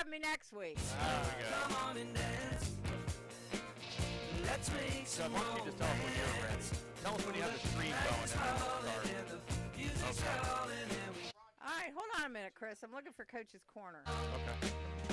have me next week. Come on and dance. Let's make some Why don't you just tell us when you're ready? Tell us when you have the stream going and then we'll start. All right, hold on a minute, Chris. I'm looking for Coach's Corner. Okay.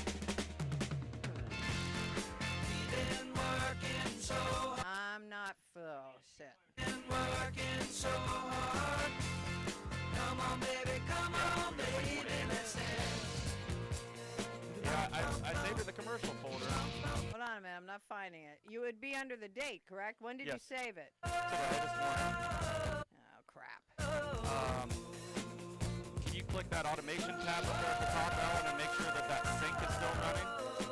I'm not full. Shit. Working so hard. Come on, baby, let's dance. Yeah, I saved it in the commercial folder. Hold on a minute. I'm not finding it. You would be under the date, correct? When did you Yes. save it? Today, this morning. Oh, crap. Can you click that automation tab up there at the top, Ellen, and make sure that that sync is still running?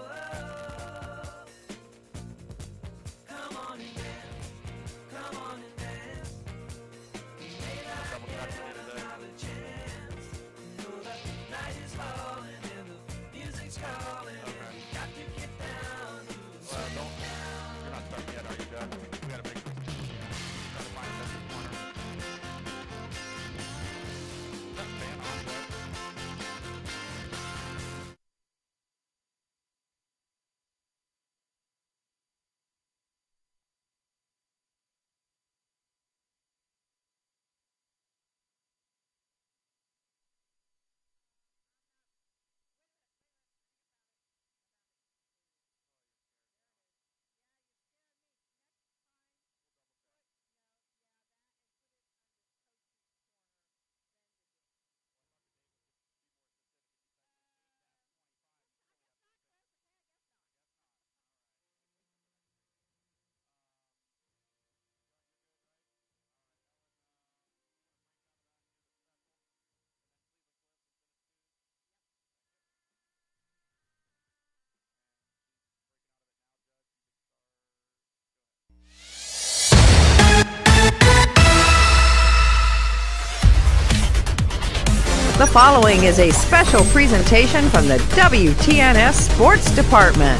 Come on and dance. Come on and dance. Double check for you today. Have a chance. You know the night is falling and the music's calling. Okay. You got to get down to the Well, you're not starting yet, are you, Judd? We gotta make sure. Try to find Coach's Corner. Is that fan on, Judd? The following is a special presentation from the WTNS Sports Department.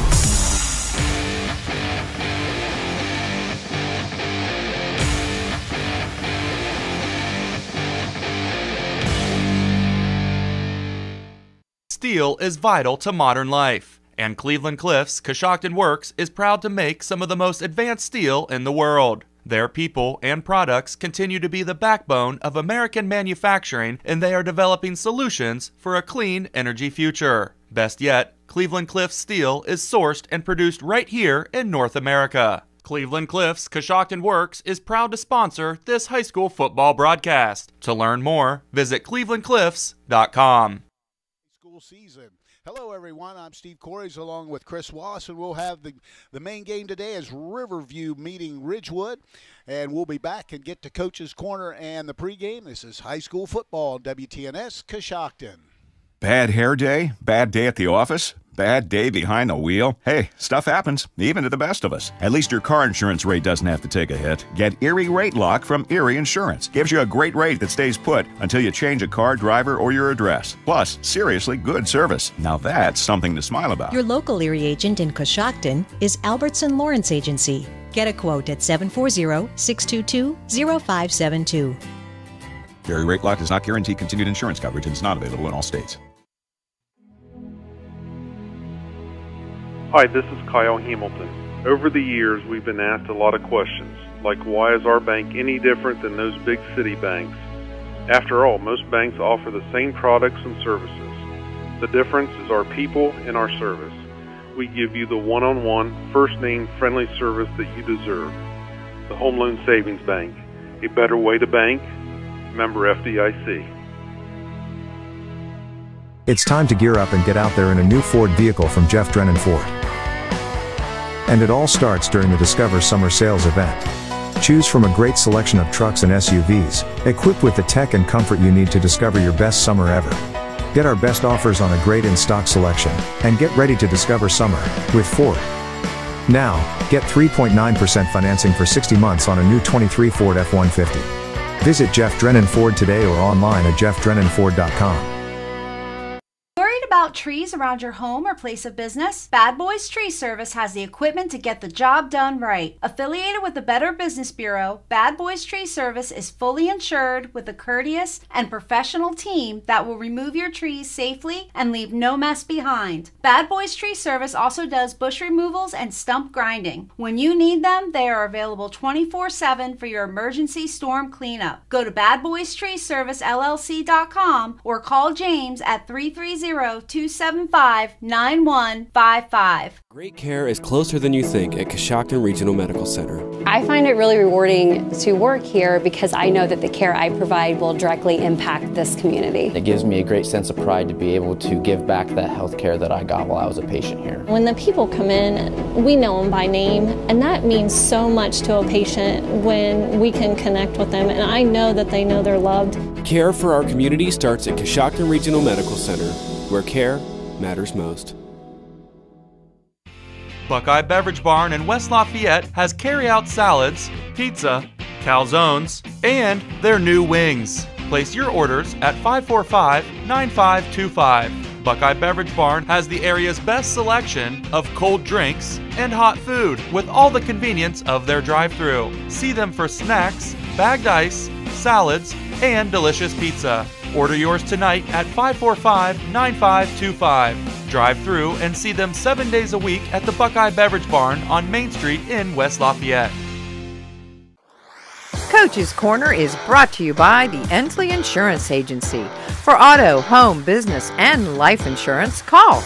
Steel is vital to modern life, and Cleveland Cliffs Coshocton Works is proud to make some of the most advanced steel in the world. Their people and products continue to be the backbone of American manufacturing, and they are developing solutions for a clean energy future. Best yet, Cleveland Cliffs steel is sourced and produced right here in North America. Cleveland Cliffs Coshocton Works is proud to sponsor this high school football broadcast. To learn more, visit clevelandcliffs.com. School season. Hello, everyone. I'm Steve Corries along with Chris Wallace, and we'll have the main game today is Riverview meeting Ridgewood, and we'll be back and get to Coach's Corner and the pregame. This is high school football on WTNS Coshocton. Bad hair day? Bad day at the office? Bad day behind the wheel? Hey, stuff happens, even to the best of us. At least your car insurance rate doesn't have to take a hit. Get Erie Rate Lock from Erie Insurance. Gives you a great rate that stays put until you change a car, driver, or your address. Plus, seriously good service. Now that's something to smile about. Your local Erie agent in Coshocton is Albertson Lawrence Agency. Get a quote at 740-622-0572. Erie Rate Lock does not guarantee continued insurance coverage and is not available in all states. Hi, this is Kyle Hamilton. Over the years, we've been asked a lot of questions, like why is our bank any different than those big city banks? After all, most banks offer the same products and services. The difference is our people and our service. We give you the one-on-one, first-name friendly service that you deserve. The Home Loan Savings Bank, a better way to bank, member FDIC. It's time to gear up and get out there in a new Ford vehicle from Jeff Drennan Ford. And it all starts during the Discover Summer Sales event. Choose from a great selection of trucks and SUVs, equipped with the tech and comfort you need to discover your best summer ever. Get our best offers on a great in-stock selection, and get ready to discover summer with Ford. Now, get 3.9% financing for 60 months on a new 23 Ford F-150. Visit Jeff Drennan Ford today or online at jeffdrennanford.com. Worried about out trees around your home or place of business? Bad Boys Tree Service has the equipment to get the job done right. Affiliated with the Better Business Bureau, Bad Boys Tree Service is fully insured with a courteous and professional team that will remove your trees safely and leave no mess behind. Bad Boys Tree Service also does bush removals and stump grinding. When you need them, they are available 24/7 for your emergency storm cleanup. Go to badboystreeservicellc.com or call James at 330-275-9155. Great care is closer than you think at Coshocton Regional Medical Center. I find it really rewarding to work here because I know that the care I provide will directly impact this community. It gives me a great sense of pride to be able to give back that health care that I got while I was a patient here. When the people come in, we know them by name, and that means so much to a patient when we can connect with them, and I know that they know they're loved. Care for our community starts at Coshocton Regional Medical Center, where care matters most. Buckeye Beverage Barn in West Lafayette has carry-out salads, pizza, calzones, and their new wings. Place your orders at 545-9525. Buckeye Beverage Barn has the area's best selection of cold drinks and hot food with all the convenience of their drive-thru. See them for snacks, bagged ice, salads, and delicious pizza. Order yours tonight at 545-9525. Drive through and see them 7 days a week at the Buckeye Beverage Barn on Main Street in West Lafayette. Coach's Corner is brought to you by the Ensley Insurance Agency. For auto, home, business, and life insurance, call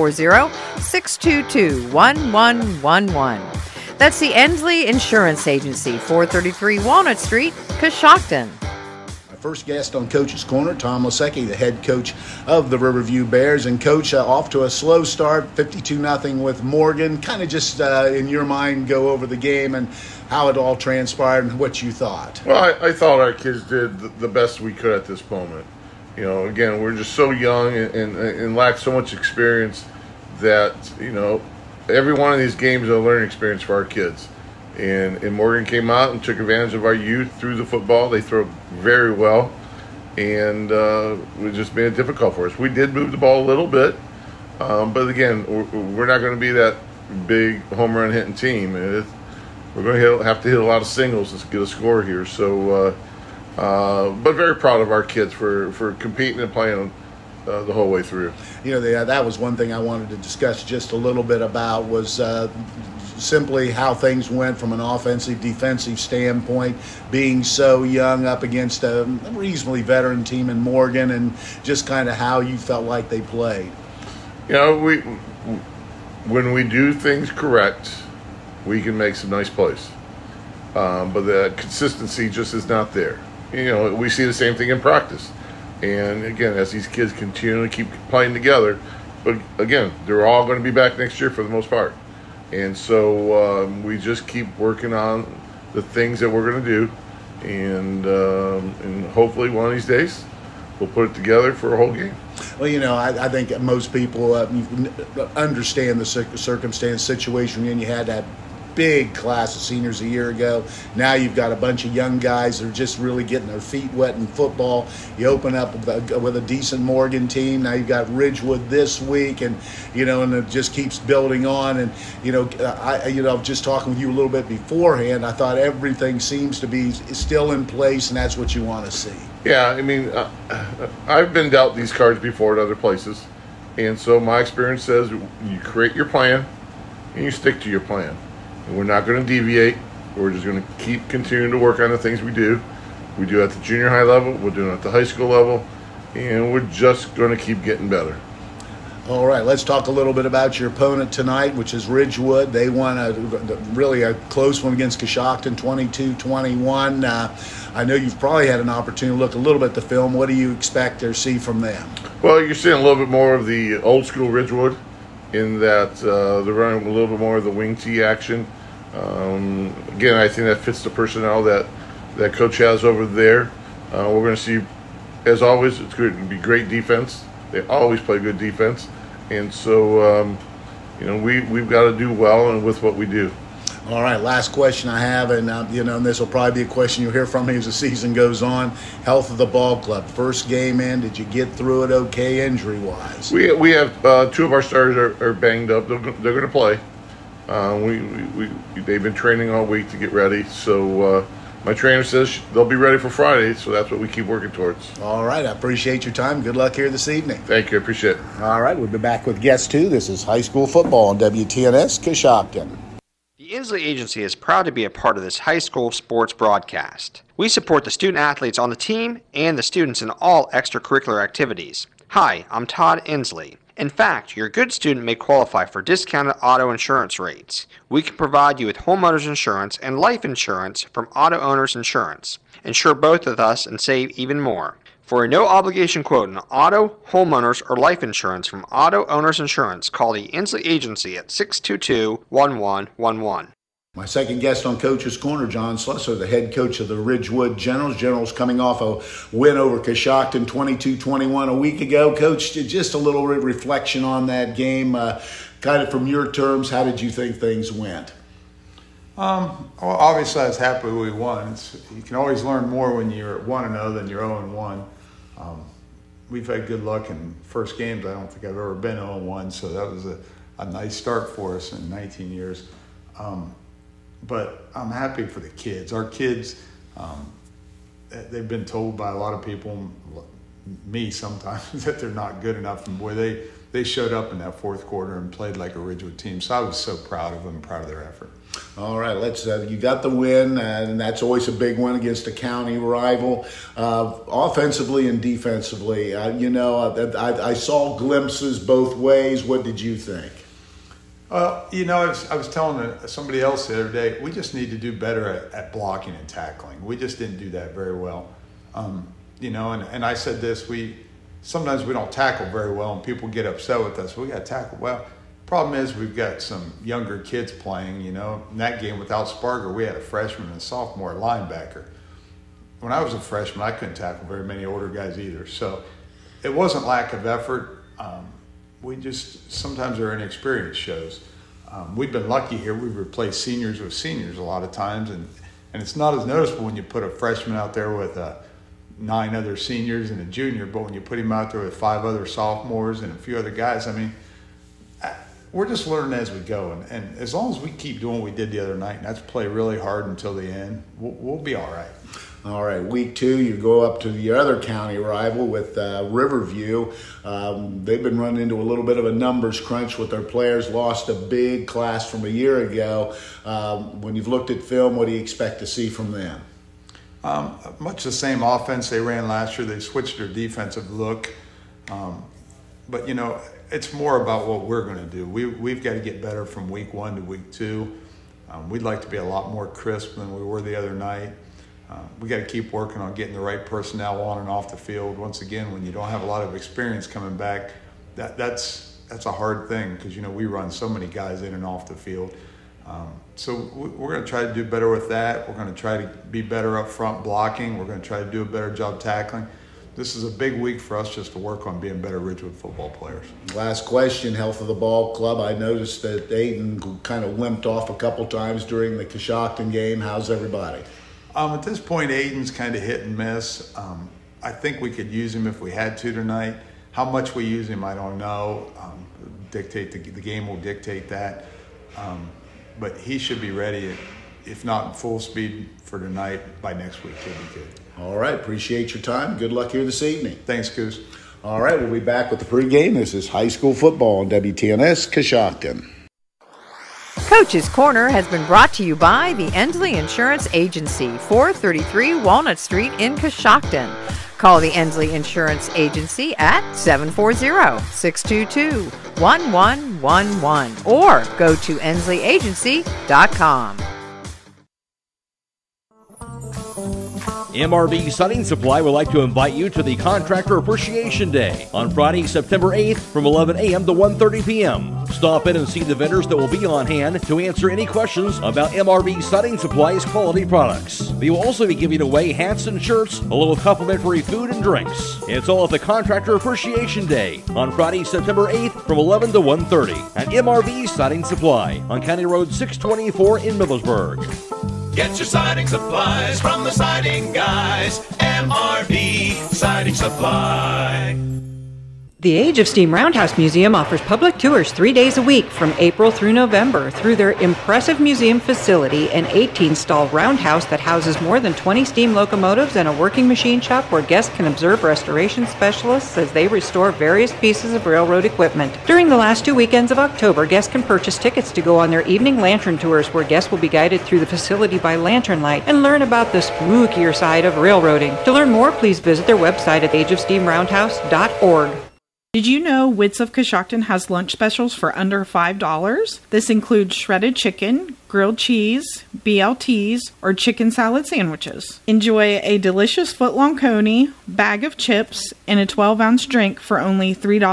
740-622-1111. That's the Ensley Insurance Agency, 433 Walnut Street, Coshocton. First guest on Coach's Corner, Tom Lasecki, the head coach of the Riverview Bears. And Coach, off to a slow start, 52-0 with Morgan. Kind of just, in your mind, go over the game and how it all transpired and what you thought. Well, I thought our kids did the best we could at this moment. You know, again, we're just so young and lack so much experience that, you know, every one of these games is a learning experience for our kids. And Morgan came out and took advantage of our youth through the football. They throw very well, and it just made it difficult for us. We did move the ball a little bit, but again, we're not going to be that big home run hitting team. We're going to have to hit a lot of singles to get a score here. So, but very proud of our kids for competing and playing the whole way through. You know, that was one thing I wanted to discuss just a little bit about was simply how things went from an offensive, defensive standpoint, being so young up against a reasonably veteran team in Morgan, and just kind of how you felt like they played. You know, when we do things correct, we can make some nice plays. But the consistency just is not there. You know, we see the same thing in practice. And again, as these kids continue to keep playing together, but again, they're all going to be back next year for the most part. And so we just keep working on the things that we're going to do, and hopefully one of these days we'll put it together for a whole game. Well, you know, I think most people understand the circumstance situation, and you had that big class of seniors a year ago. Now you've got a bunch of young guys that are just really getting their feet wet in football. You open up with a decent Morgan team. Now you've got Ridgewood this week, and you know, and it just keeps building on. And you know, just talking with you a little bit beforehand, I thought everything seems to be still in place, and that's what you want to see. Yeah, I mean, I've been dealt these cards before at other places, and so my experience says you create your plan and you stick to your plan. And we're not going to deviate. We're just going to keep continuing to work on the things we do. We do at the junior high level. We're doing it at the high school level. And we're just going to keep getting better. All right, let's talk a little bit about your opponent tonight, which is Ridgewood. They won really a close one against Coshocton, 22-21. I know you've probably had an opportunity to look a little bit at the film. What do you expect or see from them? Well, you're seeing a little bit more of the old school Ridgewood in that they're running a little bit more of the wing tee action. Again, I think that fits the personnel that Coach has over there. We're going to see, as always, it's going to be great defense. They always play good defense. And so, you know, we've got to do well and with what we do. All right, last question I have, and and this will probably be a question you'll hear from me as the season goes on. Health of the ball club. First game in, did you get through it okay injury-wise? We have two of our starters are banged up. They're going to play. They've been training all week to get ready. So my trainer says they'll be ready for Friday. So that's what we keep working towards. All right, I appreciate your time. Good luck here this evening. Thank you. I appreciate it. All right, we'll be back with guest 2. This is high school football on WTNS Coshocton. The Inslee Agency is proud to be a part of this high school sports broadcast. We support the student athletes on the team and the students in all extracurricular activities. Hi, I'm Todd Inslee. In fact, your good student may qualify for discounted auto insurance rates. We can provide you with homeowners insurance and life insurance from Auto Owners Insurance. Insure both with us and save even more. For a no-obligation quote on auto, homeowners, or life insurance from Auto Owners Insurance, call the Inslee Agency at 622-1111. My second guest on Coach's Corner, John Slusser, the head coach of the Ridgewood Generals. Generals coming off a win over Coshocton 22-21 a week ago. Coach, just a little reflection on that game. Kind of from your terms, how did you think things went? Well, obviously I was happy we won. You can always learn more when you're 1-0 than you're 0-1. We've had good luck in first games. I don't think I've ever been 0-1, so that was a nice start for us in 19 years. But I'm happy for the kids. Our kids, they've been told by a lot of people, me sometimes, that they're not good enough. And boy, they showed up in that fourth quarter and played like a Ridgewood team. So I was so proud of them, proud of their effort. All right, you got the win, and that's always a big win against a county rival. Offensively and defensively, I saw glimpses both ways. What did you think? I was telling somebody else the other day, we just need to do better at blocking and tackling. We just didn't do that very well. And I said this, sometimes we don't tackle very well and people get upset with us. We got to tackle well. Problem is we've got some younger kids playing, in that game without Sparger, we had a freshman and a sophomore linebacker. When I was a freshman, I couldn't tackle very many older guys either. So it wasn't lack of effort. We just, sometimes our inexperience shows. We've been lucky here. We've replaced seniors with seniors a lot of times, and it's not as noticeable when you put a freshman out there with 9 other seniors and a junior, but when you put him out there with 5 other sophomores and a few other guys, we're just learning as we go. And as long as we keep doing what we did the other night, and that's play really hard until the end, we'll be all right. All right, week 2, you go up to the other county rival with Riverview. They've been running into a little bit of a numbers crunch with their players. Lost a big class from a year ago. When you've looked at film, what do you expect to see from them? Much the same offense they ran last year. They switched their defensive look. But, it's more about what we're going to do. We've got to get better from week 1 to week 2. We'd like to be a lot more crisp than we were the other night. We got to keep working on getting the right personnel on and off the field. Once again, when you don't have a lot of experience coming back, that's a hard thing because, we run so many guys in and off the field. So we're going to try to do better with that. We're going to try to be better up front blocking. We're going to try to do a better job tackling. This is a big week for us just to work on being better Ridgewood football players. Last question, health of the ball club. I noticed that Aiden kind of limped off a couple times during the Coshocton game. How's everybody? At this point, Aiden's kind of hit and miss. I think we could use him if we had to tonight. How much we use him, I don't know. The game will dictate that. But he should be ready, if not in full speed for tonight, by next week. He'll be good. All right, appreciate your time. Good luck here this evening. Thanks, Coos. All right, we'll be back with the pregame. This is high school football on WTNS Coshocton. Coach's Corner has been brought to you by the Inslee Insurance Agency, 433 Walnut Street in Coshocton. Call the Inslee Insurance Agency at 740-622-1111 or go to insleeagency.com. MRV Siding Supply would like to invite you to the Contractor Appreciation Day on Friday, September 8th from 11 a.m. to 1:30 p.m. Stop in and see the vendors that will be on hand to answer any questions about MRV Siding Supply's quality products. They will also be giving away hats and shirts along with complimentary food and drinks. It's all at the Contractor Appreciation Day on Friday, September 8th from 11 to 1:30 at MRV Siding Supply on County Road 624 in Middlesburg. Get your siding supplies from the siding guys. MRV Siding Supply. The Age of Steam Roundhouse Museum offers public tours 3 days a week from April through November through their impressive museum facility, an 18-stall roundhouse that houses more than 20 steam locomotives and a working machine shop where guests can observe restoration specialists as they restore various pieces of railroad equipment. During the last 2 weekends of October, guests can purchase tickets to go on their evening lantern tours where guests will be guided through the facility by lantern light and learn about the spookier side of railroading. To learn more, please visit their website at ageofsteamroundhouse.org. Did you know Wits of Coshocton has lunch specials for under $5? This includes shredded chicken, grilled cheese, BLTs, or chicken salad sandwiches. Enjoy a delicious foot-long coney, bag of chips, and a 12-ounce drink for only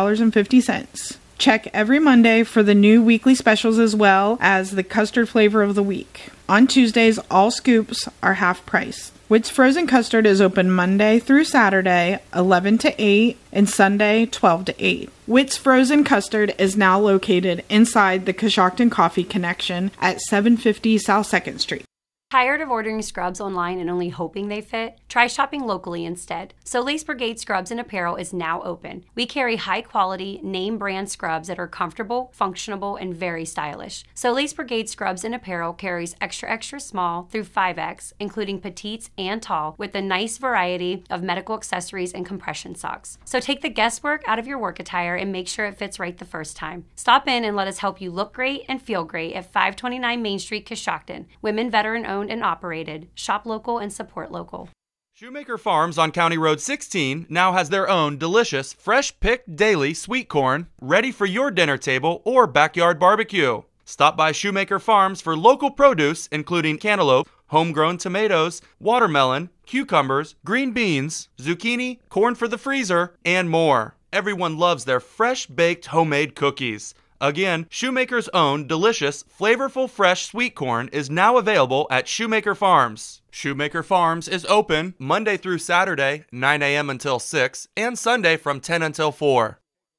$3.50. Check every Monday for the new weekly specials as well as the custard flavor of the week. On Tuesdays, all scoops are half price. Witt's Frozen Custard is open Monday through Saturday, 11 to 8, and Sunday, 12 to 8. Witt's Frozen Custard is now located inside the Coshocton Coffee Connection at 750 South 2nd Street. Tired of ordering scrubs online and only hoping they fit? Try shopping locally instead. Solis Brigade Scrubs and Apparel is now open. We carry high-quality, name-brand scrubs that are comfortable, functional, and very stylish. Solis Brigade Scrubs and Apparel carries extra small through 5X, including petites and tall, with a nice variety of medical accessories and compression socks. So take the guesswork out of your work attire and make sure it fits right the first time. Stop in and let us help you look great and feel great at 529 Main Street, Coshocton. Women veteran-owned and operated. Shop local and support local. Shoemaker Farms on County Road 16 now has their own delicious, fresh-picked daily sweet corn ready for your dinner table or backyard barbecue. Stop by Shoemaker Farms for local produce including cantaloupe, homegrown tomatoes, watermelon, cucumbers, green beans, zucchini, corn for the freezer, and more. Everyone loves their fresh-baked homemade cookies. Again, Shoemaker's own delicious, flavorful fresh sweet corn is now available at Shoemaker Farms. Shoemaker Farms is open Monday through Saturday, 9 a.m. until 6, and Sunday from 10 until 4.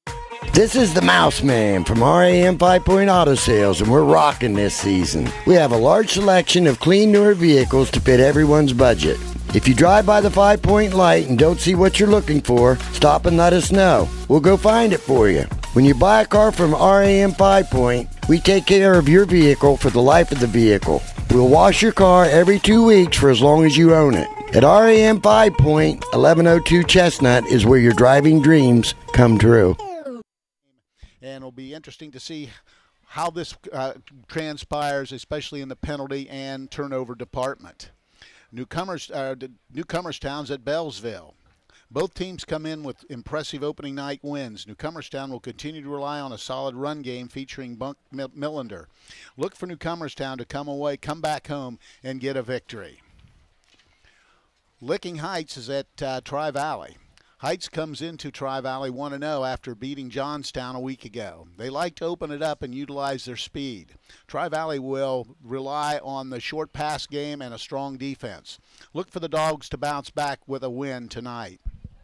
This is the Mouse Man from RAM 5 Point Auto Sales, and we're rocking this season. We have a large selection of clean, newer vehicles to fit everyone's budget. If you drive by the 5 Point light and don't see what you're looking for, stop and let us know. We'll go find it for you. When you buy a car from RAM 5 Point, we take care of your vehicle for the life of the vehicle. We'll wash your car every 2 weeks for as long as you own it. At RAM 5 Point, 1102 Chestnut is where your driving dreams come true. And it'll be interesting to see how this transpires, especially in the penalty and turnover department. Newcomerstown's at Bellsville. Both teams come in with impressive opening night wins. Newcomerstown will continue to rely on a solid run game featuring Bunk Millender. Look for Newcomerstown to come back home, and get a victory. Licking Heights is at Tri-Valley. Heights comes into Tri-Valley 1-0 after beating Johnstown a week ago. They like to open it up and utilize their speed. Tri-Valley will rely on the short pass game and a strong defense. Look for the Dogs to bounce back with a win tonight.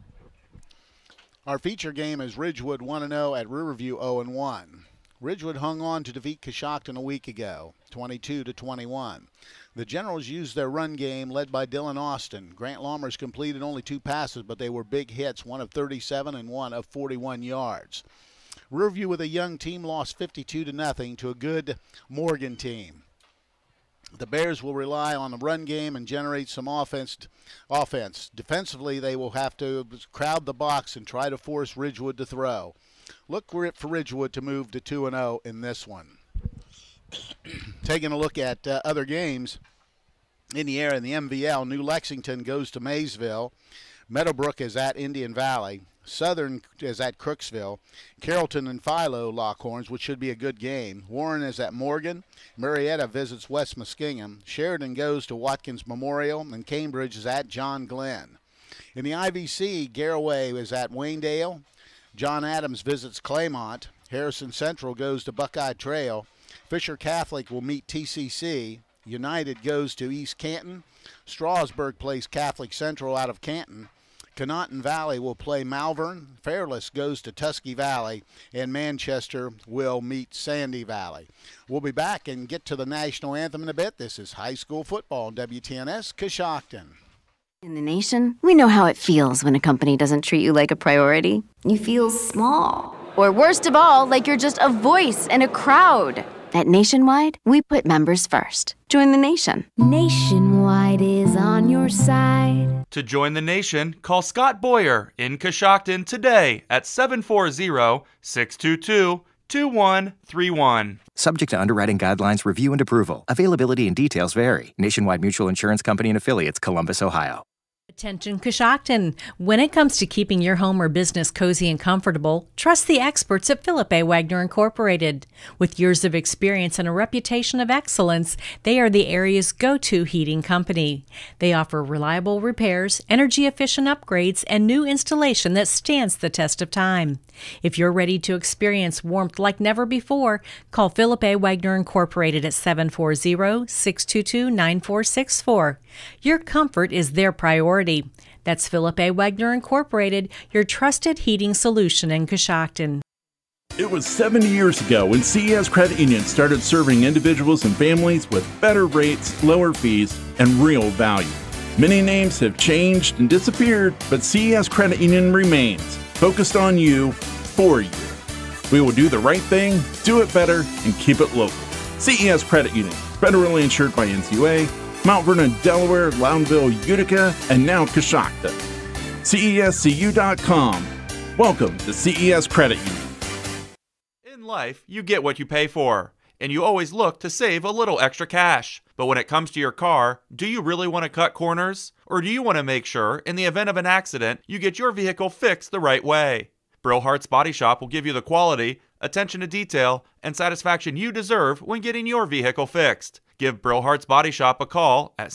Our feature game is Ridgewood 1-0 at Riverview 0-1. Ridgewood hung on to defeat Coshocton a week ago, 22-21. The Generals used their run game led by Dylan Austin. Grant Lammers completed only 2 passes, but they were big hits, one of 37 and one of 41 yards. Riverview, with a young team, lost 52-0 to a good Morgan team. The Bears will rely on the run game and generate some offense. Defensively, they will have to crowd the box and try to force Ridgewood to throw. Look for Ridgewood to move to 2-0 in this one. Taking a look at other games in the area in the MVL, New Lexington goes to Maysville. Meadowbrook is at Indian Valley. Southern is at Crooksville. Carrollton and Philo lock horns, which should be a good game. Warren is at Morgan. Marietta visits West Muskingum. Sheridan goes to Watkins Memorial, and Cambridge is at John Glenn. In the IVC, Garraway is at Waynedale. John Adams visits Claymont. Harrison Central goes to Buckeye Trail. Fisher Catholic will meet TCC. United goes to East Canton. Strasburg plays Catholic Central out of Canton. Conotton Valley will play Malvern. Fairless goes to Tusky Valley, and Manchester will meet Sandy Valley. We'll be back and get to the national anthem in a bit. This is high school football on WTNS Coshocton. In the nation, we know how it feels when a company doesn't treat you like a priority. You feel small. Or worst of all, like you're just a voice in a crowd. At Nationwide, we put members first. Join the nation. Nationwide is on your side. To join the nation, call Scott Boyer in Coshocton today at 740-622-2131. Subject to underwriting guidelines, review, and approval. Availability and details vary. Nationwide Mutual Insurance Company and Affiliates, Columbus, Ohio. Attention Coshocton. When it comes to keeping your home or business cozy and comfortable, trust the experts at Philip A. Wagner Incorporated. With years of experience and a reputation of excellence, they are the area's go-to heating company. They offer reliable repairs, energy-efficient upgrades, and new installation that stands the test of time. If you're ready to experience warmth like never before, call Philip A. Wagner Incorporated at 740-622-9464. Your comfort is their priority. That's Philip A. Wagner Incorporated, your trusted heating solution in Coshocton. It was 70 years ago when CES Credit Union started serving individuals and families with better rates, lower fees, and real value. Many names have changed and disappeared, but CES Credit Union remains, focused on you, for you. We will do the right thing, do it better, and keep it local. CES Credit Union, federally insured by NCUA, Mount Vernon, Delaware, Loudonville, Utica, and now Coshocton. CESCU.com. Welcome to CES Credit Union. In life, you get what you pay for, and you always look to save a little extra cash. But when it comes to your car, do you really want to cut corners? Or do you want to make sure, in the event of an accident, you get your vehicle fixed the right way? Brillhart's Body Shop will give you the quality, attention to detail, and satisfaction you deserve when getting your vehicle fixed. Give Brillhart's Body Shop a call at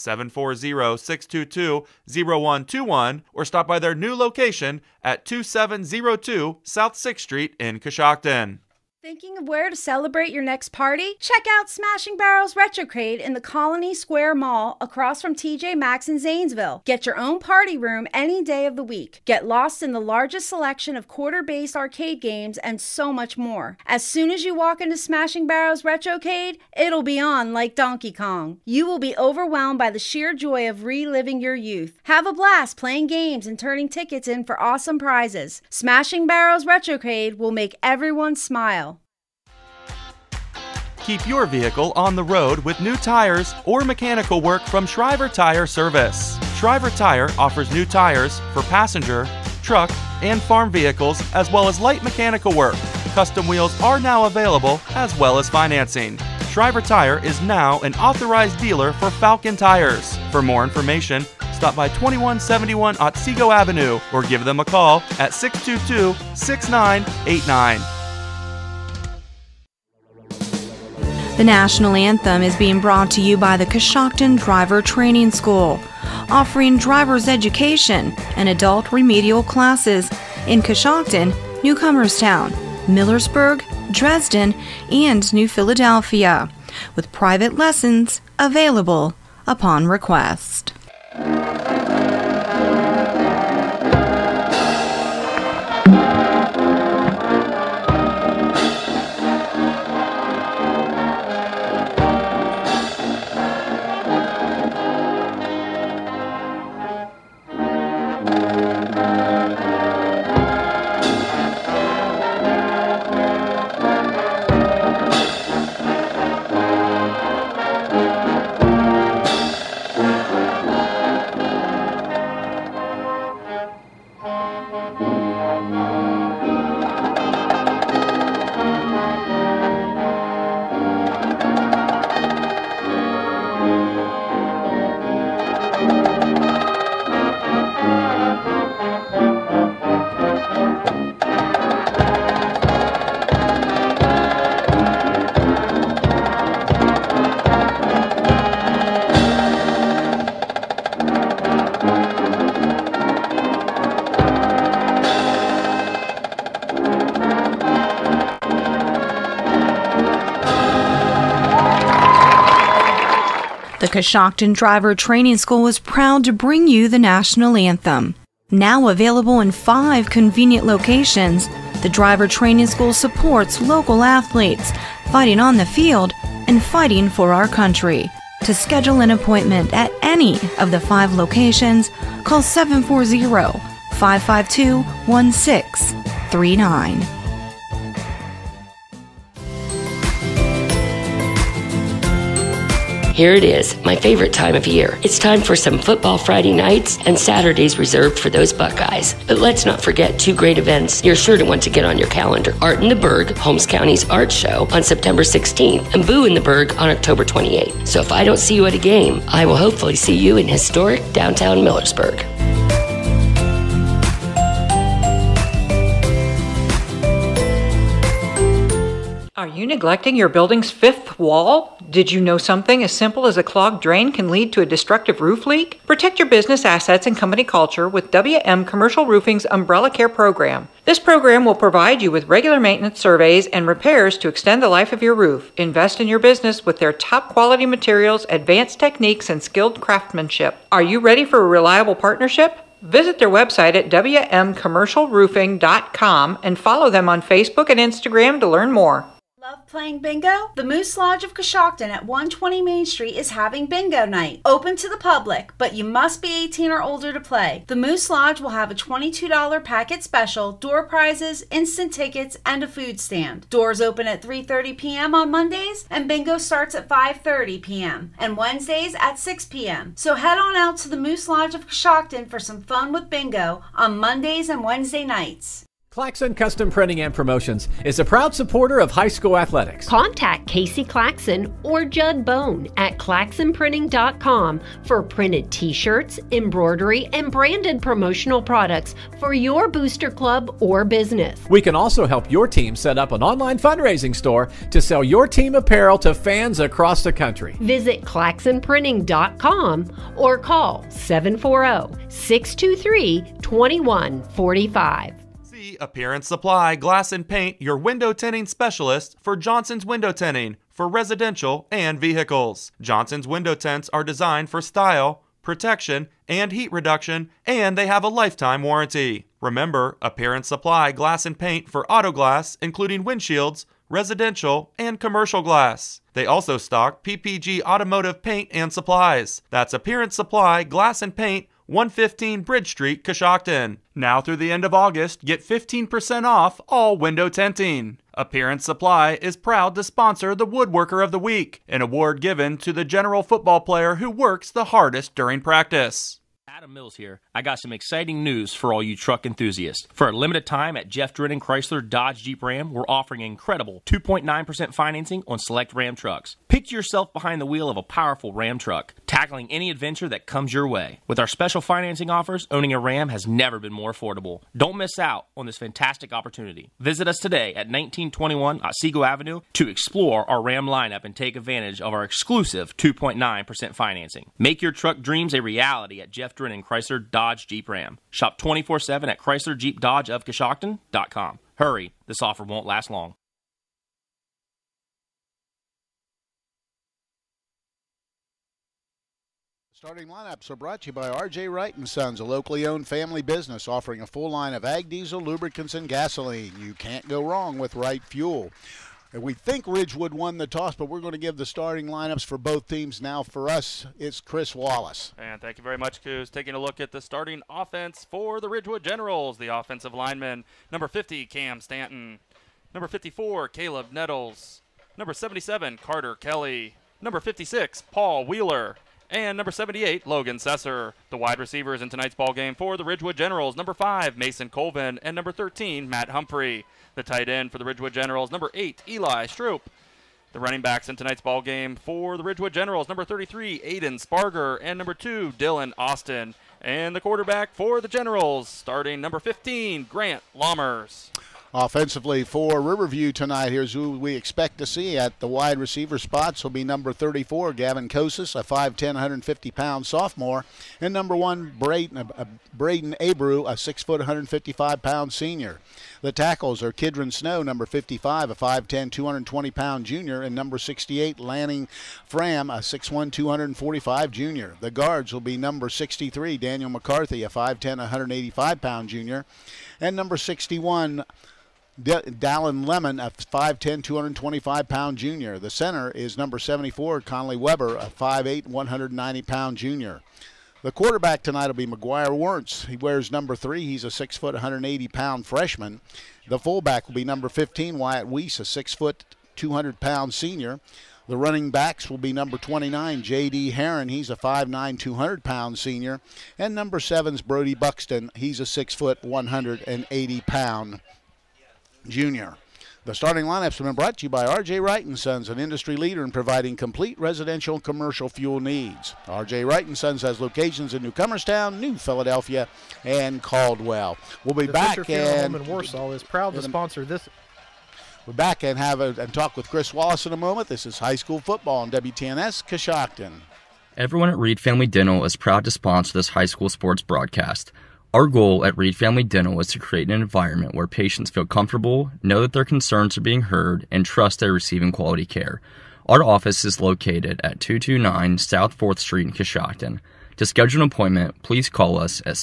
740-622-0121 or stop by their new location at 2702 South 6th Street in Coshocton. Thinking of where to celebrate your next party? Check out Smashing Barrels Retrocade in the Colony Square Mall across from TJ Maxx in Zanesville. Get your own party room any day of the week. Get lost in the largest selection of quarter-based arcade games and so much more. As soon as you walk into Smashing Barrels Retrocade, it'll be on like Donkey Kong. You will be overwhelmed by the sheer joy of reliving your youth. Have a blast playing games and turning tickets in for awesome prizes. Smashing Barrels Retrocade will make everyone smile. Keep your vehicle on the road with new tires or mechanical work from Shriver Tire Service. Shriver Tire offers new tires for passenger, truck, and farm vehicles, as well as light mechanical work. Custom wheels are now available, as well as financing. Shriver Tire is now an authorized dealer for Falcon Tires. For more information, stop by 2171 Otsego Avenue or give them a call at 622-6989. The national anthem is being brought to you by the Coshocton Driver Training School, offering driver's education and adult remedial classes in Coshocton, Newcomerstown, Millersburg, Dresden, and New Philadelphia, with private lessons available upon request. The Coshocton Driver Training School is proud to bring you the national anthem. Now available in 5 convenient locations, the Driver Training School supports local athletes fighting on the field and fighting for our country. To schedule an appointment at any of the 5 locations, call 740-552-1639. Here it is, my favorite time of year. It's time for some football Friday nights and Saturdays reserved for those Buckeyes. But let's not forget 2 great events you're sure to want to get on your calendar. Art in the Berg, Holmes County's art show on September 16th, and Boo in the Berg on October 28th. So if I don't see you at a game, I will hopefully see you in historic downtown Millersburg. Are you neglecting your building's 5th wall? Did you know something as simple as a clogged drain can lead to a destructive roof leak? Protect your business assets and company culture with WM Commercial Roofing's Umbrella Care program. This program will provide you with regular maintenance surveys and repairs to extend the life of your roof. Invest in your business with their top quality materials, advanced techniques, and skilled craftsmanship. Are you ready for a reliable partnership? Visit their website at wmcommercialroofing.com and follow them on Facebook and Instagram to learn more. Love playing bingo? The Moose Lodge of Coshocton at 120 Main Street is having bingo night. Open to the public, but you must be 18 or older to play. The Moose Lodge will have a $22 packet special, door prizes, instant tickets, and a food stand. Doors open at 3:30 p.m. on Mondays, and bingo starts at 5:30 p.m. and Wednesdays at 6 p.m. So head on out to the Moose Lodge of Coshocton for some fun with bingo on Mondays and Wednesday nights. Claxon Custom Printing and Promotions is a proud supporter of high school athletics. Contact Casey Claxon or Judd Bone at claxonprinting.com for printed t-shirts, embroidery, and branded promotional products for your booster club or business. We can also help your team set up an online fundraising store to sell your team apparel to fans across the country. Visit claxonprinting.com or call 740-623-2145. Appearance Supply Glass and Paint, your window tinting specialist for Johnson's Window Tinting for residential and vehicles. Johnson's window tints are designed for style, protection, and heat reduction, and they have a lifetime warranty. Remember, Appearance Supply Glass and Paint for auto glass, including windshields, residential, and commercial glass. They also stock PPG automotive paint and supplies. That's Appearance Supply Glass and Paint, 115 Bridge Street, Coshocton. Now through the end of August, get 15% off all window tinting. Appearance Supply is proud to sponsor the Woodworker of the Week, an award given to the general football player who works the hardest during practice. Adam Mills here. I got some exciting news for all you truck enthusiasts. For a limited time at Jeff Drennan Chrysler Dodge Jeep Ram, we're offering incredible 2.9% financing on select Ram trucks. Picture yourself behind the wheel of a powerful Ram truck, tackling any adventure that comes your way. With our special financing offers, owning a Ram has never been more affordable. Don't miss out on this fantastic opportunity. Visit us today at 1921 Otsego Avenue to explore our Ram lineup and take advantage of our exclusive 2.9% financing. Make your truck dreams a reality at Jeff Drennan Chrysler Dodge Jeep Ram. Shop 24/7 at Chrysler Jeep Dodge of Coshocton.com. Hurry, this offer won't last long. Starting lineups are brought to you by R.J. Wright & Sons, a locally owned family business offering a full line of ag diesel, lubricants, and gasoline. You can't go wrong with Wright Fuel. We think Ridgewood won the toss, but we're going to give the starting lineups for both teams. Now for us, it's Chris Wallace. And thank you very much, Coos. Taking a look at the starting offense for the Ridgewood Generals. The offensive lineman, number 50, Cam Stanton. Number 54, Caleb Nettles. Number 77, Carter Kelly. Number 56, Paul Wheeler. And number 78, Logan Sesser. The wide receivers in tonight's ball game for the Ridgewood Generals, number 5, Mason Colvin, and number 13, Matt Humphrey. The tight end for the Ridgewood Generals, number 8, Eli Stroop. The running backs in tonight's ball game for the Ridgewood Generals, number 33, Aiden Sparger, and number 2, Dylan Austin. And the quarterback for the Generals, starting number 15, Grant Lammers. Offensively for Riverview tonight, here's who we expect to see at the wide receiver spots. Will be number 34, Gavin Kosis, a 5'10", 150-pound sophomore, and number 1, Braden Abreu, a 6', 155-pound senior. The tackles are Kidron Snow, number 55, a 5'10", 220-pound junior, and number 68, Lanning Fram, a 6'1", 245 junior. The guards will be number 63, Daniel McCarthy, a 5'10", 185-pound junior, and number 61, Dallin Lemon, a 5'10", 225-pound junior. The center is number 74, Conley Weber, a 5'8", 190-pound junior. The quarterback tonight will be McGuire Wentz. He wears number 3. He's a 6 foot, 180-pound freshman. The fullback will be number 15, Wyatt Weiss, a 6 foot, 200-pound senior. The running backs will be number 29, J.D. Herron. He's a 5'9", 200-pound senior. And number 7's Brody Buxton. He's a 6 foot, 180-pound junior. The starting lineups have been brought to you by R.J. Wright & Sons, an industry leader in providing complete residential and commercial fuel needs. R.J. Wright & Sons has locations in New Comerstown, New Philadelphia, and Caldwell. We'll be back and Warsaw is proud to sponsor this. We're back and and talk with Chris Wallace in a moment. This is high school football on WTNS Coshocton. Everyone at Reed Family Dental is proud to sponsor this high school sports broadcast. Our goal at Reed Family Dental is to create an environment where patients feel comfortable, know that their concerns are being heard, and trust they're receiving quality care. Our office is located at 229 South 4th Street in Coshocton. To schedule an appointment, please call us at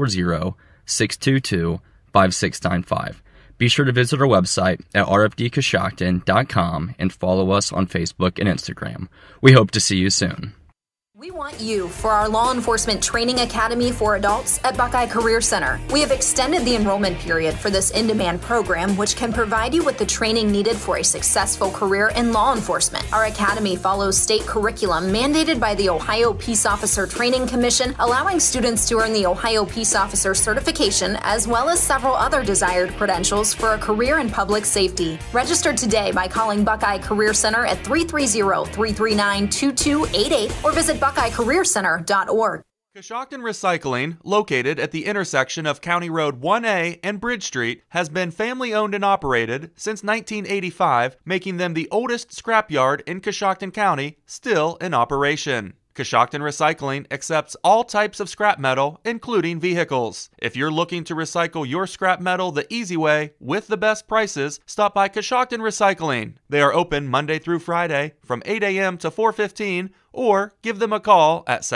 740-622-5695. Be sure to visit our website at rfdcoshocton.com and follow us on Facebook and Instagram. We hope to see you soon. We want you for our Law Enforcement Training Academy for Adults at Buckeye Career Center. We have extended the enrollment period for this in-demand program, which can provide you with the training needed for a successful career in law enforcement. Our academy follows state curriculum mandated by the Ohio Peace Officer Training Commission, allowing students to earn the Ohio Peace Officer certification, as well as several other desired credentials for a career in public safety. Register today by calling Buckeye Career Center at 330-339-2288 or visit BuckeyeCareerCenter.org. Coshocton Recycling, located at the intersection of County Road 1A and Bridge Street, has been family-owned and operated since 1985, making them the oldest scrapyard in Coshocton County, still in operation. Coshocton Recycling accepts all types of scrap metal, including vehicles. If you're looking to recycle your scrap metal the easy way with the best prices, stop by Coshocton Recycling. They are open Monday through Friday from 8 a.m. to 4:15, or give them a call at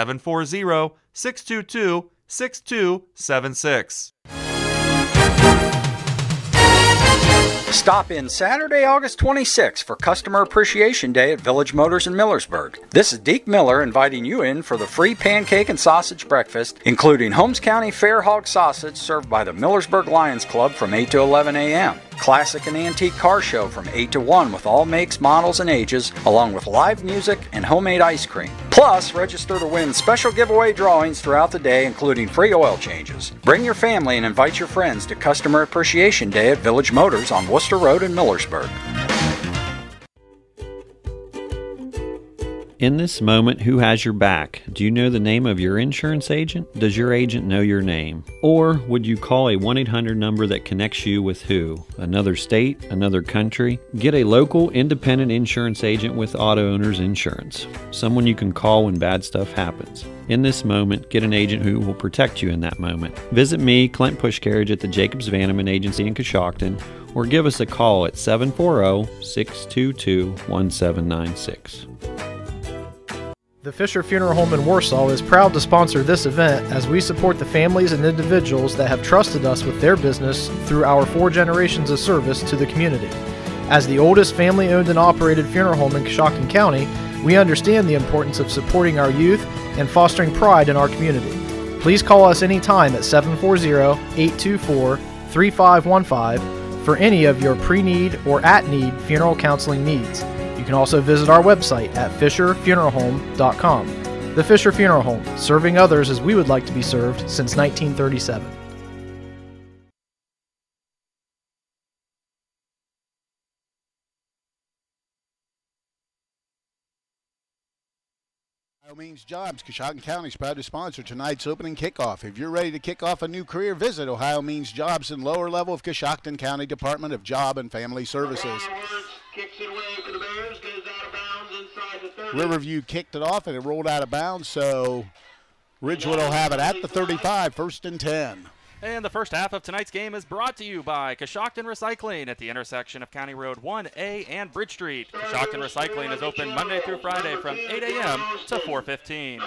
740-622-6276. Stop in Saturday, August 26th for Customer Appreciation Day at Village Motors in Millersburg. This is Deke Miller inviting you in for the free pancake and sausage breakfast, including Holmes County Fair Hog sausage served by the Millersburg Lions Club from 8 to 11 a.m. Classic and antique car show from 8 to 1 with all makes, models, and ages, along with live music and homemade ice cream. Plus, register to win special giveaway drawings throughout the day, including free oil changes. Bring your family and invite your friends to Customer Appreciation Day at Village Motors on Worcester Road in Millersburg. In this moment, who has your back? Do you know the name of your insurance agent? Does your agent know your name? Or would you call a 1-800 number that connects you with who? Another state? Another country? Get a local independent insurance agent with Auto Owners Insurance. Someone you can call when bad stuff happens. In this moment, get an agent who will protect you in that moment. Visit me, Clint Pushcarriage, at the Jacobs Vanneman Agency in Coshocton, or give us a call at 740-622-1796. The Fisher Funeral Home in Warsaw is proud to sponsor this event as we support the families and individuals that have trusted us with their business through our 4 generations of service to the community. As the oldest family-owned and operated funeral home in Coshocton County, we understand the importance of supporting our youth and fostering pride in our community. Please call us anytime at 740-824-3515 for any of your pre-need or at-need funeral counseling needs. You can also visit our website at fisherfuneralhome.com. The Fisher Funeral Home, serving others as we would like to be served since 1937. Ohio Means Jobs. Coshocton County is proud to sponsor tonight's opening kickoff. If you're ready to kick off a new career, visit Ohio Means Jobs in lower level of Coshocton County Department of Job and Family Services. Riverview kicked it off and it rolled out of bounds, so Ridgewood will have it at the 35, 1st and 10. And the first half of tonight's game is brought to you by Coshocton Recycling at the intersection of County Road 1A and Bridge Street. Coshocton Recycling is open Monday through Friday from 8 a.m. to 4:15.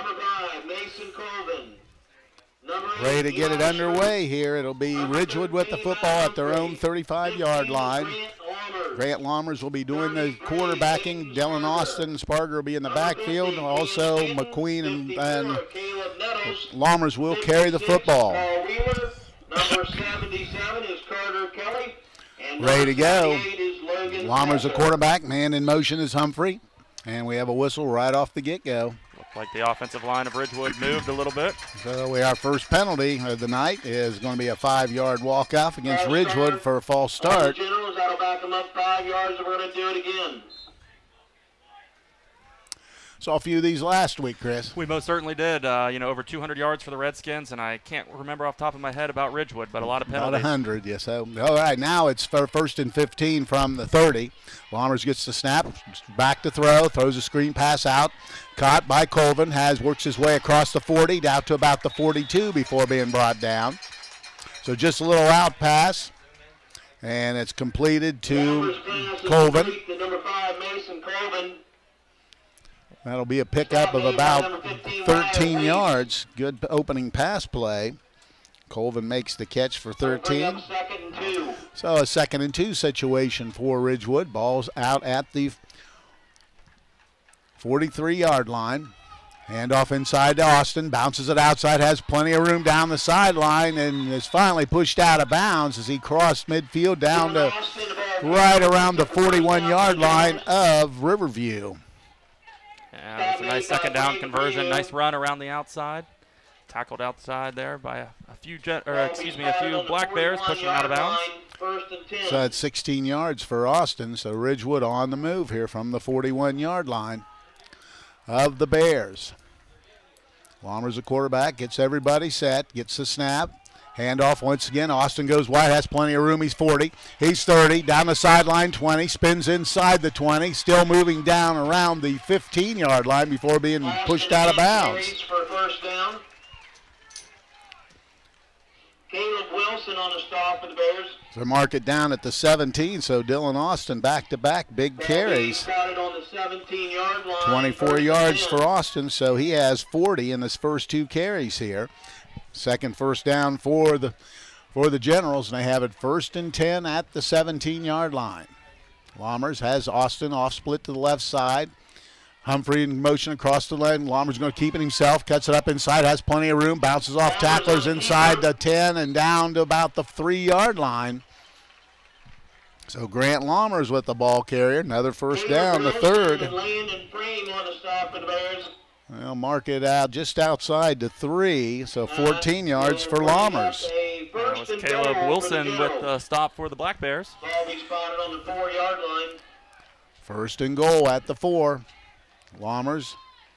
Ready to get it underway here. It'll be Ridgewood with the football at their own 35-yard line. Grant Lammers will be doing the quarterbacking. Dylan Austin and Sparger will be in the backfield. Also, McQueen and Lammers will carry the football. Number 77 is Carter Kelly. Ready to go. Lammers the quarterback. Man in motion is Humphrey. And we have a whistle right off the get-go. Looks like the offensive line of Ridgewood moved a little bit. So our first penalty of the night is going to be a 5-yard walk-off against Ridgewood for a false start. Generals, that'll back them up 5 yards, and we're going to do it again. Saw a few of these last week, Chris. We most certainly did. Over 200 yards for the Redskins, and I can't remember off the top of my head about Ridgewood, but a lot of penalties. About 100, yes. So, all right, now it's for first and 15 from the 30. Lammers gets the snap, back to throw, throws a screen pass out. Caught by Colvin, works his way across the 40, down to about the 42 before being brought down. So just a little out pass, and it's completed to Colvin. The number 5, Mason Colvin. That'll be a pickup of about 13 yards. Good opening pass play. Colvin makes the catch for 13. So a 2nd and 2 situation for Ridgewood. Ball's out at the 43-yard line. Handoff inside to Austin. Bounces it outside. Has plenty of room down the sideline and is finally pushed out of bounds as he crossed midfield down to right around the 41-yard line of Riverview. Yeah, that's a nice second down conversion. Nice run around the outside. Tackled outside there by a few Black Bears, pushing him out of bounds. So that's 16 yards for Austin. So Ridgewood on the move here from the 41-yard line of the Bears. Lammers the quarterback, gets everybody set, gets the snap. Handoff once again. Austin goes wide, has plenty of room. He's 40. He's 30. Down the sideline, 20. Spins inside the 20. Still moving down around the 15-yard line before being pushed out of bounds. For first down. Caleb Wilson on the stop for the Bears. So mark it down at the 17. So Dylan Austin back-to-back big carries. On the 17-yard line. 24 yards for Austin. So he has 40 in his first 2 carries here. Second first down for the Generals, and they have it 1st and 10 at the 17-yard line. Lammers has Austin off split to the left side. Humphrey in motion across the line. Lammers going to keep it himself, cuts it up inside, has plenty of room, bounces off tacklers inside the 10 and down to about the 3-yard line. So Grant Lammers with the ball carrier, another first down, the 3rd. Well, mark it out just outside the 3, so 14 yards for Lammers. That was Caleb Wilson with the stop for the Black Bears. Ball be spotted on the 4-yard line. 1st and goal at the 4. Lammers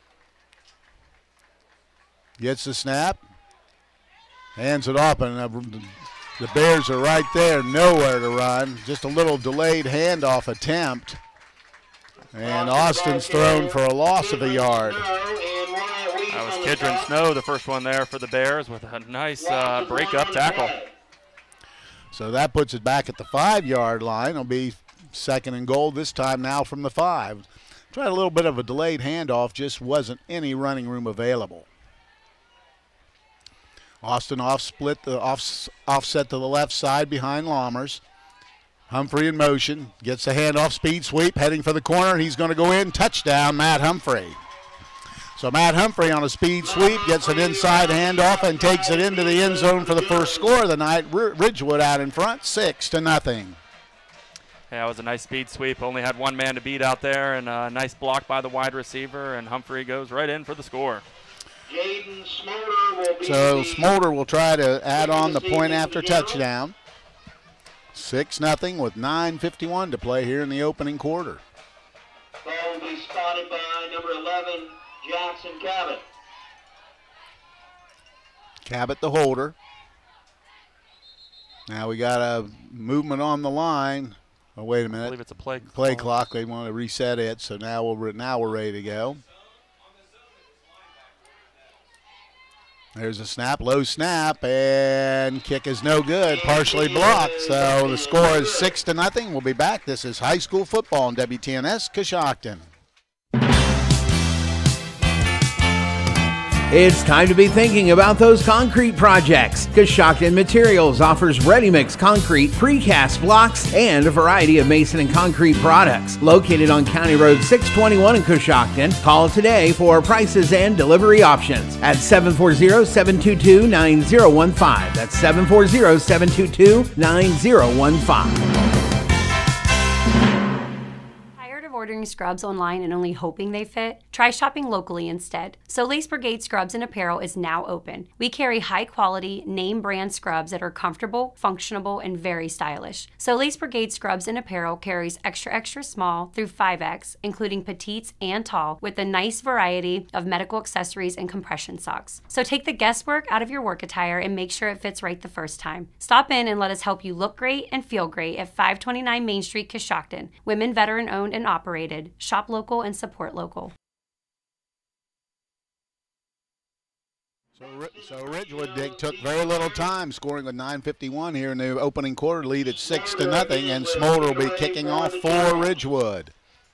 gets the snap, hands it off, and the Bears are right there, nowhere to run. Just a little delayed handoff attempt. And Austin's thrown for a loss of a yard. That was Kidron Snow, the first one there for the Bears, with a nice break-up tackle. So that puts it back at the 5-yard line. It'll be 2nd and goal this time now from the 5. Tried a little bit of a delayed handoff, just wasn't any running room available. Austin offset to the left side behind Lammers. Humphrey in motion, gets the handoff, speed sweep, heading for the corner. He's going to go in, touchdown, Matt Humphrey. So Matt Humphrey on a speed sweep gets an inside handoff and takes it into the end zone for the first score of the night. Ridgewood out in front, 6-0. Yeah, it was a nice speed sweep. Only had one man to beat out there, and a nice block by the wide receiver, and Humphrey goes right in for the score. So Smolder will try to add on the point after touchdown. 6-0 with 9:51 to play here in the opening quarter. Ball will be spotted by number 11, Jackson Cabot. Cabot the holder. Now we got a movement on the line. Oh, wait a minute. I believe it's a play clock. They want to reset it, so now we're ready to go. There's a snap, low snap, and kick is no good, partially blocked. So the score is 6-0. We'll be back. This is high school football on WTNS Coshocton. It's time to be thinking about those concrete projects. Coshocton Materials offers ready-mix concrete, precast blocks, and a variety of mason and concrete products. Located on County Road 621 in Coshocton, call today for prices and delivery options at 740-722-9015. That's 740-722-9015. Ordering scrubs online and only hoping they fit? Try shopping locally instead. Solis Brigade Scrubs and Apparel is now open. We carry high-quality, name-brand scrubs that are comfortable, functional, and very stylish. Solis Brigade Scrubs and Apparel carries extra small through 5X, including petites and tall, with a nice variety of medical accessories and compression socks. So take the guesswork out of your work attire and make sure it fits right the first time. Stop in and let us help you look great and feel great at 529 Main Street, Coshocton. Women veteran-owned and operated. Shop local and support local. So Ridgewood took very little time, scoring with 9:51 here in the opening quarter, lead at 6-0, and Smolder will be kicking off for Ridgewood.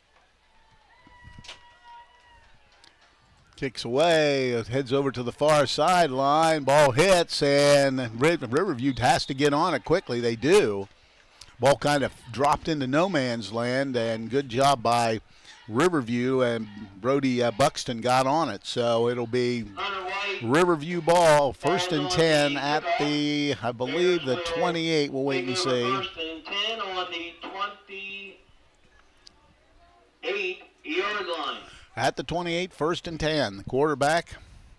Kicks away, heads over to the far sideline, ball hits, and Riverview has to get on it quickly. They do. Ball kind of dropped into no man's land, and good job by Riverview, and Brody Buxton got on it. So it'll be Riverview ball, 1st and 10 at the, I believe, the 28. We'll wait and see. 1st and 10 on the 28-yard line. At the 28, 1st and 10. The quarterback,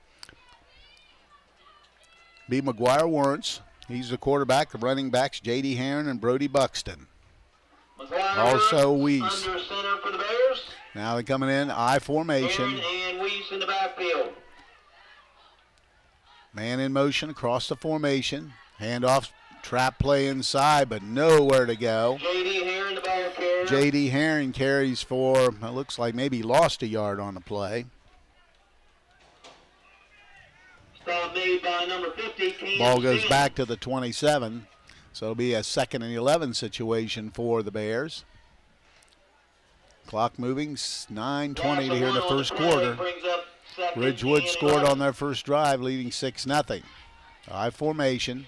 B. McGuire Warrants. He's the quarterback. The running backs, J.D. Herron and Brody Buxton. Also Weiss. Now they're coming in, I formation. And Weiss in the backfield. Man in motion across the formation. Handoff, trap play inside, but nowhere to go. J.D. Herron, the ball carrier. J.D. Herron carries for, it looks like maybe he lost a yard on the play. Stop made by number 50. Ball goes back to the 27, so it'll be a 2nd and 11 situation for the Bears. Clock moving, 9:20 to here in the first quarter. Ridgewood scored on their first drive, leading 6-0. I formation.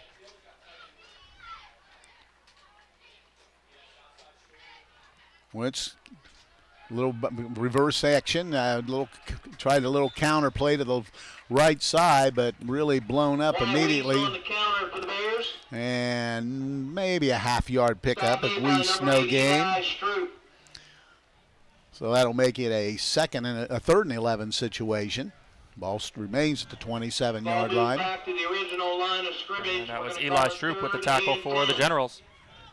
Wentz, little reverse action, tried a little counter play to the right side, but really blown up immediately. And maybe a half-yard pickup, but Weiss no gain. So that'll make it a 3rd and 11 situation. Ball remains at the 27-yard line. And that was Eli Stroop with the tackle for the Generals.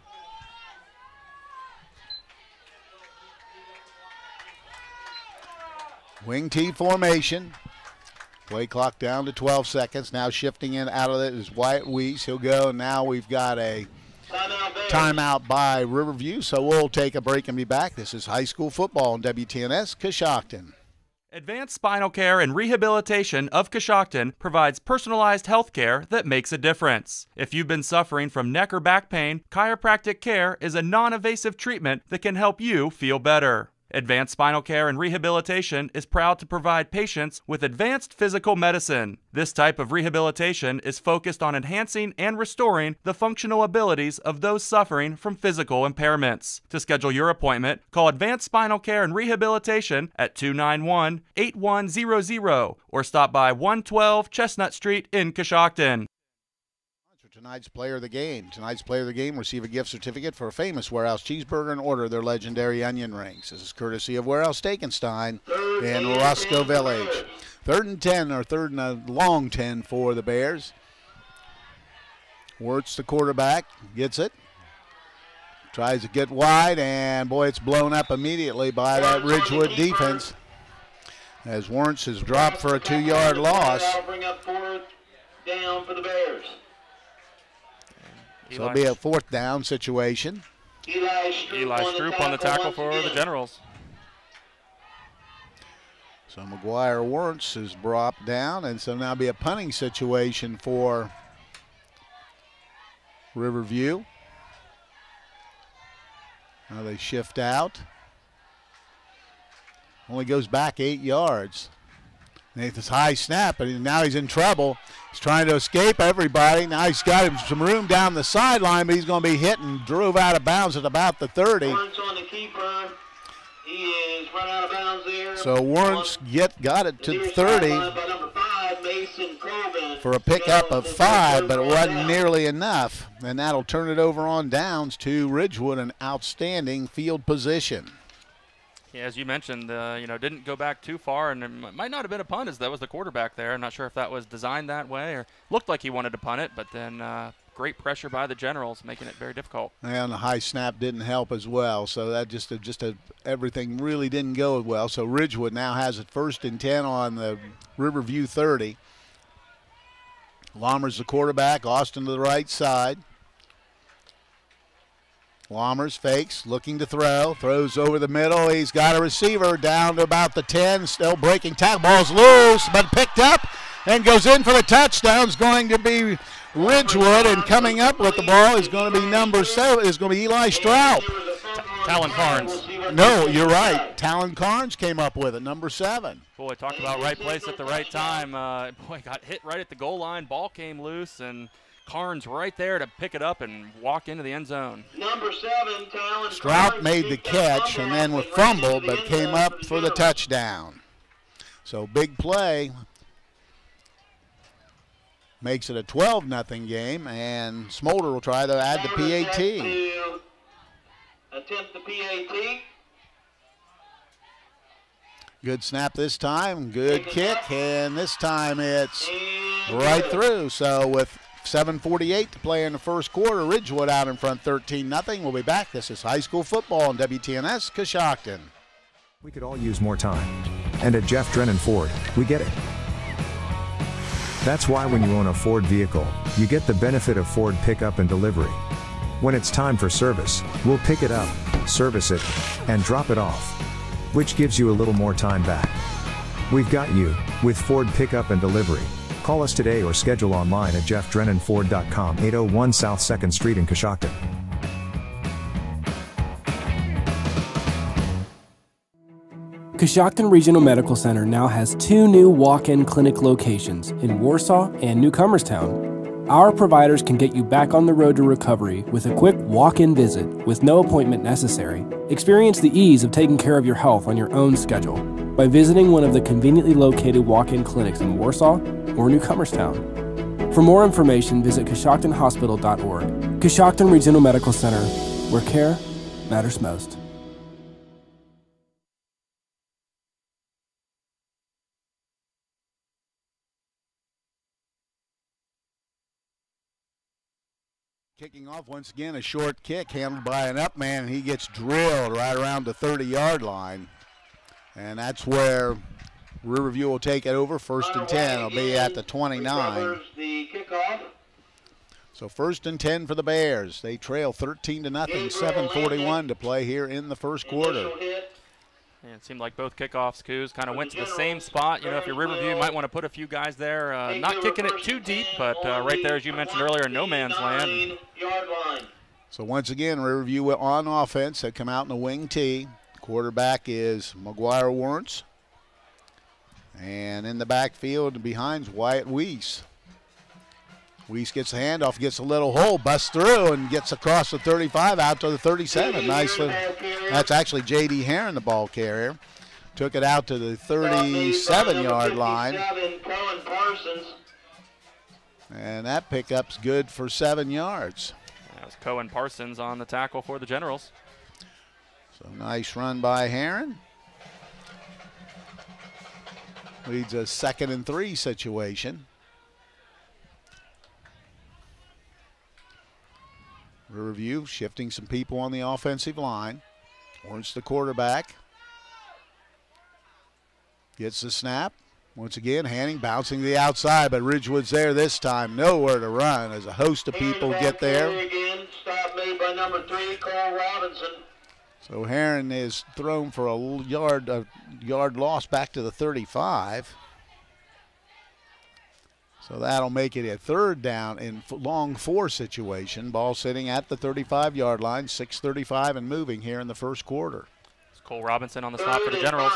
Wing T formation. Play clock down to 12 seconds. Now shifting in out of it is Wyatt Weiss. He'll go. Now we've got a timeout by Riverview, so we'll take a break and be back. This is high school football on WTNS Coshocton. Advanced Spinal Care and Rehabilitation of Coshocton provides personalized health care that makes a difference. If you've been suffering from neck or back pain, chiropractic care is a non-invasive treatment that can help you feel better. Advanced Spinal Care and Rehabilitation is proud to provide patients with advanced physical medicine. This type of rehabilitation is focused on enhancing and restoring the functional abilities of those suffering from physical impairments. To schedule your appointment, call Advanced Spinal Care and Rehabilitation at 291-8100 or stop by 112 Chestnut Street in Coshocton. Tonight's player of the game. Tonight's player of the game receive a gift certificate for a famous Warehouse cheeseburger and order their legendary onion rings. This is courtesy of Warehouse Steakenstein in Roscoe Village. 3rd and 10, or 3rd and a long 10 for the Bears. Wirtz, the quarterback, gets it. Tries to get wide, and boy, it's blown up immediately by that Ridgewood defense as Wirtz is dropped for a 2-yard loss. Bring up 4th down for the Bears. So it'll be a 4th down situation. Eli Stroop on the tackle for the Generals. So McGuire Wentz is brought down, and so now be a punting situation for Riverview. Now they shift out. Only goes back 8 yards. Nathan's high snap, and now he's in trouble. He's trying to escape everybody. Now he's got him some room down the sideline, but he's going to be hit and drove out of bounds at about the 30. On the keeper. He is run out of bounds there. So Warren's got it to 30 for a pickup of 5, but it wasn't nearly enough. And that'll turn it over on downs to Ridgewood, an outstanding field position. Yeah, as you mentioned, didn't go back too far, and it might not have been a punt as that was the quarterback there. I'm not sure if that was designed that way or looked like he wanted to punt it, but then great pressure by the Generals, making it very difficult. And the high snap didn't help as well, so that everything really didn't go well. So Ridgewood now has it 1st and 10 on the Riverview 30. Lammers the quarterback, Austin to the right side. Lammers fakes, looking to throw, throws over the middle. He's got a receiver down to about the 10, still breaking tackle. Ball's loose, but picked up and goes in for the touchdown. It's going to be Ridgewood, and coming up with the ball is going to be number 7, is going to be Eli Strout. Talon Carnes. No, you're right. Talon Carnes came up with it, number 7. Boy, talk about right place at the right time. Got hit right at the goal line. Ball came loose, and Carnes right there to pick it up and walk into the end zone. Number 7, Talon Strout made the catch and then was fumbled, but came up for the touchdown. So big play. Makes it a 12-0 game, and Smolder will try to add the PAT. Attempt the PAT. Good snap this time, good kick, and this time it's right through. So with 7:48 to play in the first quarter, Ridgewood out in front 13-0. We'll be back. This is high school football on WTNS Coshocton. We could all use more time. And at Jeff Drennan Ford, we get it. That's why when you own a Ford vehicle, you get the benefit of Ford pickup and delivery. When it's time for service, we'll pick it up, service it, and drop it off, which gives you a little more time back. We've got you with Ford pickup and delivery. Call us today or schedule online at jeffdrennanford.com, 801 South 2nd Street in Coshocton. Coshocton Regional Medical Center now has 2 new walk-in clinic locations in Warsaw and Newcomerstown. Our providers can get you back on the road to recovery with a quick walk-in visit with no appointment necessary. Experience the ease of taking care of your health on your own schedule by visiting one of the conveniently located walk-in clinics in Warsaw or Newcomerstown. For more information, visit CoshoctonHospital.org. Coshocton Regional Medical Center, where care matters most. Kicking off once again, a short kick handled by an up man. He gets drilled right around the 30-yard line. And that's where Riverview will take it over. 1st and 10. It'll be at the 29. So 1st and 10 for the Bears. They trail 13-0, 7:41 to play here in the first quarter. Yeah, it seemed like both kickoffs, Coos, kind of went to the same spot. You know, if you're Riverview, you might want to put a few guys there. Not kicking it too deep, but right there, as you mentioned earlier, no man's land. So once again, Riverview on offense. They come out in the wing tee. Quarterback is McGuire Wentz. And in the backfield behind's Wyatt Weiss. Weiss gets a handoff, gets a little hole, busts through, and gets across the 35 out to the 37. Nicely. That's actually J.D. Herron, the ball carrier. Took it out to the 37-yard line. And that pickup's good for 7 yards. That was Cohen Parsons on the tackle for the Generals. So nice run by Herron. Leads a 2nd and 3 situation. Riverview shifting some people on the offensive line. Warrants the quarterback. Gets the snap. Once again, Hanning bouncing to the outside, but Ridgewood's there this time. Nowhere to run as a host of people get there. Stop made by number 3, Cole Robinson. So Heron is thrown for a yard loss back to the 35. So that'll make it a third down in long 4 situation. Ball sitting at the 35-yard line, 6:35 and moving here in the first quarter. It's Cole Robinson on the stop for the Generals.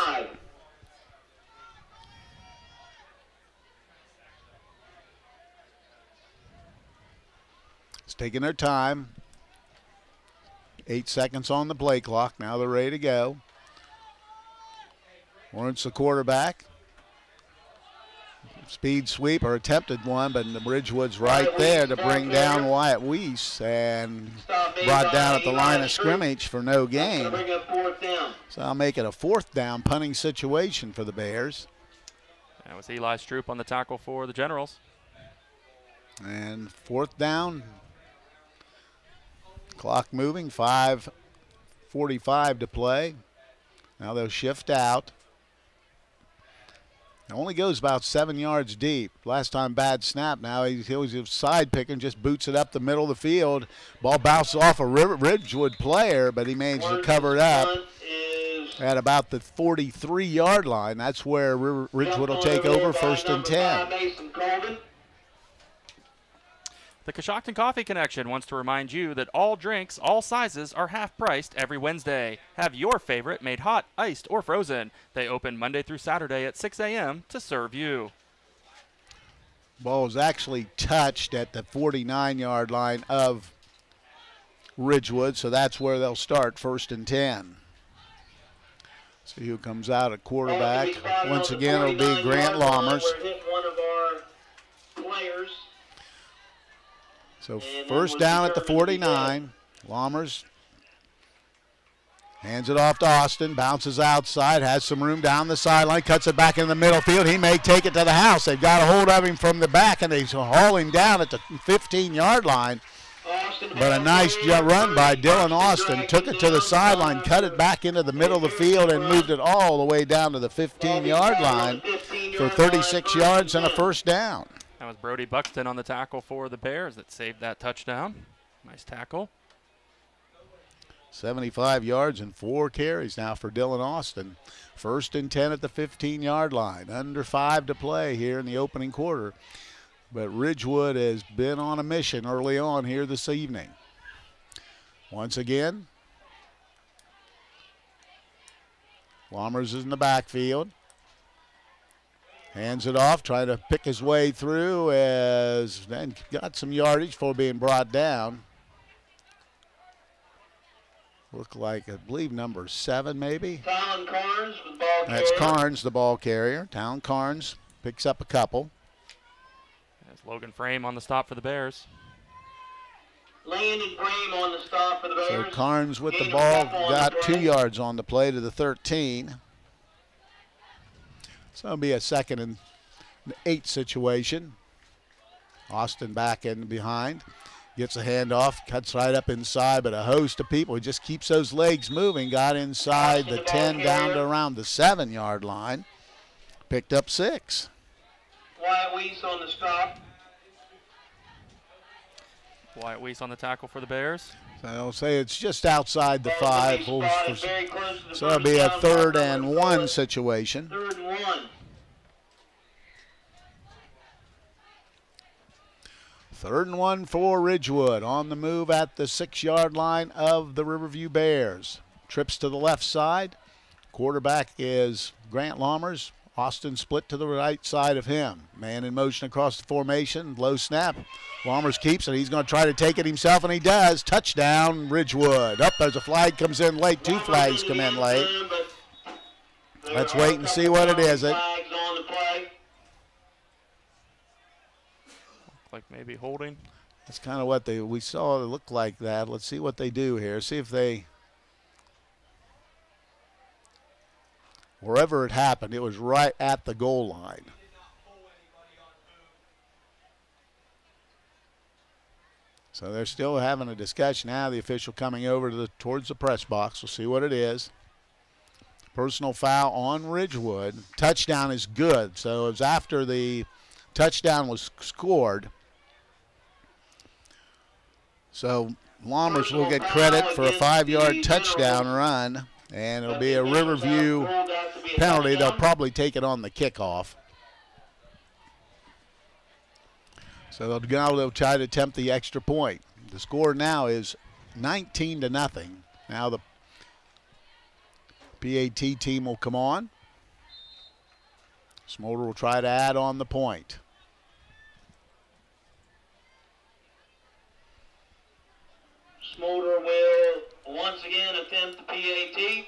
It's taking their time. 8 seconds on the play clock. Now they're ready to go. Lawrence, the quarterback. Speed sweep or attempted one, but Ridgewood's right there to bring down Wyatt Weiss and brought down at the line of scrimmage for no gain. So I'll make it a 4th down punting situation for the Bears. That was Eli Stroop on the tackle for the Generals. And 4th down. Clock moving, 5:45 to play. Now they'll shift out. It only goes about 7 yards deep. Last time bad snap. Now he was side picking, just boots it up the middle of the field. Ball bounces off a Ridgewood player, but he managed to cover it up at about the 43-yard line. That's where Ridgewood will take over, 1st and 10. The Coshocton Coffee Connection wants to remind you that all drinks, all sizes, are half-priced every Wednesday. Have your favorite made hot, iced, or frozen. They open Monday through Saturday at 6 a.m. to serve you. Ball is actually touched at the 49-yard line of Ridgewood, so that's where they'll start, 1st and 10. See who comes out at quarterback. Once again, it'll be Grant Lammers. So 1st down at the 49. Lammers hands it off to Austin, bounces outside, has some room down the sideline, cuts it back in the middle field. He may take it to the house. They've got a hold of him from the back, and they haul him down at the 15-yard line. But a nice run by Dylan Austin. Took it to the sideline, cut it back into the middle of the field, and moved it all the way down to the 15-yard line for 36 yards and a 1st down. That was Brody Buxton on the tackle for the Bears that saved that touchdown. Nice tackle. 75 yards and 4 carries now for Dylan Austin. 1st and 10 at the 15-yard line. Under 5 to play here in the opening quarter. But Ridgewood has been on a mission early on here this evening. Once again, Lammers is in the backfield. Hands it off, trying to pick his way through as then got some yardage before being brought down. Look like, I believe, number 7 maybe. Talon Carnes, the ball carrier. That's Carnes, the ball carrier. Talon Carnes picks up a couple. That's Logan Frame on the stop for the Bears. Landon Frame on the stop for the Bears. So Carnes with the ball got 2 yards on the play to the 13. So it'll be a 2nd and 8 situation. Austin back in behind. Gets a handoff, cuts right up inside, but a host of people. He just keeps those legs moving. Got inside the 10 down to around the 7-yard line. Picked up 6. Wyatt Weiss on the stop. Wyatt Weiss on the tackle for the Bears. So I'll say it's just outside the 5. So it'll be a 3rd and 1 situation. 3rd and 1. 3rd and 1 for Ridgewood. On the move at the 6-yard line of the Riverview Bears. Trips to the left side. Quarterback is Grant Lammers. Austin split to the right side of him. Man in motion across the formation. Low snap. Lammers keeps it. He's going to try to take it himself, and he does. Touchdown, Ridgewood. Up, there's a flag comes in late. 2 flags come in late. Let's wait and see what it is. Like maybe holding. That's kind of what we saw it look like that. Let's see what they do here. See if they, wherever it happened, it was right at the goal line. So they're still having a discussion now. The official coming over towards the press box. We'll see what it is. Personal foul on Ridgewood. Touchdown is good. So it was after the touchdown was scored. So Lammers will get credit for a 5-yard touchdown run, and it'll be a Riverview penalty. They'll probably take it on the kickoff. So they'll try to attempt the extra point. The score now is 19-0. Now the PAT team will come on. Smolder will try to add on the point. Smolder will once again attempt the PAT.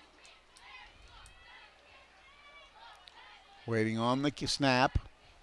Waiting on the snap.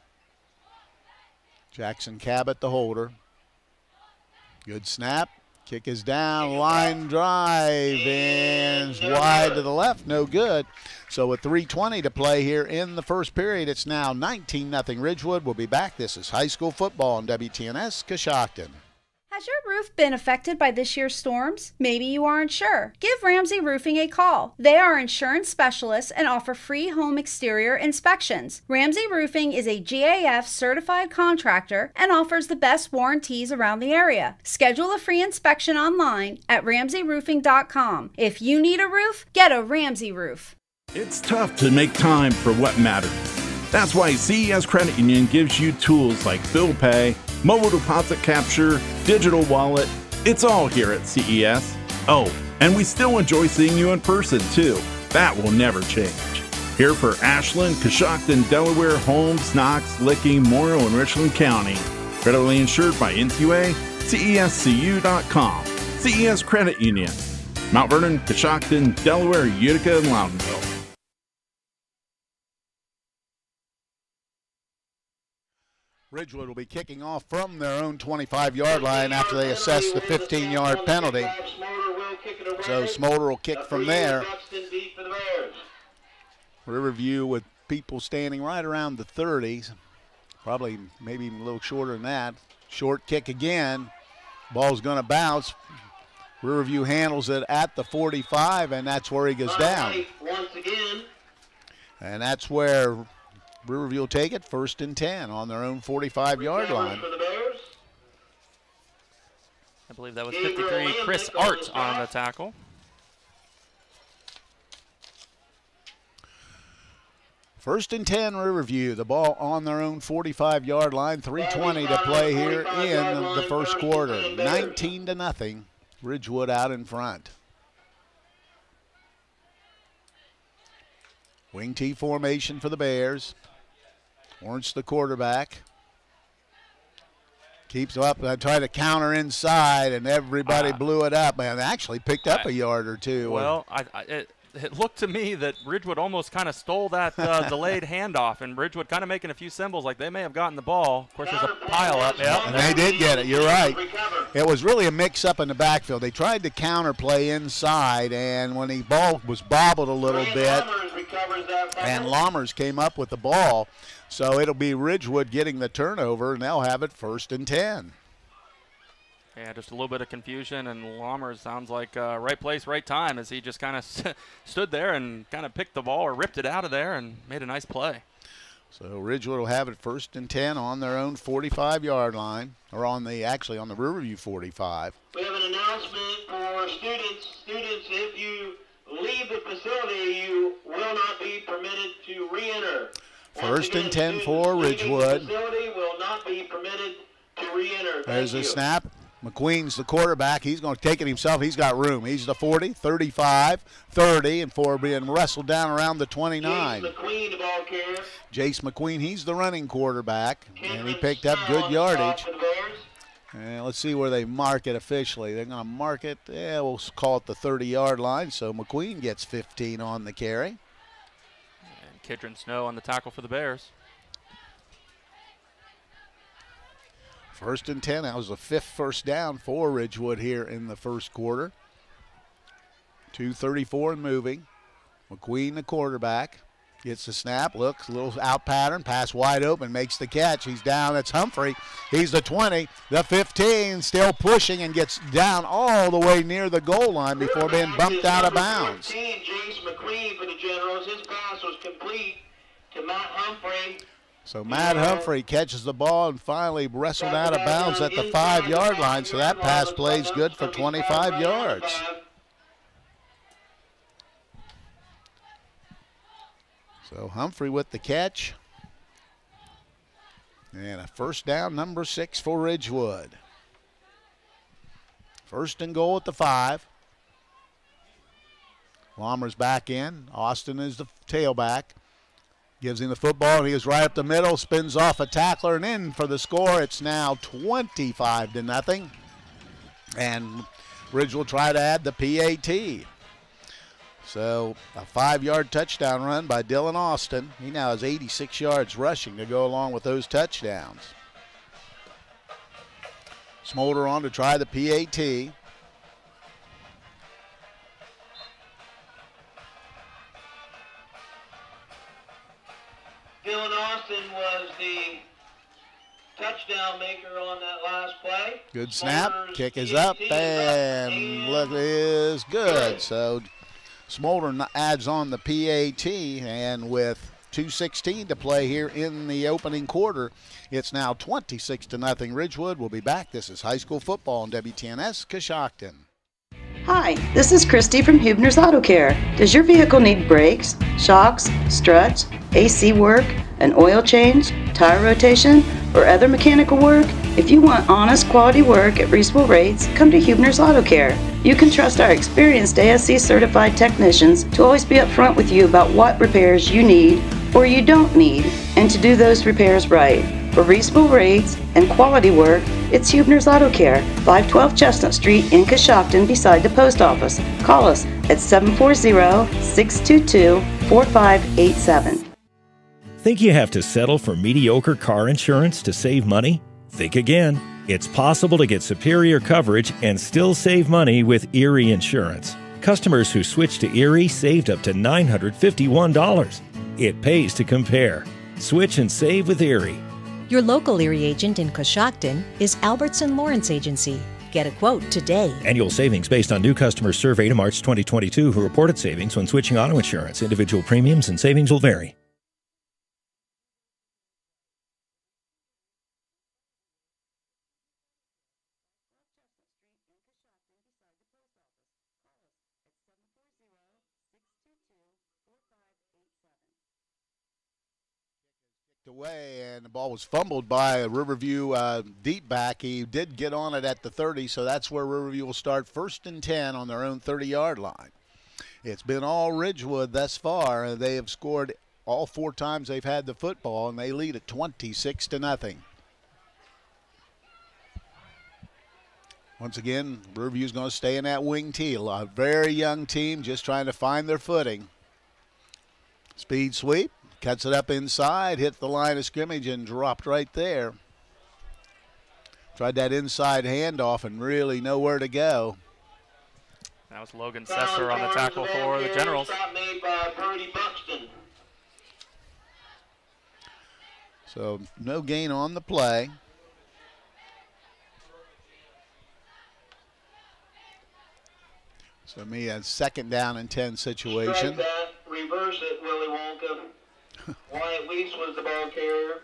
Jackson Cabot, the holder. Good snap. Kick is down. Line drive. And wide to the left. No good. So with 3:20 to play here in the first period, it's now 19-0 Ridgewood. We'll be back. This is high school football on WTNS Coshocton. Has your roof been affected by this year's storms? Maybe you aren't sure. Give Ramsey Roofing a call. They are insurance specialists and offer free home exterior inspections. Ramsey Roofing is a GAF certified contractor and offers the best warranties around the area. Schedule a free inspection online at ramseyroofing.com. If you need a roof, get a Ramsey roof. It's tough to make time for what matters. That's why CES Credit Union gives you tools like bill pay, mobile deposit capture, digital wallet. It's all here at CES. Oh, and we still enjoy seeing you in person too. That will never change. Here for Ashland, Coshocton, Delaware, Holmes, Knox, Licking, Morrow, and Richland County. Credibly insured by NCUA, CESCU.com. CES Credit Union. Mount Vernon, Coshocton, Delaware, Utica, and Loudonville. Ridgewood will be kicking off from their own 25-yard line after they assess the 15-yard penalty. So Smolder will kick from there. Riverview with people standing right around the 30s. Probably maybe even a little shorter than that. Short kick again. Ball's going to bounce. Riverview handles it at the 45, and that's where he goes down. And that's where Riverview will take it, 1st and 10 on their own 45-yard line. I believe that was 53 Chris Art on the tackle. First and 10 Riverview, the ball on their own 45-yard line, 3:20 to play here in the first quarter. 19-0, Ridgewood out in front. Wing T formation for the Bears. Lawrence, the quarterback, keeps up and tried to counter inside, and everybody blew it up, and actually picked up a yard or two. Well, it looked to me that Ridgewood almost kind of stole that delayed handoff, and Ridgewood kind of making a few symbols like they may have gotten the ball. Of course, there's a pile up. Yep. And they did get it. You're right. It was really a mix-up in the backfield. They tried to counter play inside, and when the ball was bobbled a little bit, and Lammers came up with the ball, so it'll be Ridgewood getting the turnover, and they'll have it 1st and 10. Yeah, just a little bit of confusion, and Lammers sounds like right place, right time, as he just kind of stood there and kind of picked the ball or ripped it out of there and made a nice play. So Ridgewood will have it 1st and 10 on their own 45-yard line, or actually on the Riverview 45. We have an announcement for students. Students, if you leave the facility, you will not be permitted to re-enter. 1st and 10 for Ridgewood. The facility will not be permitted to re-enter. There's a snap. McQueen's the quarterback. He's going to take it himself. He's got room. He's the 40, 35, 30, and for being wrestled down around the 29. Jace McQueen, he's the running quarterback, and he picked up good yardage. And let's see where they mark it officially. They're going to mark it, we'll call it the 30-yard line, so McQueen gets 15 on the carry. And Kidron Snow on the tackle for the Bears. 1st and 10. That was the 5th first down for Ridgewood here in the first quarter. 2:34 and moving. McQueen, the quarterback, gets the snap, looks, a little out pattern, pass wide open, makes the catch. He's down. That's Humphrey. He's the 20, the 15, still pushing and gets down all the way near the goal line before being bumped out of bounds. 14, Jace McQueen for the Generals. His pass was complete to Matt Humphrey. So Matt Humphrey catches the ball and finally wrestled out of bounds at the 5-yard line. So that pass play is good for 25 yards. So Humphrey with the catch. And a first down, number 6 for Ridgewood. First and goal at the 5. Lommer's back in. Austin is the tailback. Gives him the football, and he goes right up the middle, spins off a tackler, and in for the score. It's now 25-0. And Ridge will try to add the PAT. So a 5-yard touchdown run by Dylan Austin. He now has 86 yards rushing to go along with those touchdowns. Smolder on to try the PAT. Dylan Austin was the touchdown maker on that last play. Good snap. Kick is up, and look is good. So Smolder adds on the PAT, and with 2:16 to play here in the opening quarter, it's now 26-0 Ridgewood. We'll be back. This is high school football on WTNS Coshocton. Hi, this is Christy from Huebner's Auto Care. Does your vehicle need brakes, shocks, struts, AC work, an oil change, tire rotation, or other mechanical work? If you want honest quality work at reasonable rates, come to Huebner's Auto Care. You can trust our experienced ASC certified technicians to always be upfront with you about what repairs you need or you don't need, and to do those repairs right. For reasonable rates and quality work, it's Huebner's Auto Care, 512 Chestnut Street in Coshocton beside the post office. Call us at 740-622-4587. Think you have to settle for mediocre car insurance to save money? Think again. It's possible to get superior coverage and still save money with Erie Insurance. Customers who switched to Erie saved up to $951. It pays to compare. Switch and save with Erie. Your local Erie agent in Coshocton is Albertson Lawrence Agency. Get a quote today. Annual savings based on new customers surveyed in March 2022 who reported savings when switching auto insurance. Individual premiums and savings will vary. Away, and the ball was fumbled by a Riverview deep back. He did get on it at the 30, so that's where Riverview will start 1st and 10 on their own 30-yard line. It's been all Ridgewood thus far. They have scored all 4 times they've had the football, and they lead at 26-0. Once again, Riverview's going to stay in that wing tee. A very young team just trying to find their footing. Speed sweep. Cuts it up inside, hit the line of scrimmage, and dropped right there. Tried that inside handoff and really nowhere to go. That was Logan Sesser on the tackle for the Generals. So no gain on the play. So me a 2nd down and 10 situation. Strike that, reverse it, Willie Wonka. Wyatt Weiss was the ball carrier.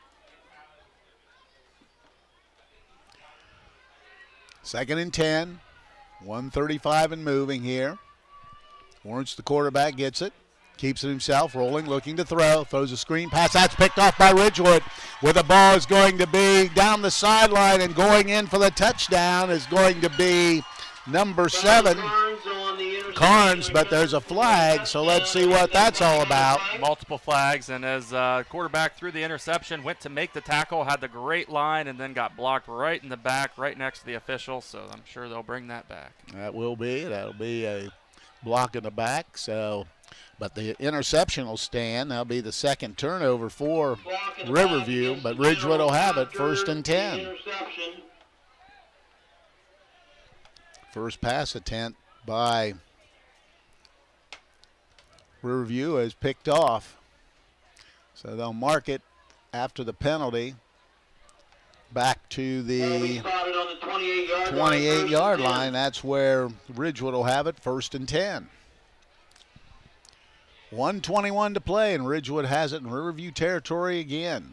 Second and 10. 1:35 and moving here. Lawrence, the quarterback, gets it. Keeps it himself, rolling, looking to throw. Throws a screen pass. That's picked off by Ridgewood. Where the ball is going to be down the sideline, and going in for the touchdown is going to be number 7. Carnes, but there's a flag, so let's see what that's all about. Multiple flags, and as quarterback threw the interception, went to make the tackle, had the great line, and then got blocked right in the back, right next to the official, so I'm sure they'll bring that back. That'll be a block in the back, so, but the interception will stand. That'll be the 2nd turnover for Riverview, but Ridgewood will have it 1st and 10. First pass attempt by Riverview is picked off. So they'll mark it after the penalty back to the 28-yard line. That's where Ridgewood will have it 1st and 10. 1:21 to play, and Ridgewood has it in Riverview territory again.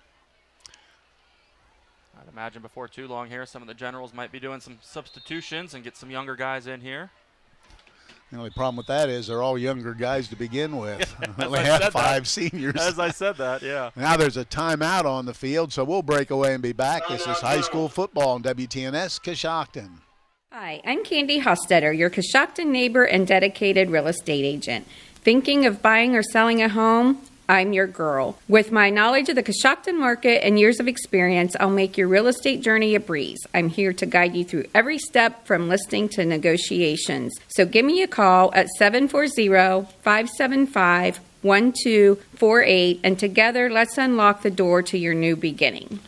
I'd imagine before too long here, some of the Generals might be doing some substitutions and get some younger guys in here. The only problem with that is they're all younger guys to begin with. Yeah, only have 5 seniors. As I said that, yeah. Now there's a timeout on the field, so we'll break away and be back. This is high school football on WTNS Coshocton. Hi, I'm Candy Hostetter, your Coshocton neighbor and dedicated real estate agent. Thinking of buying or selling a home? I'm your girl. With my knowledge of the Coshocton market and years of experience, I'll make your real estate journey a breeze. I'm here to guide you through every step from listing to negotiations. So give me a call at 740-575-1248, and together let's unlock the door to your new beginning.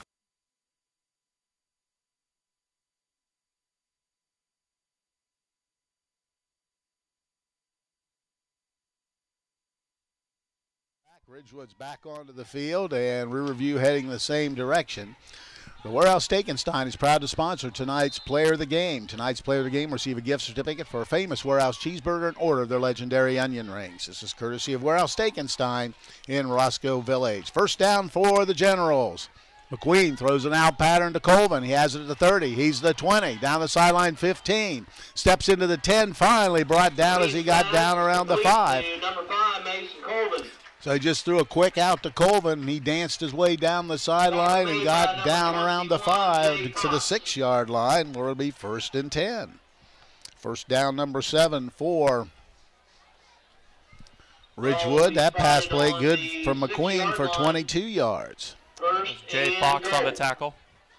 Ridgewood's back onto the field, and Riverview heading the same direction. The Warehouse Steakenstein is proud to sponsor tonight's Player of the Game. Tonight's Player of the Game will receive a gift certificate for a famous Warehouse cheeseburger and order of their legendary onion rings. This is courtesy of Warehouse Steakenstein in Roscoe Village. First down for the Generals. McQueen throws an out pattern to Colvin. He has it at the 30. He's the 20. Down the sideline, 15. Steps into the 10. Finally brought down as he got down around the 5. Number 5, Mason Colvin. So he just threw a quick out to Colvin. He danced his way down the sideline and got down around the 5 to the 6-yard line, where it'll be 1st and 10. First down, number 7 for Ridgewood. That pass play good from McQueen for 22 yards. Jay Fox on the tackle.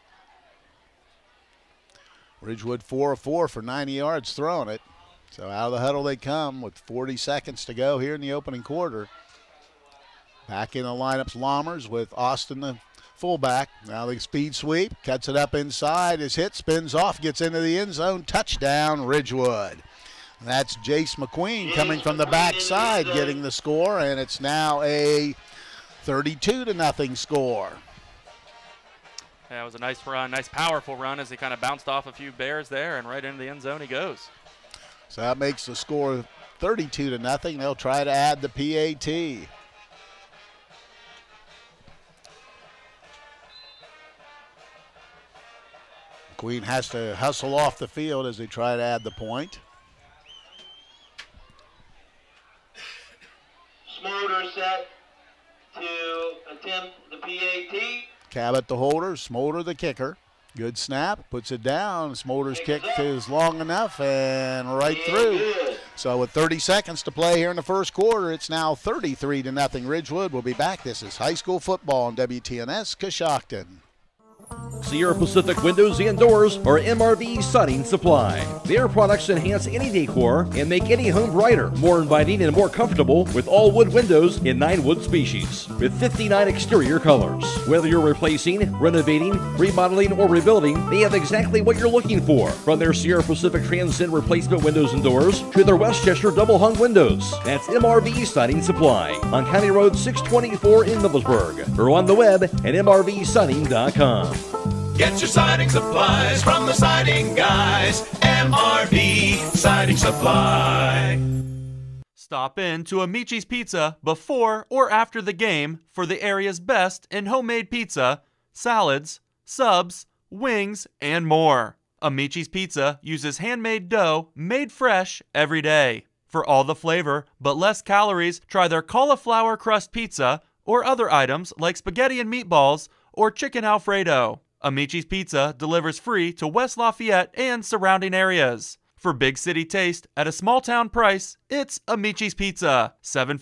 Ridgewood 4 of 4 for 90 yards throwing it. So out of the huddle they come with 40 seconds to go here in the opening quarter. Back in the lineups, Lammers with Austin, the fullback. Now the speed sweep, cuts it up inside. His hit, spins off, gets into the end zone. Touchdown, Ridgewood. That's Jace McQueen coming from the backside getting the score, and it's now a 32-0 score. Yeah, it was a nice run, nice powerful run as he kind of bounced off a few Bears there, and right into the end zone he goes. So that makes the score 32-0. They'll try to add the PAT. Queen has to hustle off the field as they try to add the point. Smolder set to attempt the PAT. Cabot the holder, Smolder the kicker. Good snap, puts it down. Smolder's kick is long enough and right through. So with 30 seconds to play here in the first quarter, it's now 33-0 Ridgewood. We'll be back. This is high school football on WTNS Coshocton. Sierra Pacific Windows and Doors are MRV Siding Supply. Their products enhance any decor and make any home brighter, more inviting, and more comfortable with all wood windows in 9 wood species with 59 exterior colors. Whether you're replacing, renovating, remodeling, or rebuilding, they have exactly what you're looking for. From their Sierra Pacific Transcend replacement windows and doors to their Westchester double hung windows. That's MRV Siding Supply on County Road 624 in Middlesburg or on the web at mrvsiding.com. Get your siding supplies from the siding guys. MRV Siding Supply. Stop in to Amici's Pizza before or after the game for the area's best in homemade pizza, salads, subs, wings, and more. Amici's Pizza uses handmade dough made fresh every day. For all the flavor but less calories, try their cauliflower crust pizza or other items like spaghetti and meatballs or chicken Alfredo. Amici's Pizza delivers free to West Lafayette and surrounding areas. For big city taste at a small town price, it's Amici's Pizza,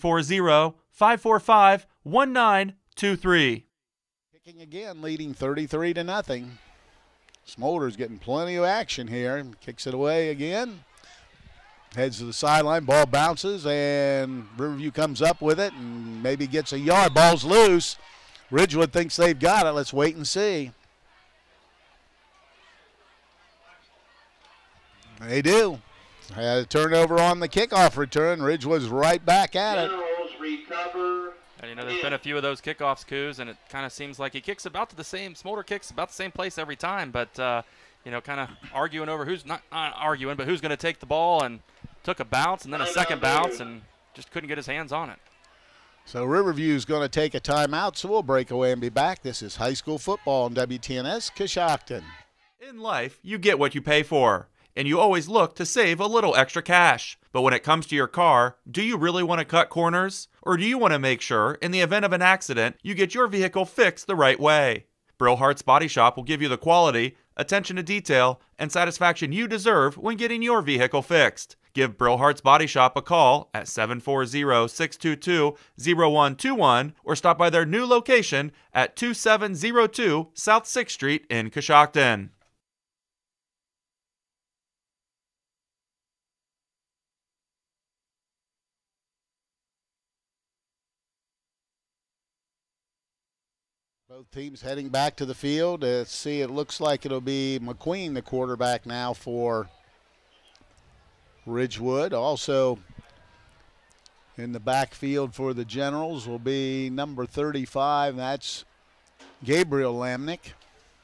740-545-1923. Kicking again, leading 33-0. Smolder's getting plenty of action here. Kicks it away again. Heads to the sideline, ball bounces, and Riverview comes up with it and maybe gets a yard. Ball's loose. Ridgewood thinks they've got it. Let's wait and see. They do. Had a turnover on the kickoff return. Ridgewood's right back at it. And you know, there's been a few of those kickoffs, Coos, and it kind of seems like he kicks about to the same, Smolder kicks about the same place every time, but, you know, kind of arguing over who's not arguing, but who's going to take the ball, and took a bounce and then a second bounce, and just couldn't get his hands on it. So Riverview's going to take a timeout, so we'll break away and be back. This is high school football on WTNS Coshocton. In life, you get what you pay for, and you always look to save a little extra cash. But when it comes to your car, do you really want to cut corners? Or do you want to make sure, in the event of an accident, you get your vehicle fixed the right way? Brillhart's Body Shop will give you the quality, attention to detail, and satisfaction you deserve when getting your vehicle fixed. Give Brillhart's Body Shop a call at 740-622-0121 or stop by their new location at 2702 South 6th Street in Coshocton. Both teams heading back to the field. Let's see, it looks like it'll be McQueen, the quarterback now for Ridgewood. Also in the backfield for the Generals will be number 35. That's Gabriel Lamnick.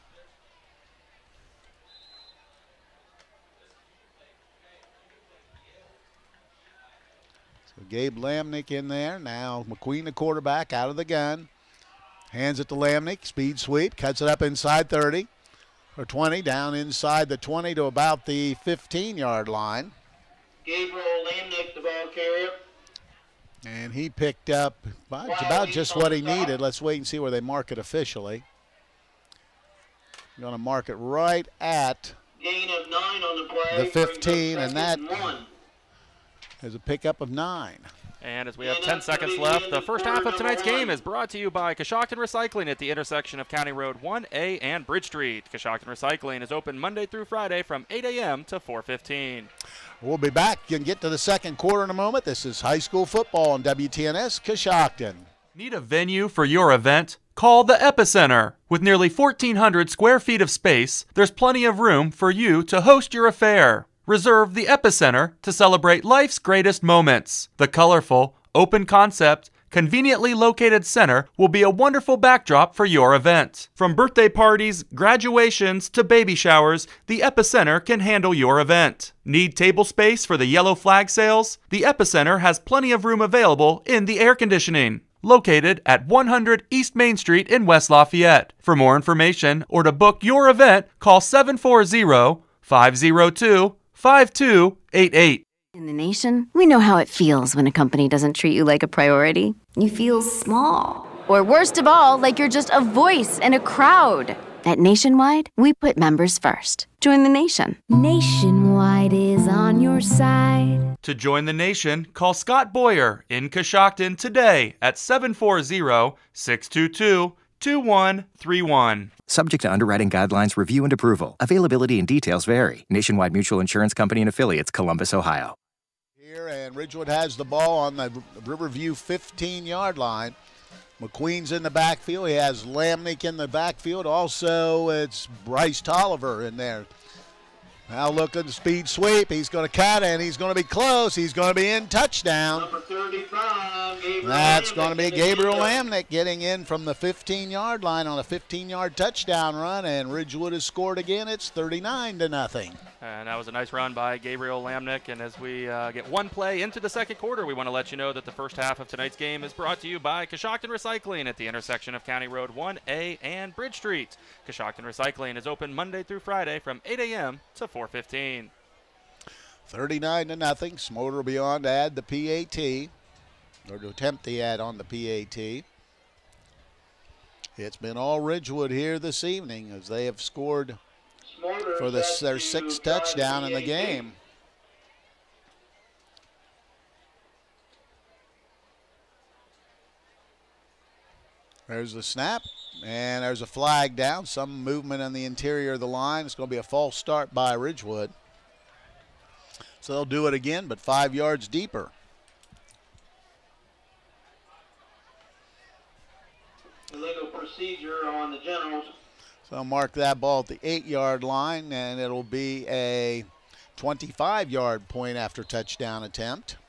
So Gabe Lamnick in there. Now McQueen, the quarterback, out of the gun. Hands it to Lamnick, speed sweep, cuts it up inside 30 or 20, down inside the 20 to about the 15-yard line. Gabriel Lamnick, the ball carrier. And he picked up about just what he needed. Let's wait and see where they mark it officially. Going to mark it right at Gain of 9 on the play. the 15, and that is a pickup of 9. And as we have 10 seconds left, the first half of tonight's game is brought to you by Coshocton Recycling at the intersection of County Road 1A and Bridge Street. Coshocton Recycling is open Monday through Friday from 8 a.m. to 4:15. We'll be back and get to the second quarter in a moment. This is high school football on WTNS Coshocton. Need a venue for your event? Call the Epicenter. With nearly 1,400 square feet of space, there's plenty of room for you to host your affair. Reserve the Epicenter to celebrate life's greatest moments. The colorful, open concept, conveniently located center will be a wonderful backdrop for your event. From birthday parties, graduations, to baby showers, the Epicenter can handle your event. Need table space for the yellow flag sales? The Epicenter has plenty of room available in the air conditioning. Located at 100 East Main Street in West Lafayette. For more information or to book your event, call 740-502-5288. In the nation, we know how it feels when a company doesn't treat you like a priority. You feel small. Or worst of all, like you're just a voice in a crowd. At Nationwide, we put members first. Join the nation. Nationwide is on your side. To join the nation, call Scott Boyer in Coshocton today at 740-622-2131. Subject to underwriting guidelines, review, and approval. Availability and details vary. Nationwide Mutual Insurance Company and Affiliates, Columbus, Ohio. Here, and Ridgewood has the ball on the Riverview 15-yard line. McQueen's in the backfield. He has Lamnick in the backfield. Also, it's Bryce Tolliver in there. Now looking, speed sweep. He's going to cut, and he's going to be close. He's going to be in, touchdown. Number 35, Gabriel That's going to be Lamnick. Gabriel Lamnick getting in from the 15-yard line on a 15-yard touchdown run, and Ridgewood has scored again. It's 39-0. And that was a nice run by Gabriel Lamnick. And as we get one play into the second quarter, we want to let you know that the first half of tonight's game is brought to you by Coshocton Recycling at the intersection of County Road 1A and Bridge Street. Coshocton Recycling is open Monday through Friday from 8 a.m. to 4:15. 39-0. Smoter will be on to add the PAT, or to attempt the add on the PAT. It's been all Ridgewood here this evening as they have scored for their sixth touchdown in the game. There's the snap, and there's a flag down. Some movement on the interior of the line. It's going to be a false start by Ridgewood. So they'll do it again, but 5 yards deeper. Illegal procedure on the Generals. So I'll mark that ball at the 8-yard line, and it'll be a 25-yard point after touchdown attempt.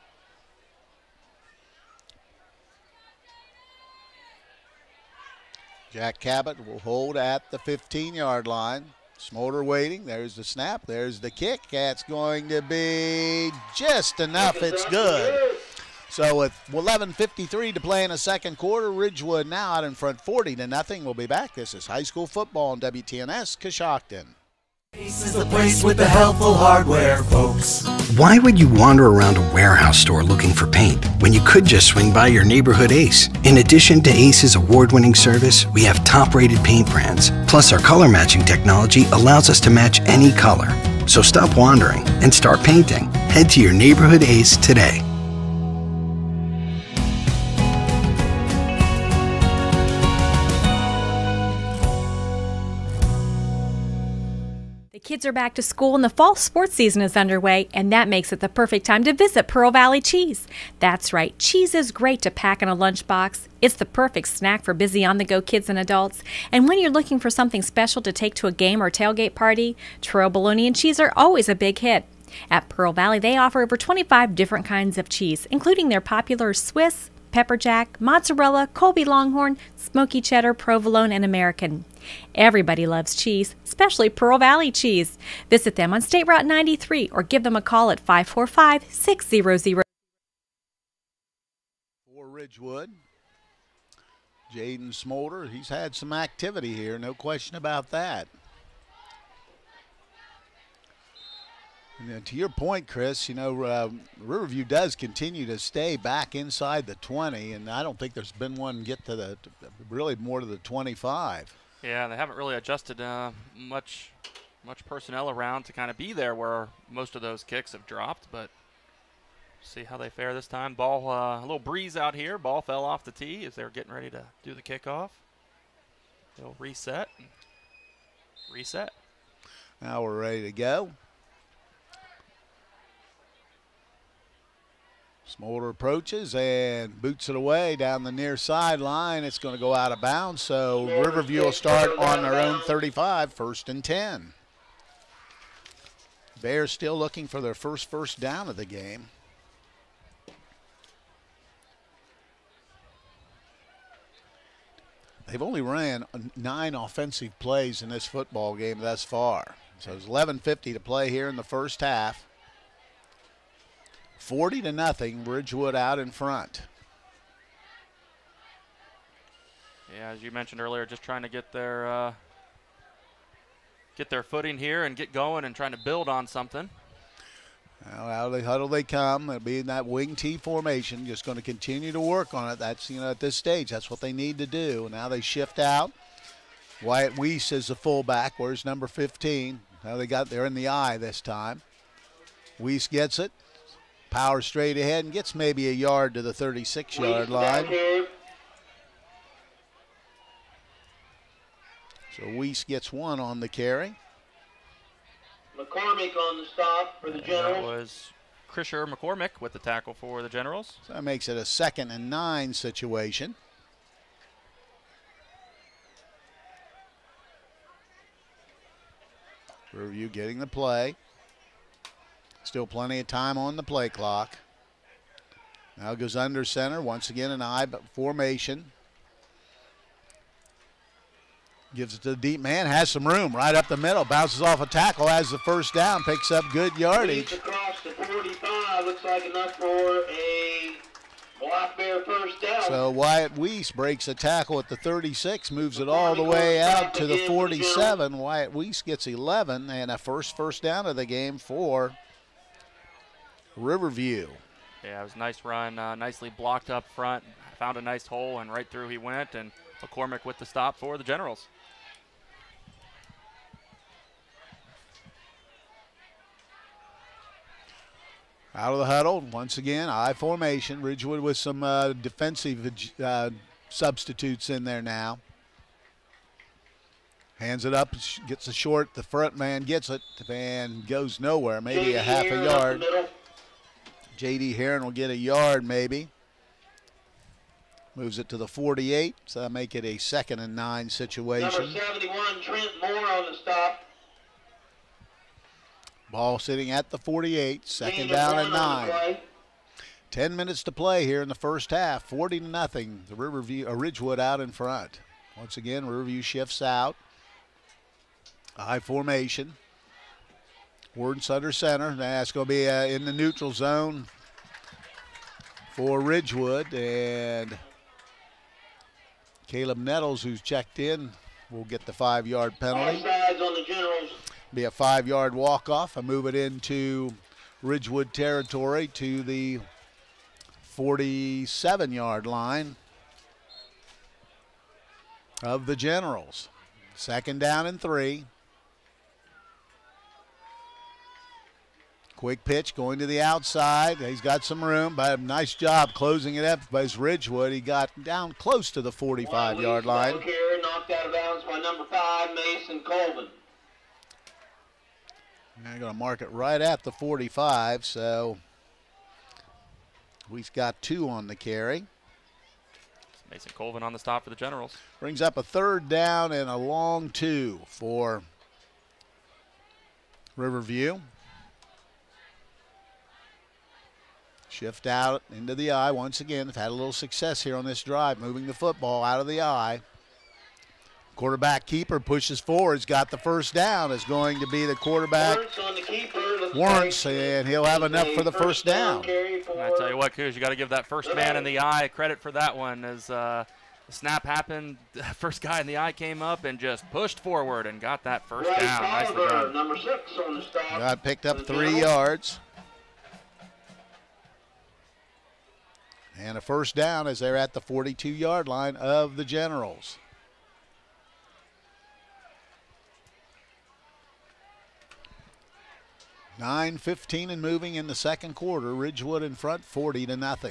Jack Cabot will hold at the 15-yard line. Smoter waiting. There's the snap. There's the kick. That's going to be just enough. It's good. So with 11:53 to play in the second quarter, Ridgewood now out in front 40-0. We'll be back. This is high school football on WTNS Coshocton. Ace is the place with the helpful hardware, folks. Why would you wander around a warehouse store looking for paint when you could just swing by your neighborhood Ace? In addition to Ace's award-winning service, we have top-rated paint brands. Plus, our color matching technology allows us to match any color. So stop wandering and start painting. Head to your neighborhood Ace today. Kids are back to school and the fall sports season is underway, and that makes it the perfect time to visit Pearl Valley Cheese. That's right, cheese is great to pack in a lunchbox. It's the perfect snack for busy on-the-go kids and adults. And when you're looking for something special to take to a game or tailgate party, Trail bologna and cheese are always a big hit. At Pearl Valley, they offer over 25 different kinds of cheese, including their popular Swiss, pepper jack, mozzarella, Colby Longhorn, smoky cheddar, provolone, and American. Everybody loves cheese, especially Pearl Valley cheese. Visit them on State Route 93 or give them a call at 545-600. For Ridgewood, Jaden Smolder, he's had some activity here, no question about that. And to your point, Chris, Riverview does continue to stay back inside the 20, and I don't think there's been one get to really more to the 25. Yeah, they haven't really adjusted much personnel around to kind of be there where most of those kicks have dropped, but see how they fare this time. Ball, a little breeze out here. Ball fell off the tee as they were getting ready to do the kickoff. They'll reset. Reset. Now we're ready to go. Smolder approaches and boots it away down the near sideline. It's going to go out of bounds, so Riverview will start on their own 35, 1st and 10. Bears still looking for their first down of the game. They've only ran 9 offensive plays in this football game thus far. So it's 11:50 to play here in the first half. 40-0, Ridgewood out in front. Yeah, as you mentioned earlier, just trying to get their footing here and get going and trying to build on something. Well, out of the huddle they come. They'll be in that wing T formation, just going to continue to work on it. That's, at this stage, that's what they need to do. Now they shift out. Wyatt Weiss is the fullback. Where's number 15? Now they're in the eye this time. Weiss gets it. Power straight ahead and gets maybe a yard to the 36-yard line. So Weiss gets 1 on the carry. McCormick on the stop for the Generals. That was Krisher McCormick with the tackle for the Generals. So that makes it a 2nd and 9 situation. Riverview getting the play. Still plenty of time on the play clock. Now goes under center. Once again, an I formation. Gives it to the deep man. Has some room right up the middle. Bounces off a tackle. Has the first down. Picks up good yardage. Across the 45. Looks like enough for a Black Bear first down. So Wyatt Weiss breaks a tackle at the 36. Moves it all the way out to the 47. Wyatt Weiss gets 11 and a first down of the game for Riverview. Yeah, it was a nice run, nicely blocked up front, found a nice hole, and right through he went, and McCormick with the stop for the Generals. Out of the huddle, once again, I formation. Ridgewood with some defensive substitutes in there now. Hands it up, gets a short, the front man gets it, and goes nowhere, maybe a half a yard. J.D. Heron will get a yard maybe. Moves it to the 48, so that'll make it a 2nd and 9 situation. Number 71, Trent Moore on the stop. Ball sitting at the 48, 2nd down and 9. 10 minutes to play here in the first half, 40-0. The Ridgewood out in front. Once again, Riverview shifts out. I formation. Wardens under center. That's going to be in the neutral zone. for Ridgewood, and Caleb Nettles, who's checked in, will get the 5-yard penalty. Offsides on the Generals. Be a 5-yard walk-off. I move it into Ridgewood territory to the 47-yard line of the Generals. 2nd down and 3. Quick pitch going to the outside. He's got some room, but a nice job closing it up by Ridgewood. He got down close to the 45-yard line. Here, knocked out of bounds by number 5, Mason Colvin. They're going to mark it right at the 45, so we've got 2 on the carry. Mason Colvin on the stop for the Generals. Brings up a 3rd down and a long 2 for Riverview. Shift out into the eye once again. They've had a little success here on this drive, moving the football out of the eye. Quarterback keeper pushes forward. He's got the 1st down. Is going to be the quarterback, Warrants, and he'll have enough for the 1st down. And I tell you what, Coos, you got to give that first man in the eye credit for that one. As the snap happened, the first guy in the eye came up and just pushed forward and got that 1st down. Nicely done. Number 6 on the stop. Got picked up 3 yards. And a 1st down as they're at the 42-yard line of the Generals. $9:15 and moving in the 2nd quarter. Ridgewood in front, 40-0.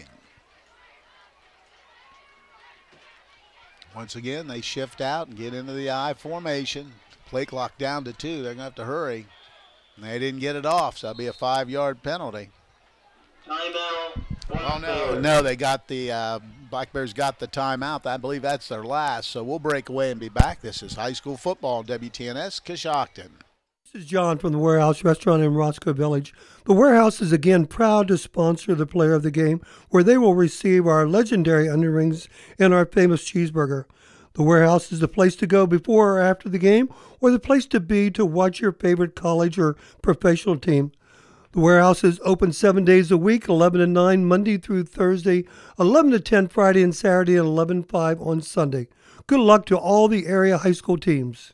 Once again, they shift out and get into the I formation. Play clock down to 2. They're going to have to hurry. And they didn't get it off, so that'll be a 5-yard penalty. Timeout. Oh, no, they got the Black Bears got the timeout. I believe that's their last, so we'll break away and be back. This is high school football, WTNS, Coshocton. This is John from the Warehouse Restaurant in Roscoe Village. The Warehouse is again proud to sponsor the player of the game, where they will receive our legendary onion rings and our famous cheeseburger. The Warehouse is the place to go before or after the game, or the place to be to watch your favorite college or professional team. The Warehouse is open 7 days a week, 11 to 9 Monday through Thursday, 11 to 10 Friday and Saturday, and 11 to 5 on Sunday. Good luck to all the area high school teams.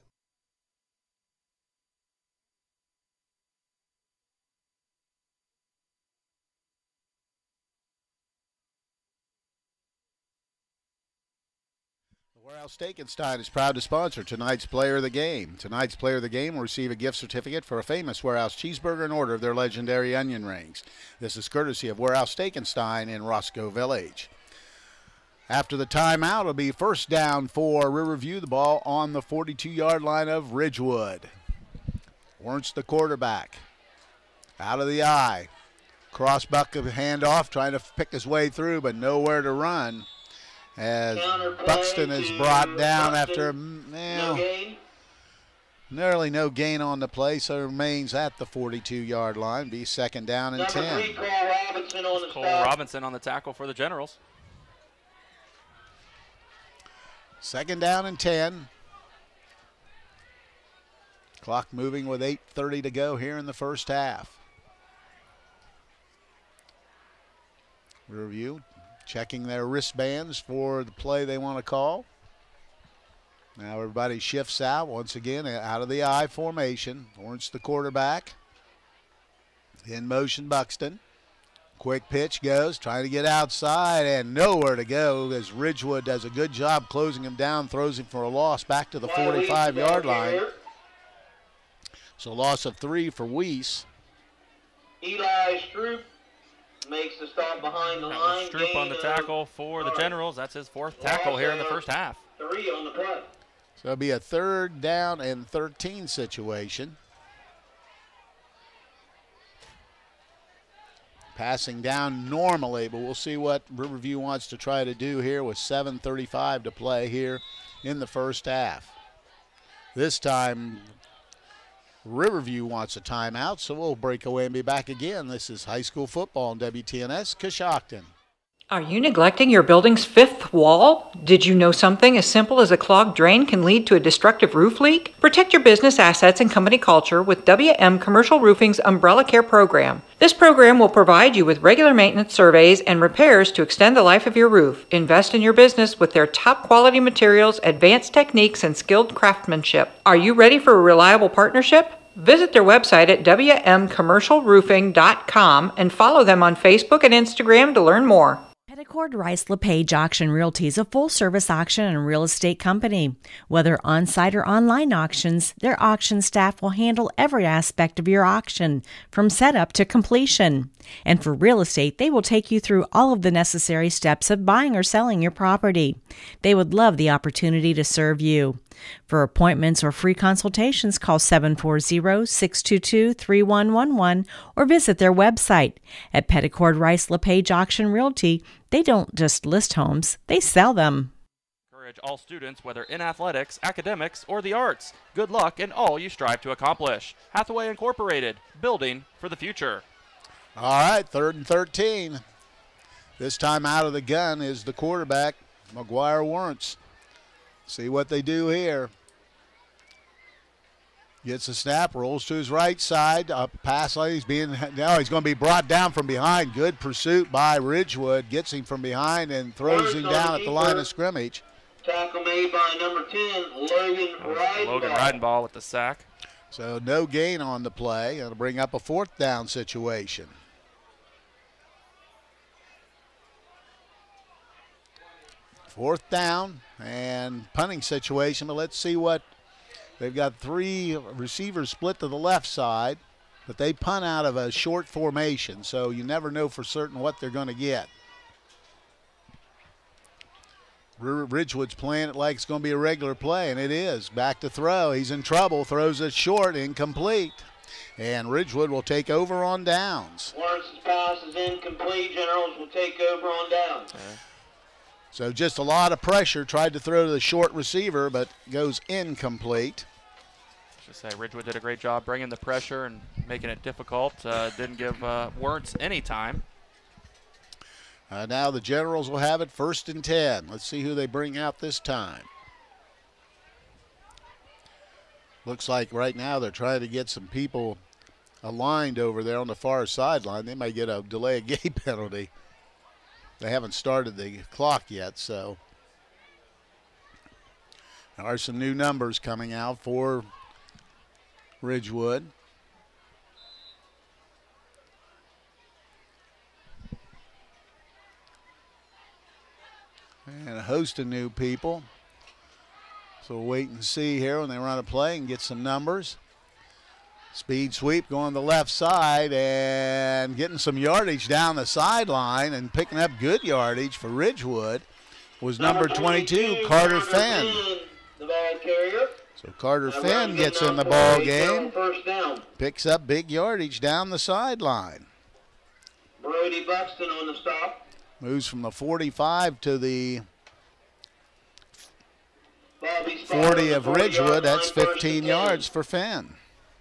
Warehouse Steakenstein is proud to sponsor tonight's Player of the Game. Tonight's Player of the Game will receive a gift certificate for a famous Warehouse cheeseburger in order of their legendary onion rings. This is courtesy of Warehouse Steakenstein in Roscoe Village. After the timeout, it'll be 1st down for Riverview. The ball on the 42-yard line of Ridgewood. Warrants the quarterback. Out of the eye. Cross bucket handoff, trying to pick his way through, but nowhere to run. As Buxton is brought down after nearly no gain on the play, so it remains at the 42-yard line. Be 2nd down and 10. Cole Robinson on the tackle for the Generals. 2nd down and 10. Clock moving with 8:30 to go here in the 1st half. Review. Checking their wristbands for the play they want to call. Now everybody shifts out once again out of the I formation. Warrants the quarterback. In motion Buxton. Quick pitch goes, trying to get outside and nowhere to go as Ridgewood does a good job closing him down, throws him for a loss back to the 45-yard line. So loss of 3 for Weiss. Eli Stroop makes the stop behind the line. Stroop on the tackle for the Generals. That's his 4th tackle here in the 1st half. 3 on the play. So it'll be a 3rd down and 13 situation. Passing down normally, but we'll see what Riverview wants to try to do here with 7:35 to play here in the 1st half. This time, Riverview wants a timeout, so we'll break away and be back again. This is high school football on WTNS Coshocton. Are you neglecting your building's fifth wall? Did you know something as simple as a clogged drain can lead to a destructive roof leak? Protect your business assets and company culture with WM Commercial Roofing's Umbrella Care program. This program will provide you with regular maintenance surveys and repairs to extend the life of your roof. Invest in your business with their top quality materials, advanced techniques, and skilled craftsmanship. Are you ready for a reliable partnership? Visit their website at wmcommercialroofing.com and follow them on Facebook and Instagram to learn more. Petticord Rice LePage Auction Realty is a full-service auction and real estate company. Whether on-site or online auctions, their auction staff will handle every aspect of your auction, from setup to completion. And for real estate, they will take you through all of the necessary steps of buying or selling your property. They would love the opportunity to serve you. For appointments or free consultations, call 740-622-3111 or visit their website. At Petticord Rice LePage Auction Realty, they don't just list homes, they sell them. Encourage all students, whether in athletics, academics, or the arts. Good luck in all you strive to accomplish. Hathaway Incorporated, building for the future. All right, 3rd and 13. This time out of the gun is the quarterback, McGuire Warrants. See what they do here. Gets a snap, rolls to his right side. Up pass lane. He's going to be brought down from behind. Good pursuit by Ridgewood. Gets him from behind and throws him down at the line of scrimmage. Tackle made by number 10, Logan Ridenball. Logan Ridenball with the sack. So no gain on the play. It'll bring up a 4th down situation. Fourth down and punting situation, but let's see what they've got. 3 receivers split to the left side, but they punt out of a short formation, so you never know for certain what they're going to get. Ridgewood's playing it like it's going to be a regular play, and it is. Back to throw. He's in trouble. Throws it short, incomplete. And Ridgewood will take over on downs. Lawrence's pass is incomplete. Generals will take over on downs. Okay. So just a lot of pressure. Tried to throw to the short receiver, but goes incomplete. Just say Ridgewood did a great job bringing the pressure and making it difficult. Didn't give Warrants any time. Now the Generals will have it 1st and 10. Let's see who they bring out this time. Looks like right now they're trying to get some people aligned over there on the far sideline. They might get a delay of game penalty. They haven't started the clock yet, so there are some new numbers coming out for Ridgewood. And a host of new people. So we'll wait and see here when they run a play and get some numbers. Speed sweep going the left side and getting some yardage down the sideline and picking up good yardage for Ridgewood was number 22, Carter Finn. The ball carrier. So Carter Finn gets in the ball game, picks up big yardage down the sideline. Brody Buxton on the stop. Moves from the 45 to the 40 of Ridgewood. That's 15 yards for Finn.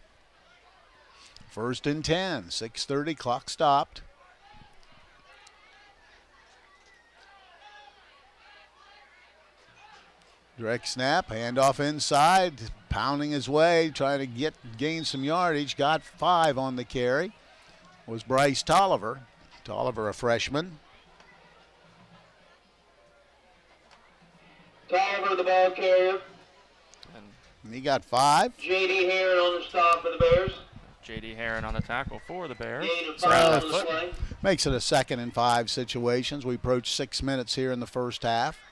1st and 10, 6:30, clock stopped. Direct snap, handoff inside, pounding his way, trying to gain some yardage. Got 5 on the carry. Was Bryce Tolliver. Tolliver, a freshman. Tolliver, the ball carrier. And he got 5. J.D. Heron on the stop for the Bears. J.D. Heron on the tackle for the Bears. So makes it a 2nd and 5 situations. We approach 6 minutes here in the first half.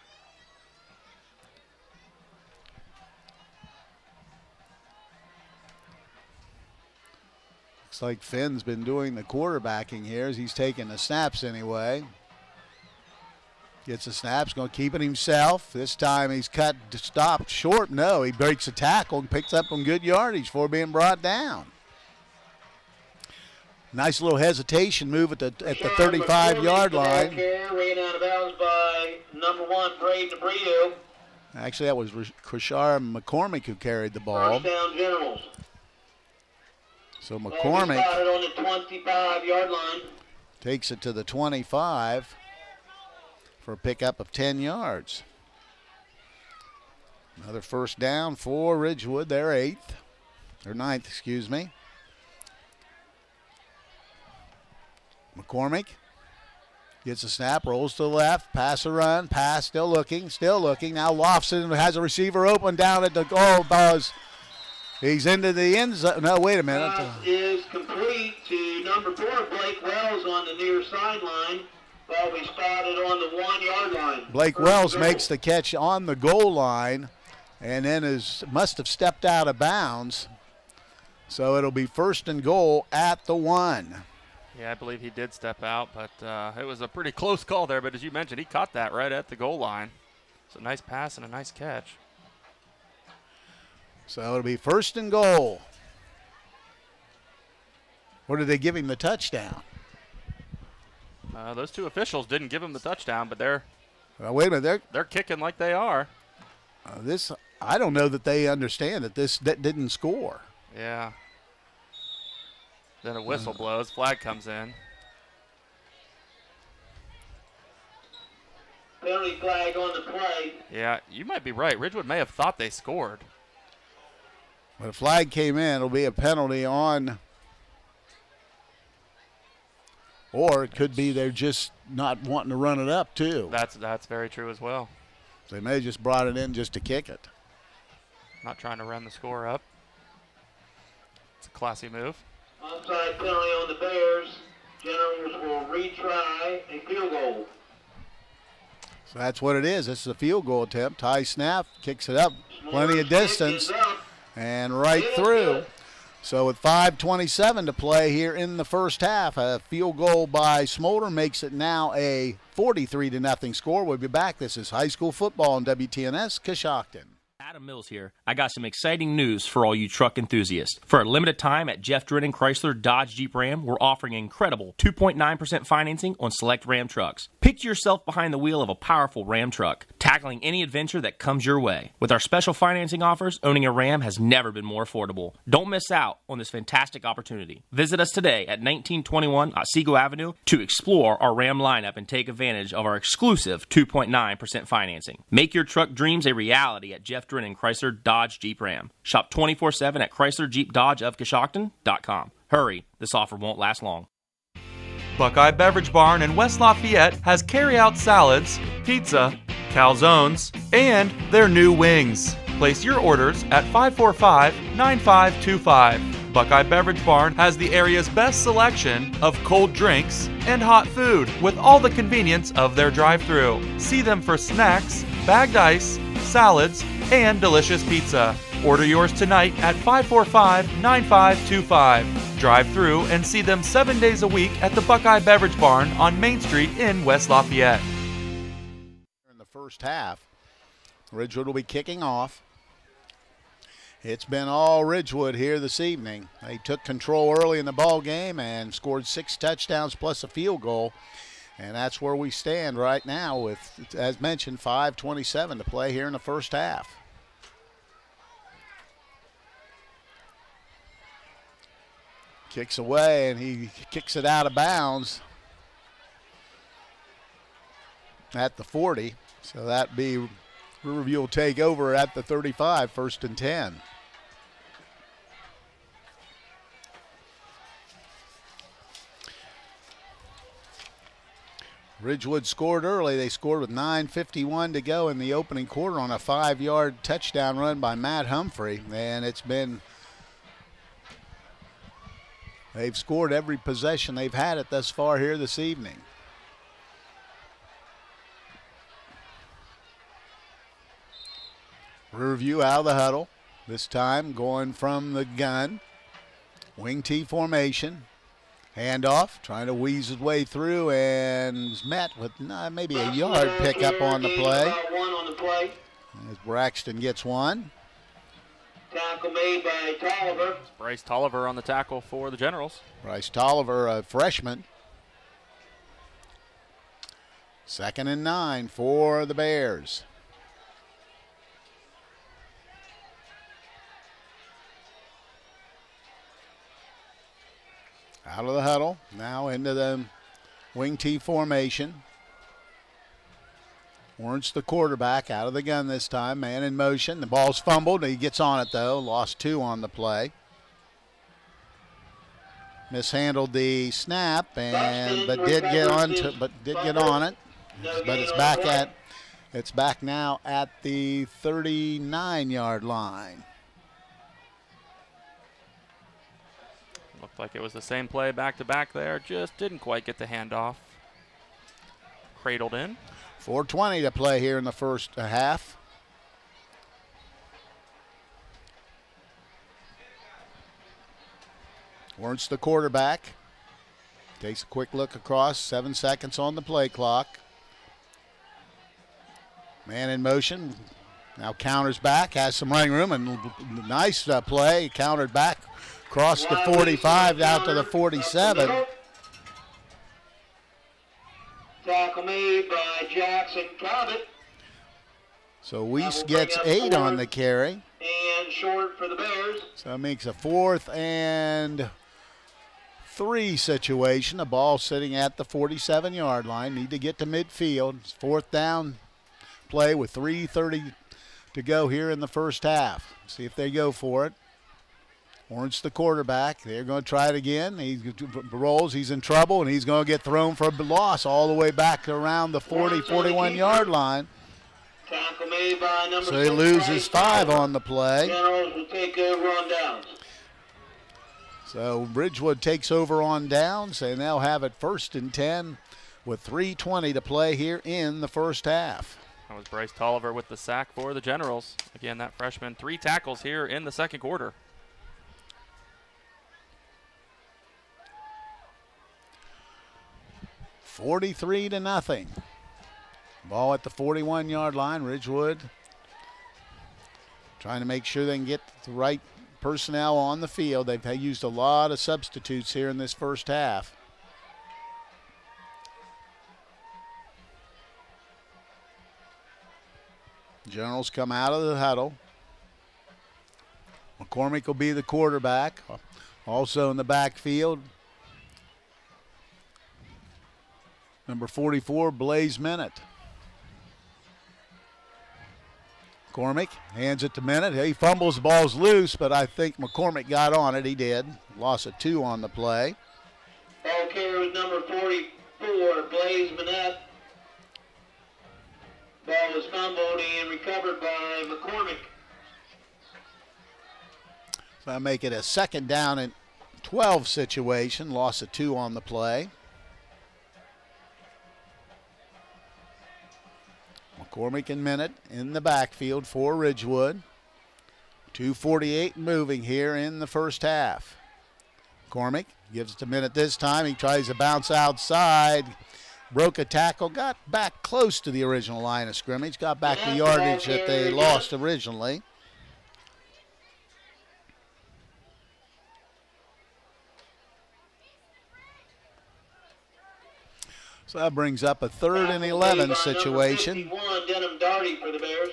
Looks like Finn's been doing the quarterbacking here as he's taking the snaps anyway. Gets the snaps, going to keep it himself. This time he's stopped short. No, he breaks a tackle and picks up some good yardage before being brought down. Nice little hesitation move at the 35-yard line. Ran out of bounds by number 1, Braden Abreu. Actually, that was Krishar McCormick who carried the ball. First down, Generals. So McCormick on the 25-yard line. takes it to the 25. for a pickup of 10 yards. Another first down for Ridgewood. They're 9th, excuse me. McCormick gets a snap, rolls to the left, pass a run, pass, still looking. Now Lofson has a receiver open down at the goal buzz. He's into the end zone. No, wait a minute. Pass is complete to number 4, Blake Wells on the near sideline. Ball be spotted on the 1-yard line. Blake Wells makes the catch on the goal line and then must have stepped out of bounds. So it'll be first and goal at the 1. Yeah, I believe he did step out, but it was a pretty close call there. But as you mentioned, he caught that right at the goal line. It's a nice pass and a nice catch. So it'll be first and goal. Or did they give him the touchdown? Those two officials didn't give him the touchdown, but they're wait a minute. They're kicking like they are. I don't know that they understand that that didn't score. Yeah. Then a whistle blows, flag comes in. Penalty flag on the play. Yeah, you might be right. Ridgewood may have thought they scored. When a flag came in, it'll be a penalty on, or it could be they're just not wanting to run it up too. That's very true as well. They may have just brought it in just to kick it. Not trying to run the score up. It's a classy move. Onside penalty on the Bears. Generals will retry a field goal. So that's what it is. This is a field goal attempt. High snap, kicks it up, plenty of distance, and right through. So with 5:27 to play here in the first half, a field goal by Smolder makes it now a 43-0 score. We'll be back. This is high school football on WTNS Coshocton. Adam Mills here. I got some exciting news for all you truck enthusiasts. For a limited time at Jeff Drennan Chrysler Dodge Jeep Ram, we're offering incredible 2.9% financing on select Ram trucks. Picture yourself behind the wheel of a powerful Ram truck, tackling any adventure that comes your way. With our special financing offers, owning a Ram has never been more affordable. Don't miss out on this fantastic opportunity. Visit us today at 1921 Otsego Avenue to explore our Ram lineup and take advantage of our exclusive 2.9% financing. Make your truck dreams a reality at Jeff Drennan Chrysler Dodge Jeep Ram. Shop 24/7 at Chrysler Jeep Dodge of Coshocton.com. Hurry, this offer won't last long. Buckeye Beverage Barn in West Lafayette has carry-out salads, pizza, calzones, and their new wings. Place your orders at 545-9525. Buckeye Beverage Barn has the area's best selection of cold drinks and hot food with all the convenience of their drive-thru. See them for snacks, bagged ice, salads, and delicious pizza. Order yours tonight at 545-9525. Drive through and see them 7 days a week at the Buckeye Beverage Barn on Main Street in West Lafayette. In the first half, Ridgewood will be kicking off. It's been all Ridgewood here this evening. They took control early in the ball game and scored 6 touchdowns plus a field goal. And that's where we stand right now with, as mentioned, 5:27 to play here in the first half. Kicks away, and he kicks it out of bounds at the 40. So that be Riverview will take over at the 35, 1st and 10. Ridgewood scored early. They scored with 9:51 to go in the opening quarter on a 5-yard touchdown run by Matt Humphrey. And they've scored every possession they've had it thus far here this evening. Riverview out of the huddle. This time going from the gun. Wing T formation. Handoff, trying to wheeze his way through, and is met with maybe a yard pickup on the play. As Braxton gets one. Tackle made by Tolliver. It's Bryce Tolliver on the tackle for the Generals. Bryce Tolliver, a freshman. 2nd and 9 for the Bears. Out of the huddle, now into the wing T formation. Warrants the quarterback out of the gun this time. Man in motion. The ball's fumbled. He gets on it, though. Lost 2 on the play. Mishandled the snap, but did get on it. But it's back now at the 39-yard line. Looked like it was the same play back to back there. Just didn't quite get the handoff. Cradled in. 4:20 to play here in the first half. Warrants the quarterback. Takes a quick look across. 7 seconds on the play clock. Man in motion. Now counters back. Has some running room. And nice play. Countered back. Across the 45 out to the 47. Tackle made by Jackson Cobbett. So Weiss gets 8 on the carry. And short for the Bears. So it makes a 4th and 3 situation. The ball sitting at the 47-yard line. Need to get to midfield. It's 4th down play with 3:30 to go here in the first half. See if they go for it. Warrants the quarterback. They're going to try it again. He rolls. He's in trouble, and he's going to get thrown for a loss all the way back to around the 40, 41-yard line. Tackle made by number So he loses 5 on the play. Generals will take over on downs. So Ridgewood takes over on downs, and they'll have it 1st and 10 with 3:20 to play here in the first half. That was Bryce Tolliver with the sack for the Generals. Again, that freshman, 3 tackles here in the second quarter. $43-0. Ball at the 41-yard line. Ridgewood trying to make sure they can get the right personnel on the field. They've used a lot of substitutes here in this first half. Generals come out of the huddle. McCormick will be the quarterback. Also in the backfield, number 44, Blaze Minute. McCormick hands it to Minute. He fumbles, the ball's loose, but I think McCormick got on it. He did. Loss of 2 on the play. Ball carrier was number 44, Blaze Minette. Ball was fumbled and recovered by McCormick. So I make it a 2nd down and 12 situation. Loss of 2 on the play. McCormick and Minute in the backfield for Ridgewood. 2:48 moving here in the first half. McCormick gives it to Minute this time. He tries to bounce outside. Broke a tackle, got back close to the original line of scrimmage, got back the yardage that they lost originally. So that brings up a 3rd and 11 situation. 51, Denham Darty for the Bears.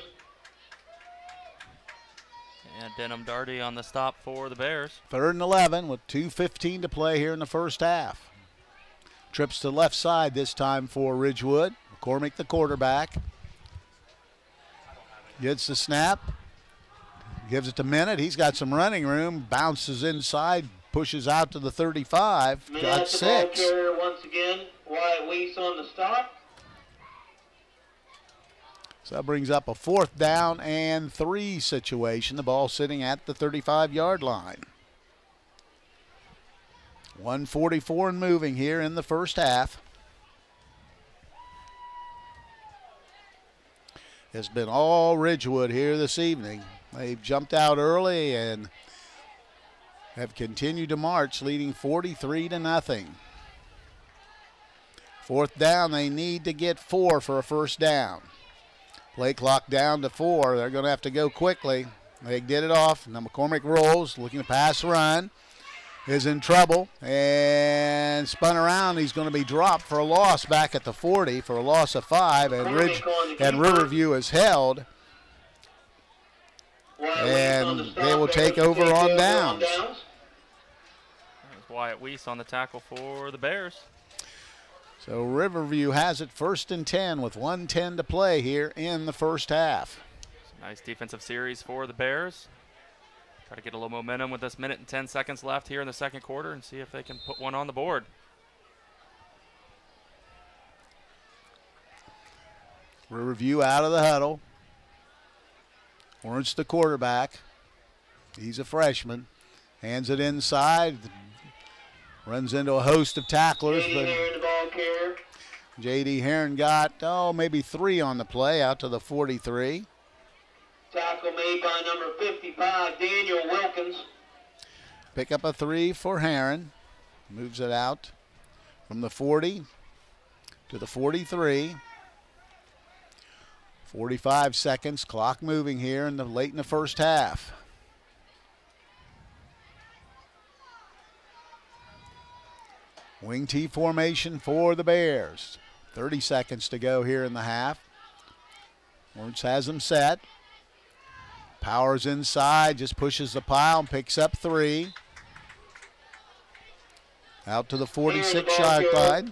And Denham Darty on the stop for the Bears. 3rd and 11 with 2:15 to play here in the first half. Trips to the left side this time for Ridgewood. McCormick the quarterback. Gets the snap. Gives it to Minute. He's got some running room. Bounces inside. Pushes out to the 35. Got 6. Once again, Wyatt Weiss on the stop. So that brings up a 4th down and 3 situation. The ball sitting at the 35-yard line. 1:44 and moving here in the first half. It's been all Ridgewood here this evening. They've jumped out early and have continued to march, leading 43-0. 4th down, they need to get 4 for a first down. Play clock down to 4. They're going to have to go quickly. They get it off. Now McCormick rolls, looking to pass run. Is in trouble and spun around. He's going to be dropped for a loss back at the 40 for a loss of 5. And Riverview is held. And they will take over on downs. There's Wyatt Weiss on the tackle for the Bears. So Riverview has it 1st and 10 with 1:10 to play here in the first half. Nice defensive series for the Bears. Try to get a little momentum with this 1 minute and 10 seconds left here in the second quarter and see if they can put one on the board. Riverview out of the huddle. Lawrence, the quarterback. He's a freshman. Hands it inside. Runs into a host of tacklers, but J.D. Heron got, maybe 3 on the play out to the 43. Tackle made by number 55, Daniel Wilkins. Pick up a 3 for Heron. Moves it out from the 40 to the 43. 45 seconds, clock moving here late in the first half. Wing T formation for the Bears. 30 seconds to go here in the half. Lawrence has them set. Powers inside, just pushes the pile and picks up 3. Out to the 46-yard line.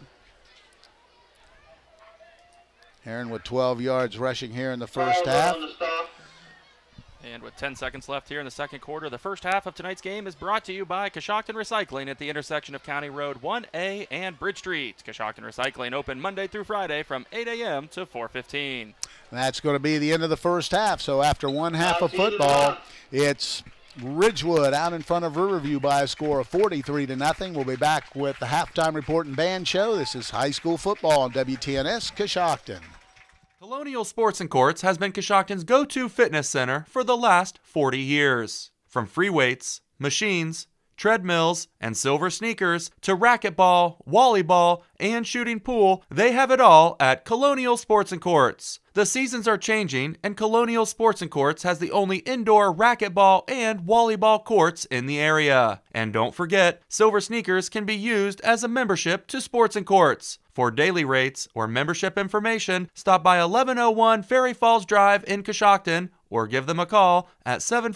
Heron with 12 yards rushing here in the first half. And with 10 seconds left here in the second quarter, the first half of tonight's game is brought to you by Coshocton Recycling at the intersection of County Road 1A and Bridge Street. Coshocton Recycling open Monday through Friday from 8 a.m. to 4:15. That's going to be the end of the first half. So after one half of football, it's Ridgewood out in front of Riverview by a score of 43-0. We'll be back with the halftime report and band show. This is high school football on WTNS Coshocton. Colonial Sports and Courts has been Coshocton's go-to fitness center for the last 40 years. From free weights, machines, treadmills, and silver sneakers to racquetball, volleyball, and shooting pool, they have it all at Colonial Sports and Courts. The seasons are changing, and Colonial Sports and Courts has the only indoor racquetball and volleyball courts in the area. And don't forget, silver sneakers can be used as a membership to Sports and Courts. For daily rates or membership information, stop by 1101 Ferry Falls Drive in Coshocton or give them a call at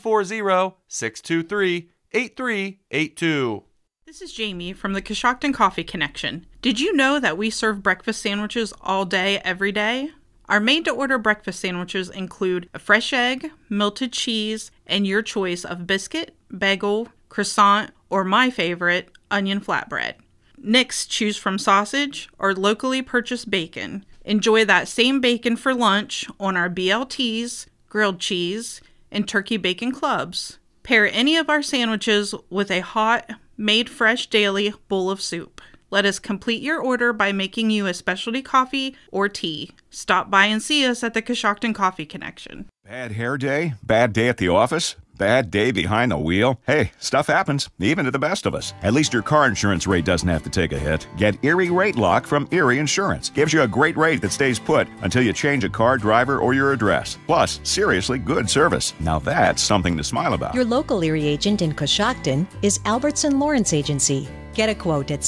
740-623-8382. This is Jamie from the Coshocton Coffee Connection. Did you know that we serve breakfast sandwiches all day, every day? Our made-to-order breakfast sandwiches include a fresh egg, melted cheese, and your choice of biscuit, bagel, croissant, or my favorite, onion flatbread. Next, choose from sausage or locally purchased bacon. Enjoy that same bacon for lunch on our BLTs, grilled cheese, and turkey bacon clubs. Pair any of our sandwiches with a hot, made fresh daily bowl of soup. Let us complete your order by making you a specialty coffee or tea. Stop by and see us at the Coshocton Coffee Connection. Bad hair day? Bad day at the office? Bad day behind the wheel? Hey, stuff happens, even to the best of us. At least your car insurance rate doesn't have to take a hit. Get Erie Rate Lock from Erie Insurance. Gives you a great rate that stays put until you change a car, driver, or your address. Plus, seriously good service. Now that's something to smile about. Your local Erie agent in Coshocton is Albertson Lawrence Agency. Get a quote at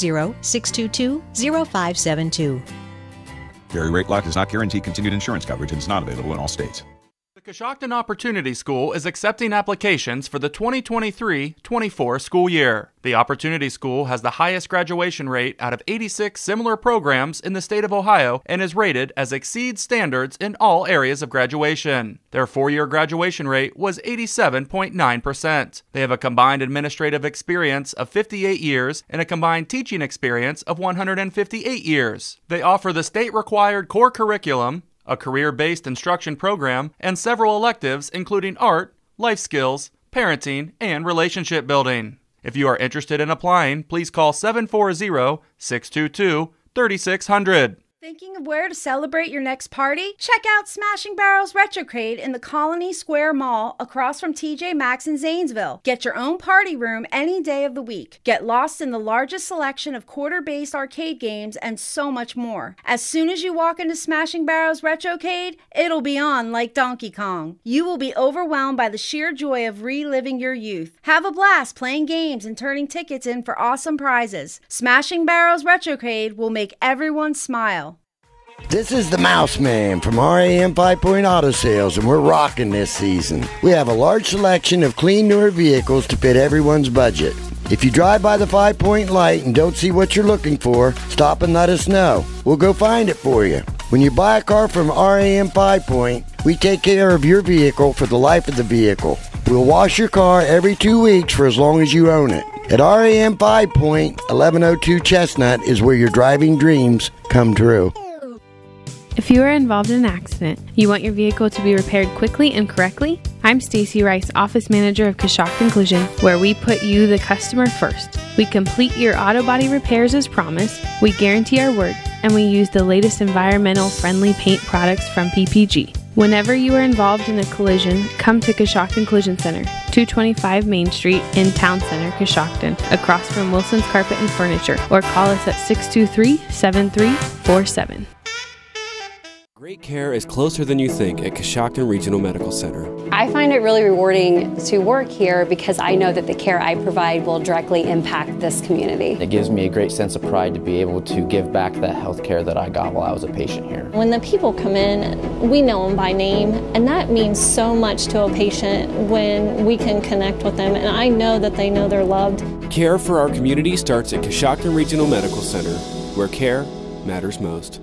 740-622-0572. Erie Rate Lock does not guarantee continued insurance coverage and is not available in all states. The Coshocton Opportunity School is accepting applications for the 2023-24 school year. The Opportunity School has the highest graduation rate out of 86 similar programs in the state of Ohio and is rated as exceeds standards in all areas of graduation. Their 4-year graduation rate was 87.9%. They have a combined administrative experience of 58 years and a combined teaching experience of 158 years. They offer the state-required core curriculum, a career-based instruction program, and several electives including art, life skills, parenting, and relationship building. If you are interested in applying, please call 740-622-3600. Thinking of where to celebrate your next party? Check out Smashing Barrels Retrocade in the Colony Square Mall across from TJ Maxx in Zanesville. Get your own party room any day of the week. Get lost in the largest selection of quarter-based arcade games and so much more. As soon as you walk into Smashing Barrels Retrocade, it'll be on like Donkey Kong. You will be overwhelmed by the sheer joy of reliving your youth. Have a blast playing games and turning tickets in for awesome prizes. Smashing Barrels Retrocade will make everyone smile. This is the Mouse Man from RAM 5 Point Auto Sales, and we're rocking this season. We have a large selection of clean, newer vehicles to fit everyone's budget. If you drive by the 5-point light and don't see what you're looking for, stop and let us know. We'll go find it for you. When you buy a car from RAM 5 Point, we take care of your vehicle for the life of the vehicle. We'll wash your car every 2 weeks for as long as you own it. At RAM 5 Point, 1102 Chestnut is where your driving dreams come true. If you are involved in an accident, you want your vehicle to be repaired quickly and correctly? I'm Stacy Rice, Office Manager of Coshocton Collision, where we put you, the customer, first. We complete your auto body repairs as promised, we guarantee our word, and we use the latest environmental friendly paint products from PPG. Whenever you are involved in a collision, come to Coshocton Collision Center, 225 Main Street in Town Center, Coshocton, across from Wilson's Carpet and Furniture, or call us at 623-7347. Great care is closer than you think at Coshocton Regional Medical Center. I find it really rewarding to work here because I know that the care I provide will directly impact this community. It gives me a great sense of pride to be able to give back that health care that I got while I was a patient here. When the people come in, we know them by name, and that means so much to a patient when we can connect with them, and I know that they know they're loved. Care for our community starts at Coshocton Regional Medical Center, where care matters most.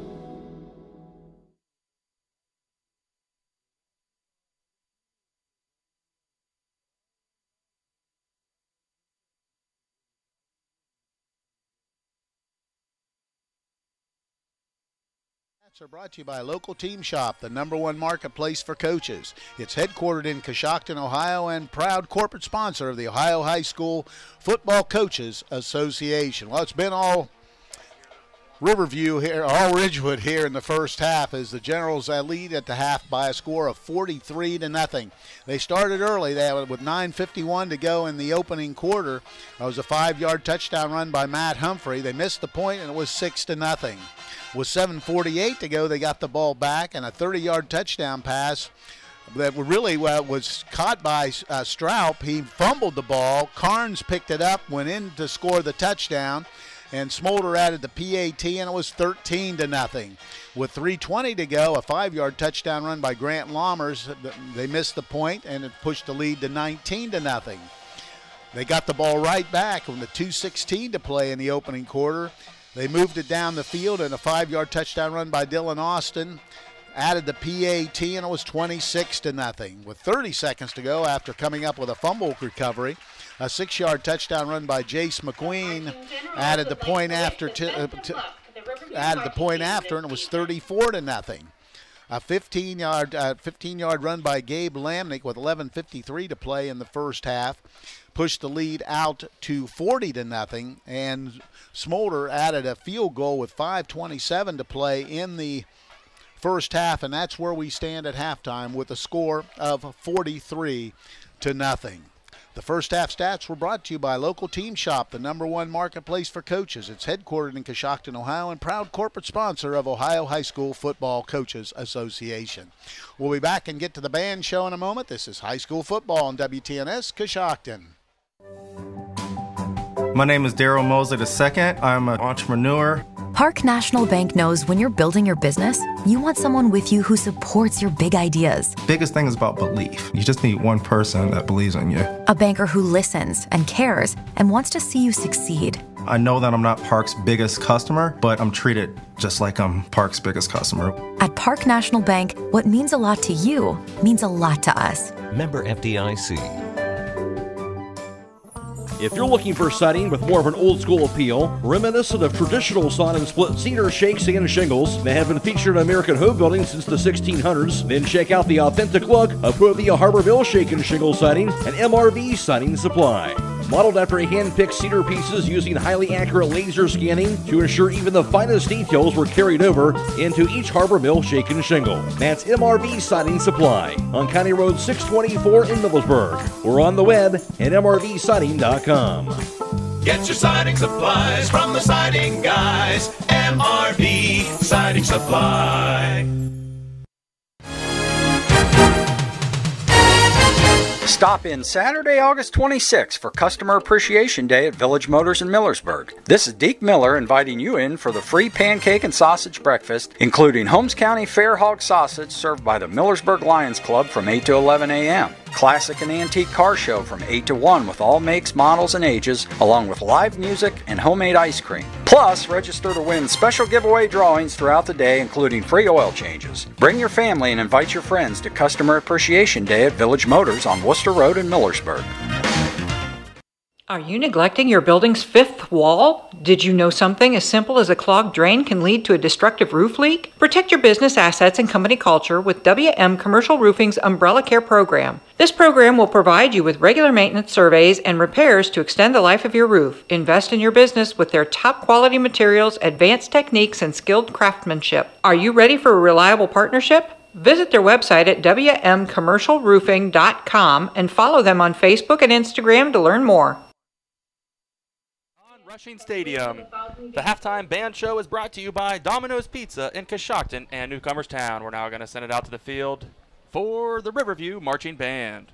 Are brought to you by Local Team Shop, the #1 marketplace for coaches. It's headquartered in Coshocton, Ohio, and proud corporate sponsor of the Ohio High School Football Coaches Association. Well, it's been all Riverview here, all Ridgewood here in the first half, as the Generals lead at the half by a score of 43-0. They started early. They had, with 9:51 to go in the opening quarter. It was a 5-yard touchdown run by Matt Humphrey. They missed the point, and it was 6-0. With 7:48 to go, they got the ball back, and a 30-yard touchdown pass that really was caught by Stroup. He fumbled the ball. Carnes picked it up, went in to score the touchdown, and Smolder added the PAT, and it was 13-0. With 3:20 to go, a 5-yard touchdown run by Grant Lammers. They missed the point, and it pushed the lead to 19-0. They got the ball right back with 2:16 to play in the opening quarter. They moved it down the field, and a 5-yard touchdown run by Dylan Austin added the PAT, and it was 26-0. With 30 seconds to go after coming up with a fumble recovery, a 6-yard touchdown run by Jace McQueen added the point after, and it was 34-0. A 15-yard run by Gabe Lamnick with 11:53 to play in the first half pushed the lead out to 40-0, and Smolder added a field goal with 5:27 to play in the first half, and that's where we stand at halftime with a score of 43-0. The first half stats were brought to you by Local Team Shop, the #1 marketplace for coaches. It's headquartered in Coshocton, Ohio, and proud corporate sponsor of Ohio High School Football Coaches Association. We'll be back and get to the band show in a moment. This is high school football on WTNS Coshocton. My name is Daryl Mosley II. I'm an entrepreneur. Park National Bank knows when you're building your business, you want someone with you who supports your big ideas. Biggest thing is about belief. You just need one person that believes in you. A banker who listens and cares and wants to see you succeed. I know that I'm not Park's biggest customer, but I'm treated just like I'm Park's biggest customer. At Park National Bank, what means a lot to you means a lot to us. Member FDIC. If you're looking for siding with more of an old school appeal, reminiscent of traditional sod and split cedar shake sand shingles that have been featured in American home building since the 1600s, then check out the authentic look of Provia Harborville Shake and Shingle Siding and MRV Siding Supply. Modeled after hand-picked cedar pieces using highly accurate laser scanning to ensure even the finest details were carried over into each Harborville Shake and Shingle. That's MRV Siding Supply on County Road 624 in Middlesburg, or on the web at mrvsiding.com. Get your siding supplies from the siding guys. MRV Siding Supply. Stop in Saturday, August 26th for Customer Appreciation Day at Village Motors in Millersburg. This is Deke Miller inviting you in for the free pancake and sausage breakfast, including Holmes County Fair Hog sausage served by the Millersburg Lions Club from 8 to 11 a.m. classic and antique car show from 8 to 1 with all makes, models, and ages, along with live music and homemade ice cream. Plus, register to win special giveaway drawings throughout the day, including free oil changes. Bring your family and invite your friends to Customer Appreciation Day at Village Motors on Worcester Road in Millersburg. Are you neglecting your building's fifth wall? Did you know something as simple as a clogged drain can lead to a destructive roof leak? Protect your business assets and company culture with WM Commercial Roofing's Umbrella Care program. This program will provide you with regular maintenance surveys and repairs to extend the life of your roof. Invest in your business with their top quality materials, advanced techniques, and skilled craftsmanship. Are you ready for a reliable partnership? Visit their website at wmcommercialroofing.com and follow them on Facebook and Instagram to learn more. Rushing Stadium. The halftime band show is brought to you by Domino's Pizza in Coshocton and Newcomers Town. We're now going to send it out to the field for the Riverview Marching Band.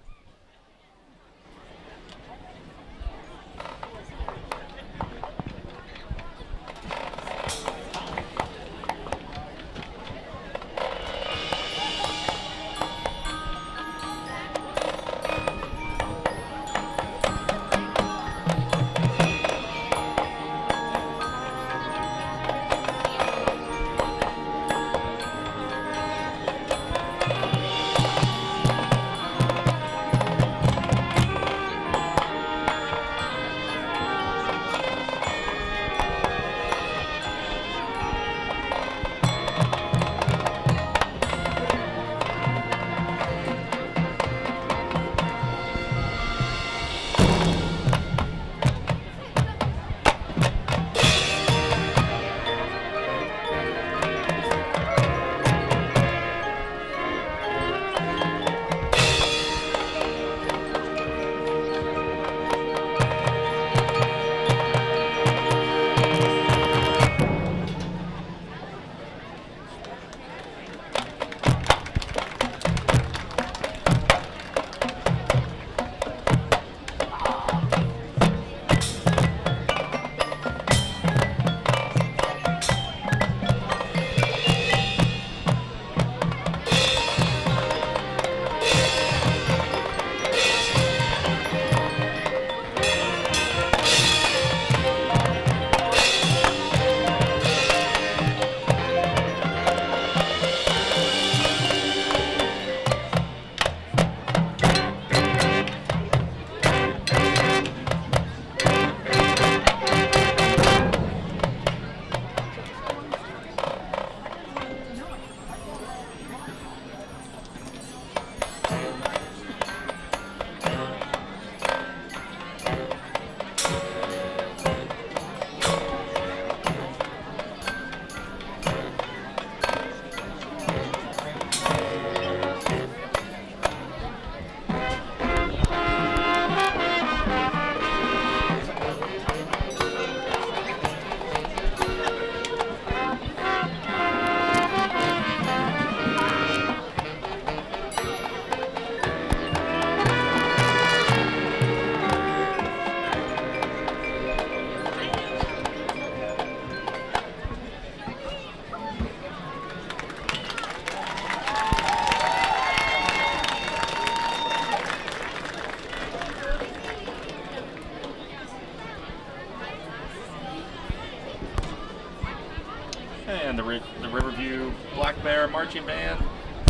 And the Riverview Black Bear Marching Band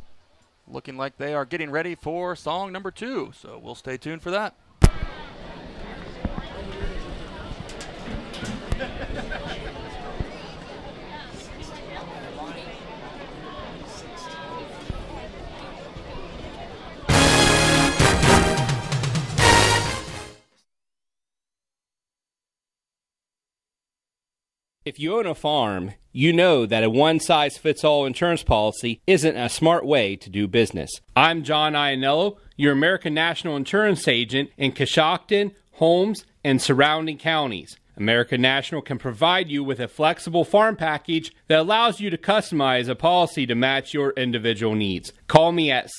looking like they are getting ready for song number 2, so we'll stay tuned for that. If you own a farm, you know that a one-size-fits-all insurance policy isn't a smart way to do business. I'm John Iannello, your American National Insurance Agent in Coshocton, Holmes, and surrounding counties. American National can provide you with a flexible farm package that allows you to customize a policy to match your individual needs. Call me at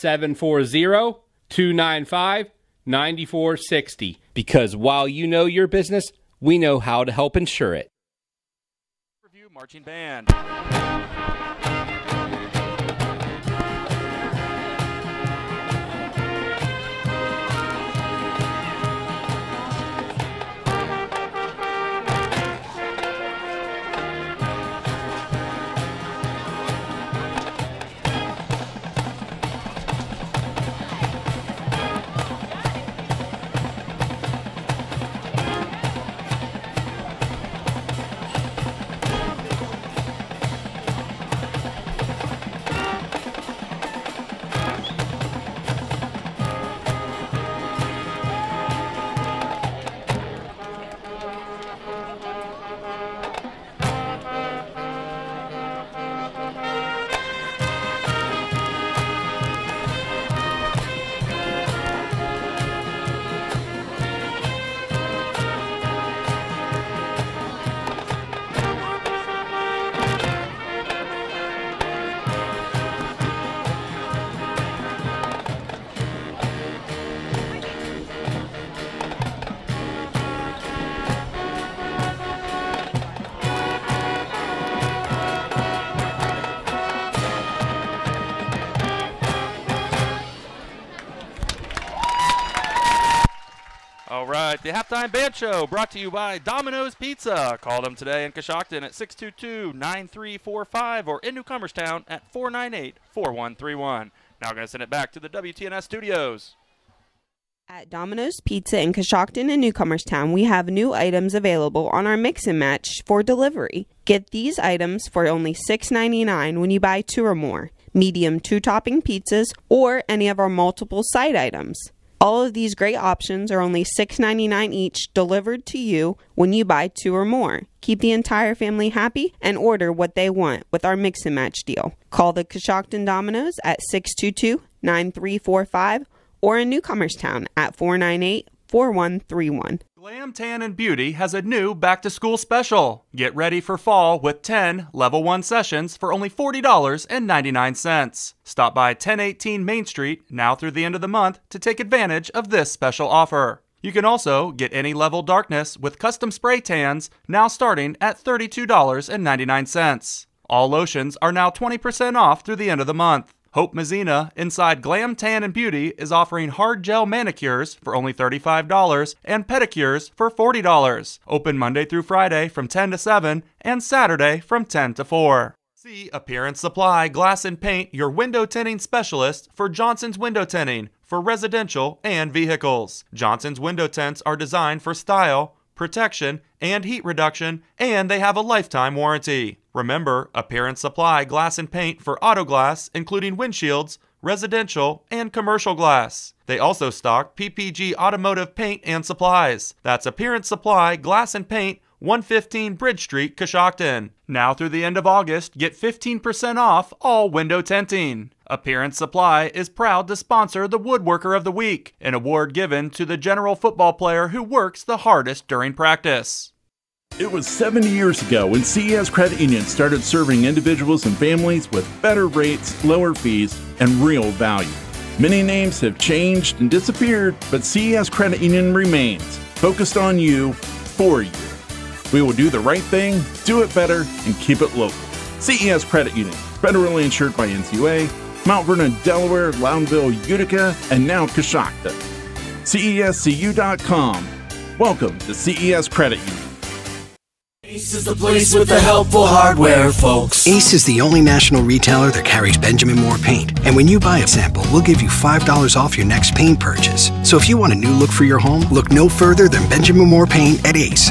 740-295-9460 because while you know your business, we know how to help insure it. Marching Band. All right, the Halftime Band Show brought to you by Domino's Pizza. Call them today in Coshocton at 622-9345 or in Newcomerstown at 498-4131. Now I'm going to send it back to the WTNS studios. At Domino's Pizza in Coshocton and Newcomerstown, we have new items available on our mix and match for delivery. Get these items for only $6.99 when you buy 2 or more, medium 2-topping pizzas, or any of our multiple side items. All of these great options are only $6.99 each, delivered to you when you buy 2 or more. Keep the entire family happy and order what they want with our mix and match deal. Call the Coshocton Domino's at 622-9345 or in Newcomerstown at 498-4131. Glam Tan and Beauty has a new back-to-school special. Get ready for fall with 10 Level 1 sessions for only $40.99. Stop by 1018 Main Street now through the end of the month to take advantage of this special offer. You can also get any level darkness with custom spray tans now starting at $32.99. All lotions are now 20% off through the end of the month. Hope Mazzina inside Glam Tan and Beauty is offering hard gel manicures for only $35 and pedicures for $40. Open Monday through Friday from 10 to 7 and Saturday from 10 to 4. See Appearance Supply Glass and Paint, your window tinting specialist for Johnson's Window Tinting for residential and vehicles. Johnson's window tints are designed for style, protection, and heat reduction, and they have a lifetime warranty. Remember, Appearance Supply Glass and Paint for auto glass, including windshields, residential, and commercial glass. They also stock PPG automotive paint and supplies. That's Appearance Supply Glass and Paint, 115 Bridge Street, Coshocton. Now through the end of August, get 15% off all window tinting. Appearance Supply is proud to sponsor the Woodworker of the Week, an award given to the general football player who works the hardest during practice. It was 70 years ago when CES Credit Union started serving individuals and families with better rates, lower fees, and real value. Many names have changed and disappeared, but CES Credit Union remains, focused on you, for you. We will do the right thing, do it better, and keep it local. CES Credit Union, federally insured by NCUA, Mount Vernon, Delaware, Loudonville, Utica, and now Coshocton. CESCU.com. Welcome to CES Credit Union. Ace is the place with the helpful hardware, folks. Ace is the only national retailer that carries Benjamin Moore paint. And when you buy a sample, we'll give you $5 off your next paint purchase. So if you want a new look for your home, look no further than Benjamin Moore paint at Ace.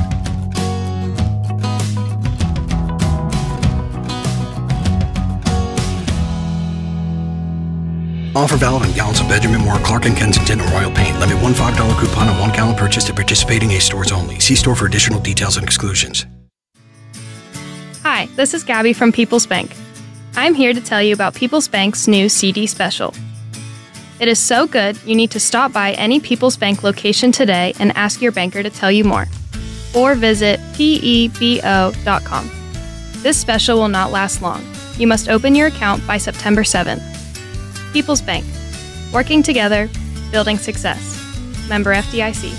Offer valid on gallons of Benjamin Moore, Clark & Kensington, and Royal Paint. Limit one $5 coupon on 1 gallon purchase at participating Ace stores only. See store for additional details and exclusions. Hi, this is Gabby from People's Bank. I'm here to tell you about People's Bank's new CD special. It is so good, you need to stop by any People's Bank location today and ask your banker to tell you more. Or visit pebo.com. This special will not last long. You must open your account by September 7th. People's Bank. Working together, building success. Member FDIC.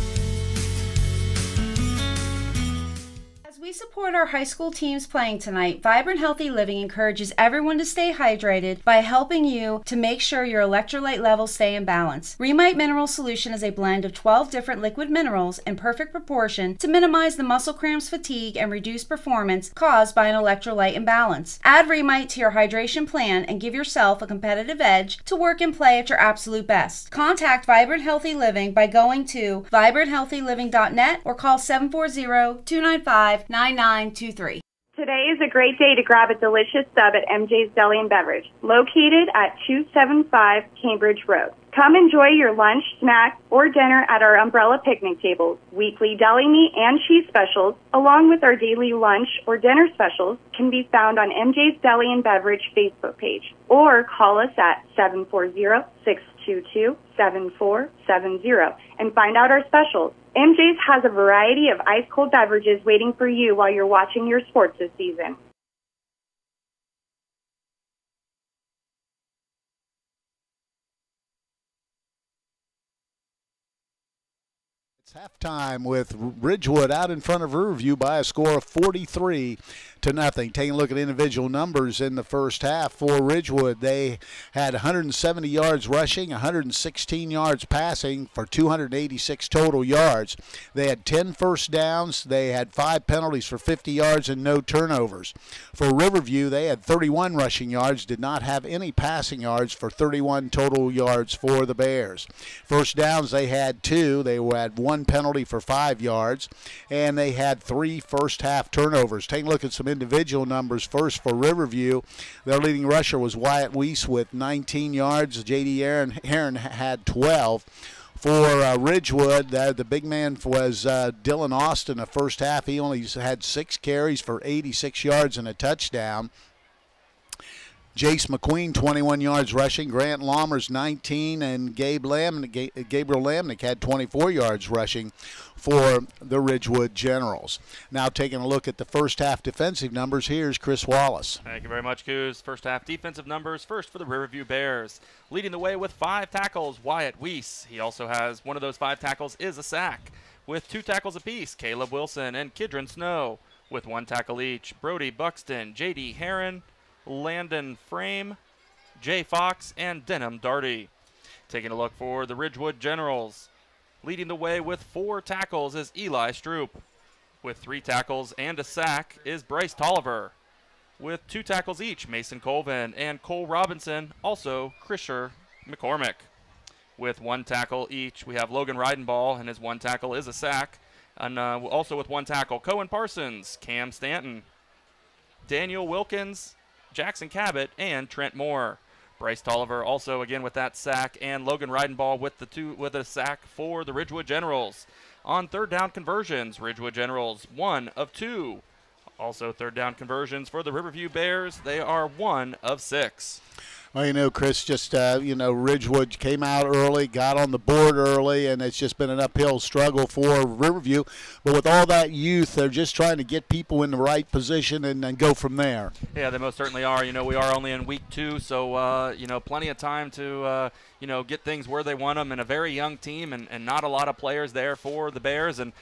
As we support our high school teams playing tonight, Vibrant Healthy Living encourages everyone to stay hydrated by helping you to make sure your electrolyte levels stay in balance. Remite Mineral Solution is a blend of 12 different liquid minerals in perfect proportion to minimize the muscle cramps, fatigue, and reduce performance caused by an electrolyte imbalance. Add Remite to your hydration plan and give yourself a competitive edge to work and play at your absolute best. Contact Vibrant Healthy Living by going to vibranthealthyliving.net or call 740-295-9923. Today is a great day to grab a delicious sub at MJ's Deli and Beverage, located at 275 Cambridge Road. Come enjoy your lunch, snack, or dinner at our umbrella picnic tables. Weekly deli meat and cheese specials, along with our daily lunch or dinner specials, can be found on MJ's Deli and Beverage Facebook page, or call us at 740-622-7470 and find out our specials. MJ's has a variety of ice-cold beverages waiting for you while you're watching your sports this season. It's halftime with Ridgewood out in front of Riverview by a score of 43-0. Taking a look at individual numbers in the first half for Ridgewood, they had 170 yards rushing, 116 yards passing for 286 total yards. They had 10 first downs. They had 5 penalties for 50 yards and no turnovers. For Riverview, they had 31 rushing yards, did not have any passing yards for 31 total yards for the Bears. First downs, they had 2. They had 1 penalty for 5 yards, and they had 3 first half turnovers. Take a look at some individual numbers first for Riverview. Their leading rusher was Wyatt Weiss with 19 yards. J.D. Heron had 12. For Ridgewood, the big man was Dylan Austin. The first half, he only had 6 carries for 86 yards and a touchdown. Jace McQueen, 21 yards rushing. Grant Lammers, 19. And Gabriel Lamnick had 24 yards rushing for the Ridgewood Generals. Now taking a look at the first half defensive numbers, here's Chris Wallace. Thank you very much, Coos. First half defensive numbers first for the Riverview Bears. Leading the way with 5 tackles, Wyatt Weiss. He also has one of those 5 tackles is a sack. With 2 tackles apiece, Caleb Wilson and Kidron Snow. With 1 tackle each, Brody Buxton, J.D. Heron, Landon Frame, Jay Fox, and Denham Darty. Taking a look for the Ridgewood Generals. Leading the way with 4 tackles is Eli Stroop. With 3 tackles and a sack is Bryce Tolliver. With 2 tackles each, Mason Colvin and Cole Robinson, also Krisher McCormick. With 1 tackle each, we have Logan Ridenball, and his 1 tackle is a sack. And also with 1 tackle, Cohen Parsons, Cam Stanton, Daniel Wilkins, Jackson Cabot, and Trent Moore. Bryce Tolliver also again with that sack, and Logan Ridenball with a sack for the Ridgewood Generals. On third down conversions, Ridgewood Generals 1 of 2. Also third down conversions for the Riverview Bears. They are 1 of 6. Well, Chris, just, Ridgewood came out early, got on the board early, and it's just been an uphill struggle for Riverview. But with all that youth, they're just trying to get people in the right position and go from there. Yeah, they most certainly are. We are only in week 2, so, plenty of time to, get things where they want them, and a very young team and not a lot of players there for the Bears. And,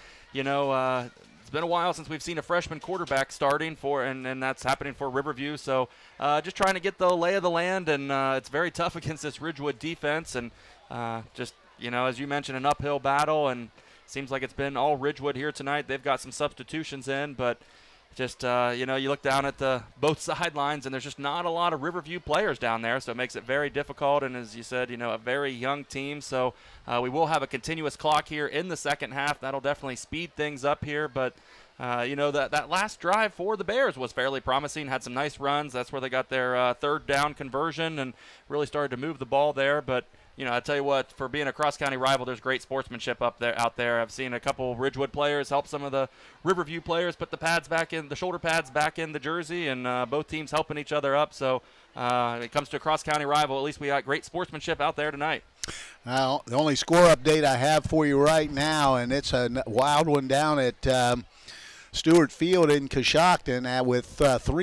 it's been a while since we've seen a freshman quarterback starting and that's happening for Riverview. So just trying to get the lay of the land, and it's very tough against this Ridgewood defense. And as you mentioned, an uphill battle, and seems like it's been all Ridgewood here tonight. They've got some substitutions in, but just, you look down at both sidelines, and there's just not a lot of Riverview players down there, so it makes it very difficult. And as you said, a very young team. So we will have a continuous clock here in the second half. That'll definitely speed things up here. But, that last drive for the Bears was fairly promising, had some nice runs. That's where they got their third down conversion and really started to move the ball there. But, I tell you what, for being a cross-county rival, there's great sportsmanship out there. I've seen a couple Ridgewood players help some of the Riverview players put the shoulder pads back in the jersey, and both teams helping each other up. So when it comes to a cross-county rival, at least we got great sportsmanship out there tonight. Well, the only score update I have for you right now, and it's a wild one down at Stewart Field in Coshocton with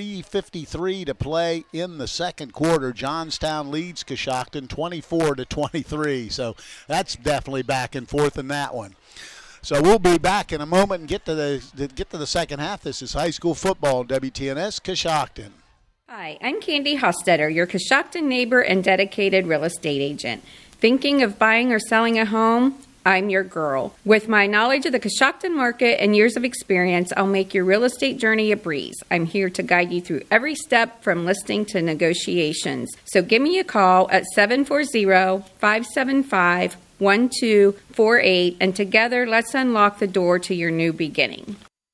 3:53 to play in the second quarter. Johnstown leads Coshocton 24-23. So that's definitely back and forth in that one. So we'll be back in a moment and get to the second half. This is high school football, WTNS Coshocton. Hi, I'm Candy Hostetter, your Coshocton neighbor and dedicated real estate agent. Thinking of buying or selling a home? I'm your girl. With my knowledge of the Coshocton market and years of experience, I'll make your real estate journey a breeze. I'm here to guide you through every step from listing to negotiations. So give me a call at 740-575-1248, and together let's unlock the door to your new beginning.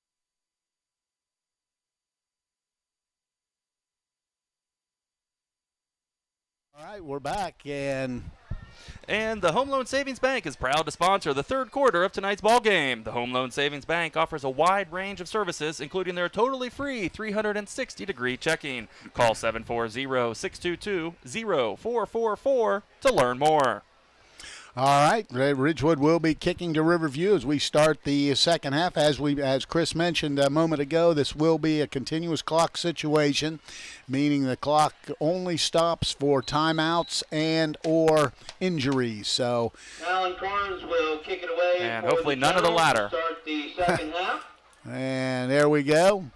All right, we're back, And the Home Loan Savings Bank is proud to sponsor the third quarter of tonight's ball game. The Home Loan Savings Bank offers a wide range of services, including their totally free 360-degree checking. Call 740-622-0444 to learn more. All right, Ridgewood will be kicking to Riverview as we start the second half. As Chris mentioned a moment ago, this will be a continuous clock situation, meaning the clock only stops for timeouts and or injuries. So Alan Carnes will kick it away, and hopefully none of the latter. Start the second half. And there we go.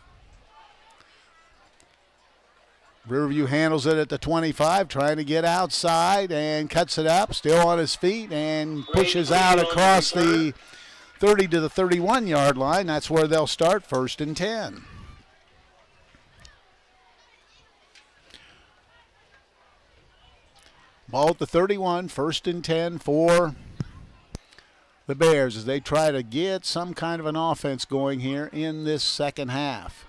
Riverview handles it at the 25, trying to get outside and cuts it up, still on his feet, and pushes out across the 30 to the 31-yard line. That's where they'll start, 1st and 10. Ball at the 31, 1st and 10 for the Bears as they try to get some kind of an offense going here in this second half.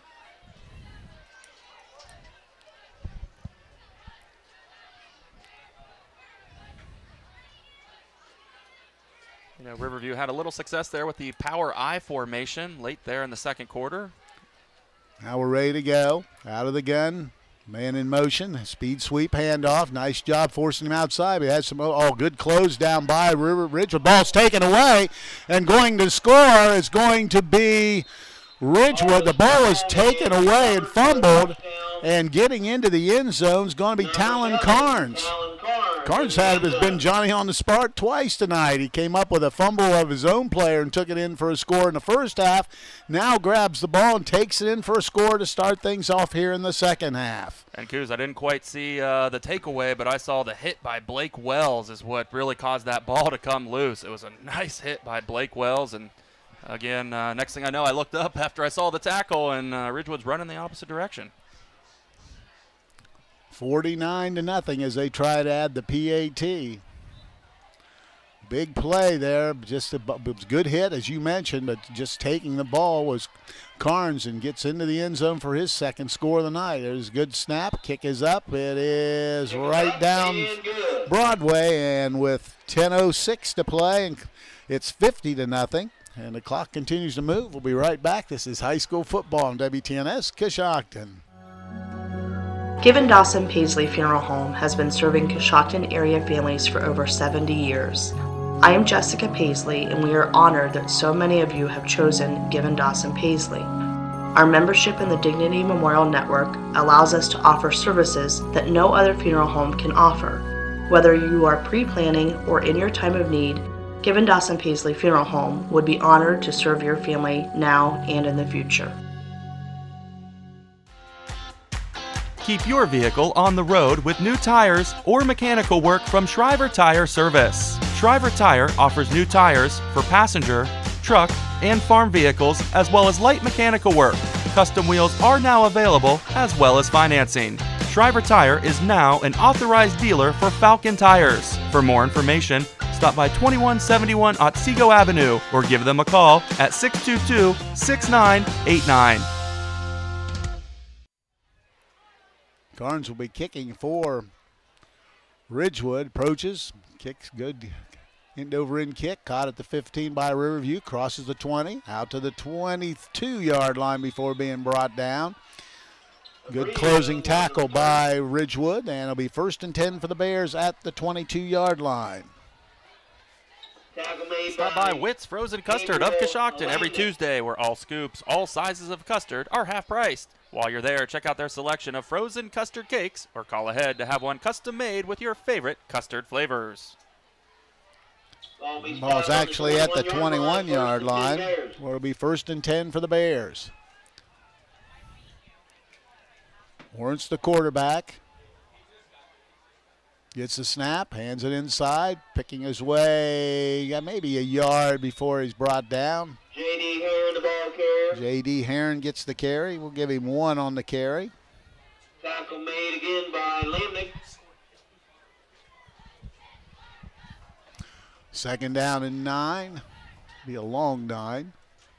You know, Riverview had a little success there with the power I formation late there in the second quarter. Now we're ready to go. Out of the gun. Man in motion. Speed sweep handoff. Nice job forcing him outside. We had some good close down by Ridgewood. Ball's taken away. And going to score is going to be Ridgewood. The ball is taken away and fumbled. And getting into the end zone is going to be Talon Carnes. Carnes has been Johnny on the spot twice tonight. He came up with a fumble of his own player and took it in for a score in the first half. Now grabs the ball and takes it in for a score to start things off here in the second half. And Coos, I didn't quite see the takeaway, but I saw the hit by Blake Wells is what really caused that ball to come loose. It was a nice hit by Blake Wells. And again, next thing I know, I looked up after I saw the tackle, and Ridgewood's running the opposite direction. 49-0 as they try to add the PAT. Big play there. Just it was a good hit, as you mentioned, but just taking the ball was Carnes and gets into the end zone for his second score of the night. There's a good snap. Kick is up. It is right down Broadway, and with 10:06 to play, and it's 50-0. And the clock continues to move. We'll be right back. This is high school football on WTNS Coshocton. Given Dawson Paisley Funeral Home has been serving Coshocton area families for over 70 years. I am Jessica Paisley, and we are honored that so many of you have chosen Given Dawson Paisley. Our membership in the Dignity Memorial Network allows us to offer services that no other funeral home can offer. Whether you are pre-planning or in your time of need, Given Dawson Paisley Funeral Home would be honored to serve your family now and in the future. Keep your vehicle on the road with new tires or mechanical work from Shriver Tire Service. Shriver Tire offers new tires for passenger, truck, and farm vehicles, as well as light mechanical work. Custom wheels are now available, as well as financing. Shriver Tire is now an authorized dealer for Falcon Tires. For more information, stop by 2171 Otsego Avenue or give them a call at 622-6989. Carnes will be kicking for Ridgewood. Approaches, kicks good, end over end kick, caught at the 15 by Riverview, crosses the 20, out to the 22-yard line before being brought down. Good closing tackle by Ridgewood, and it'll be 1st and 10 for the Bears at the 22-yard line. Stop by Witt's Frozen Custard of Coshocton every Tuesday, where all scoops, all sizes of custard are half priced. While you're there, check out their selection of frozen custard cakes or call ahead to have one custom made with your favorite custard flavors. Ball's actually at the 21-yard line, where it'll be 1st and 10 for the Bears. Warrants the quarterback. Gets the snap, hands it inside, picking his way, maybe a yard before he's brought down. J.D. Heron, the ball carrier. J.D. Heron gets the carry. We'll give him 1 on the carry. Tackle made again by Lamnick. 2nd down and 9. Be a long 9.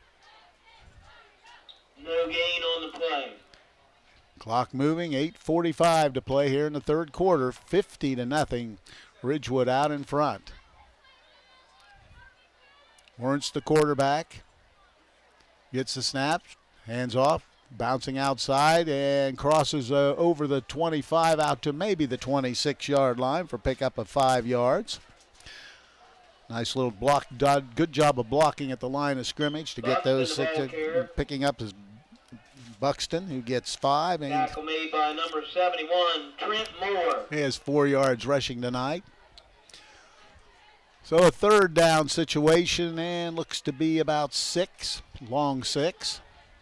No gain on the play. Clock moving, 8:45 to play here in the third quarter. 50-0. Ridgewood out in front. Warrants the quarterback. Gets the snap, hands off, bouncing outside, and crosses over the 25 out to maybe the 26-yard line for pickup of 5 yards. Nice little block. Good job of blocking at the line of scrimmage to get those six. Picking up his Buxton, who gets 5. And tackle made by number 71, Trent Moore. He has 4 yards rushing tonight. So a third down situation, and looks to be about 6, long 6.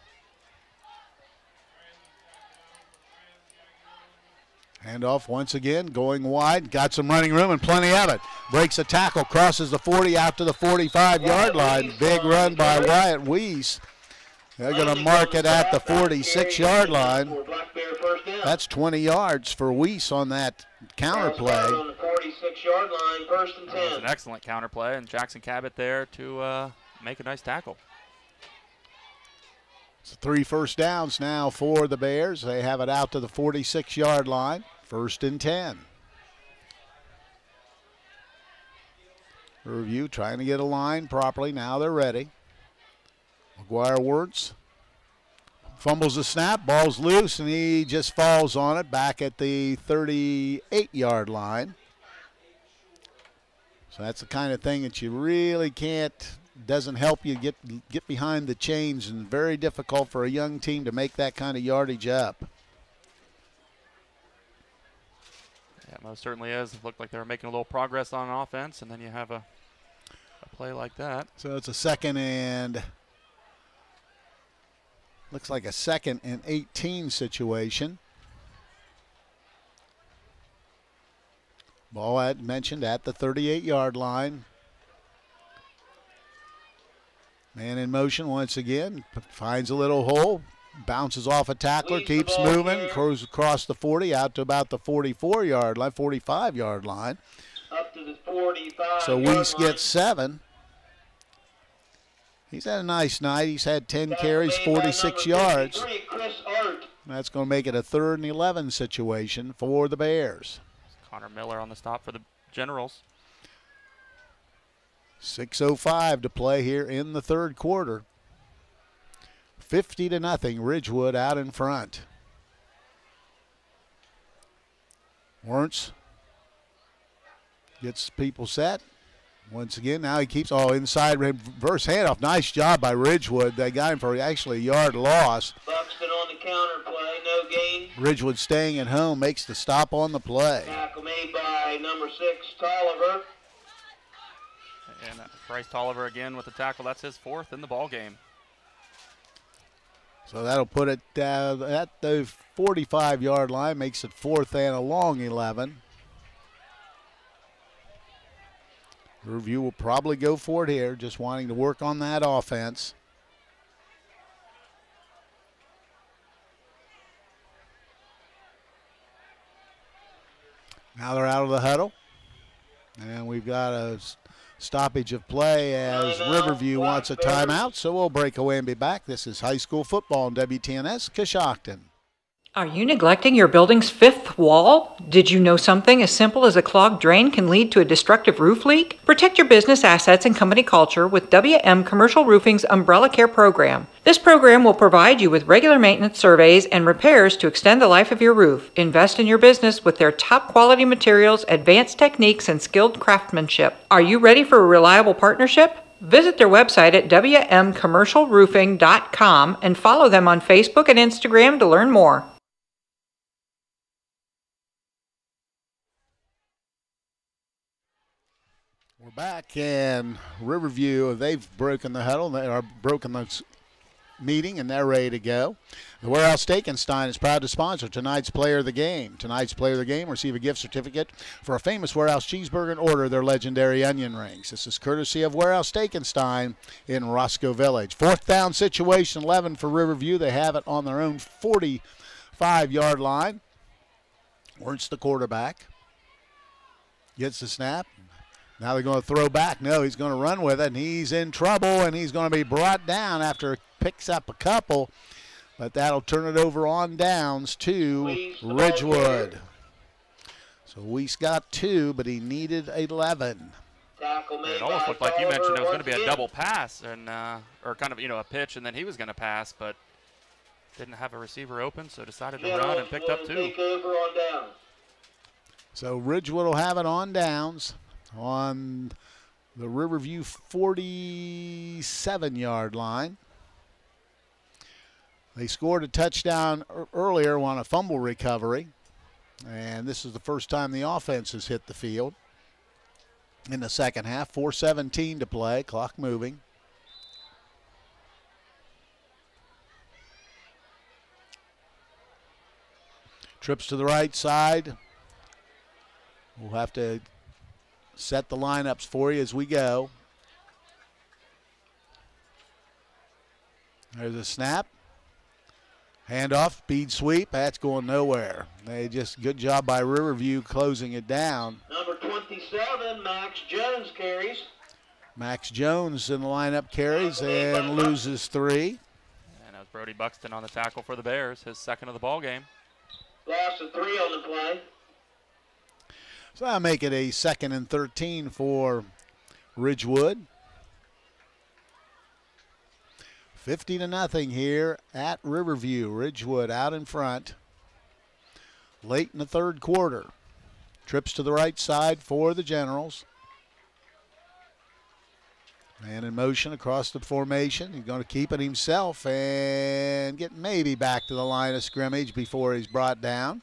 Handoff once again, going wide. Got some running room and plenty of it. Breaks a tackle, crosses the 40 out to the 45-yard line. Big run by Wyatt Weiss. They're going to mark it at the 46-yard line. That's 20 yards for Weiss on that counter play. On the 46-yard line, 1st and 10. That was an excellent counter play, and Jackson Cabot there to make a nice tackle. It's 3 first downs now for the Bears. They have it out to the 46-yard line, 1st and 10. Review trying to get a line properly. Now they're ready. McGuire Wirtz fumbles the snap, ball's loose, and he just falls on it back at the 38-yard line. So that's the kind of thing that you really doesn't help you get behind the chains, and very difficult for a young team to make that kind of yardage up. Yeah, most certainly is. It looked like they were making a little progress on offense, and then you have a play like that. So it's a 2nd and looks like a 2nd and 18 situation. Ball, I mentioned, at the 38-yard line. Man in motion once again, finds a little hole, bounces off a tackler, keeps moving, goes across the 40 out to about the 44-yard line, 45-yard line. Up to the 45. So Weiss gets 7. He's had a nice night. He's had 10 carries, 46 yards. That's going to make it a 3rd and 11 situation for the Bears. Connor Miller on the stop for the Generals. 6:05 to play here in the 3rd quarter. 50-0, Ridgewood out in front. Wirtz gets people set. Once again, now he keeps inside reverse handoff. Nice job by Ridgewood. They got him for actually a yard loss. Buxton on the counter play, no gain. Ridgewood staying at home, makes the stop on the play. Tackle made by number 6, Tolliver. And Bryce Tolliver again with the tackle. That's his 4th in the ball game. So that'll put it at the 45-yard line, makes it 4th and a long 11. Review will probably go for it here, just wanting to work on that offense. Now they're out of the huddle. And we've got a stoppage of play as Riverview wants a timeout, so we'll break away and be back. This is high school football on WTNS, Coshocton. Are you neglecting your building's 5th wall? Did you know something as simple as a clogged drain can lead to a destructive roof leak? Protect your business assets and company culture with WM Commercial Roofing's Umbrella Care program. This program will provide you with regular maintenance surveys and repairs to extend the life of your roof. Invest in your business with their top quality materials, advanced techniques, and skilled craftsmanship. Are you ready for a reliable partnership? Visit their website at wmcommercialroofing.com and follow them on Facebook and Instagram to learn more. We're back, and Riverview, they've broken the huddle. They are broken the meeting, and they're ready to go. The Warehouse Steakenstein is proud to sponsor tonight's Player of the Game. Tonight's Player of the Game receive a gift certificate for a famous Warehouse cheeseburger and order their legendary onion rings. This is courtesy of Warehouse Steakenstein in Roscoe Village. 4th down situation, 11 for Riverview. They have it on their own 45-yard line. Wirtz the quarterback. Gets the snap. Now they're going to throw back. No, he's going to run with it, and he's in trouble, and he's going to be brought down after he picks up a couple. But that'll turn it over on downs to Ridgewood. So Weiss got 2, but he needed 11. It almost looked like you mentioned it was going to be a double pass, and or kind of, a pitch, and then he was going to pass, but didn't have a receiver open, so decided to run and picked up 2. So Ridgewood will have it on downs. On the Riverview 47-yard line. They scored a touchdown earlier on a fumble recovery, and this is the first time the offense has hit the field in the second half. 4:17 to play, clock moving. Trips to the right side. We'll have to set the lineups for you as we go. There's a snap. Handoff, speed sweep. That's going nowhere. Good job by Riverview closing it down. Number 27, Max Jones carries. Max Jones in the lineup carries and loses 3. And that was Brody Buxton on the tackle for the Bears, his second of the ball game. Loss of 3 on the play. So that'll make it a 2nd and 13 for Ridgewood. 50-0 here at Riverview. Ridgewood out in front. Late in the third quarter. Trips to the right side for the Generals. Man in motion across the formation. He's going to keep it himself and get maybe back to the line of scrimmage before he's brought down.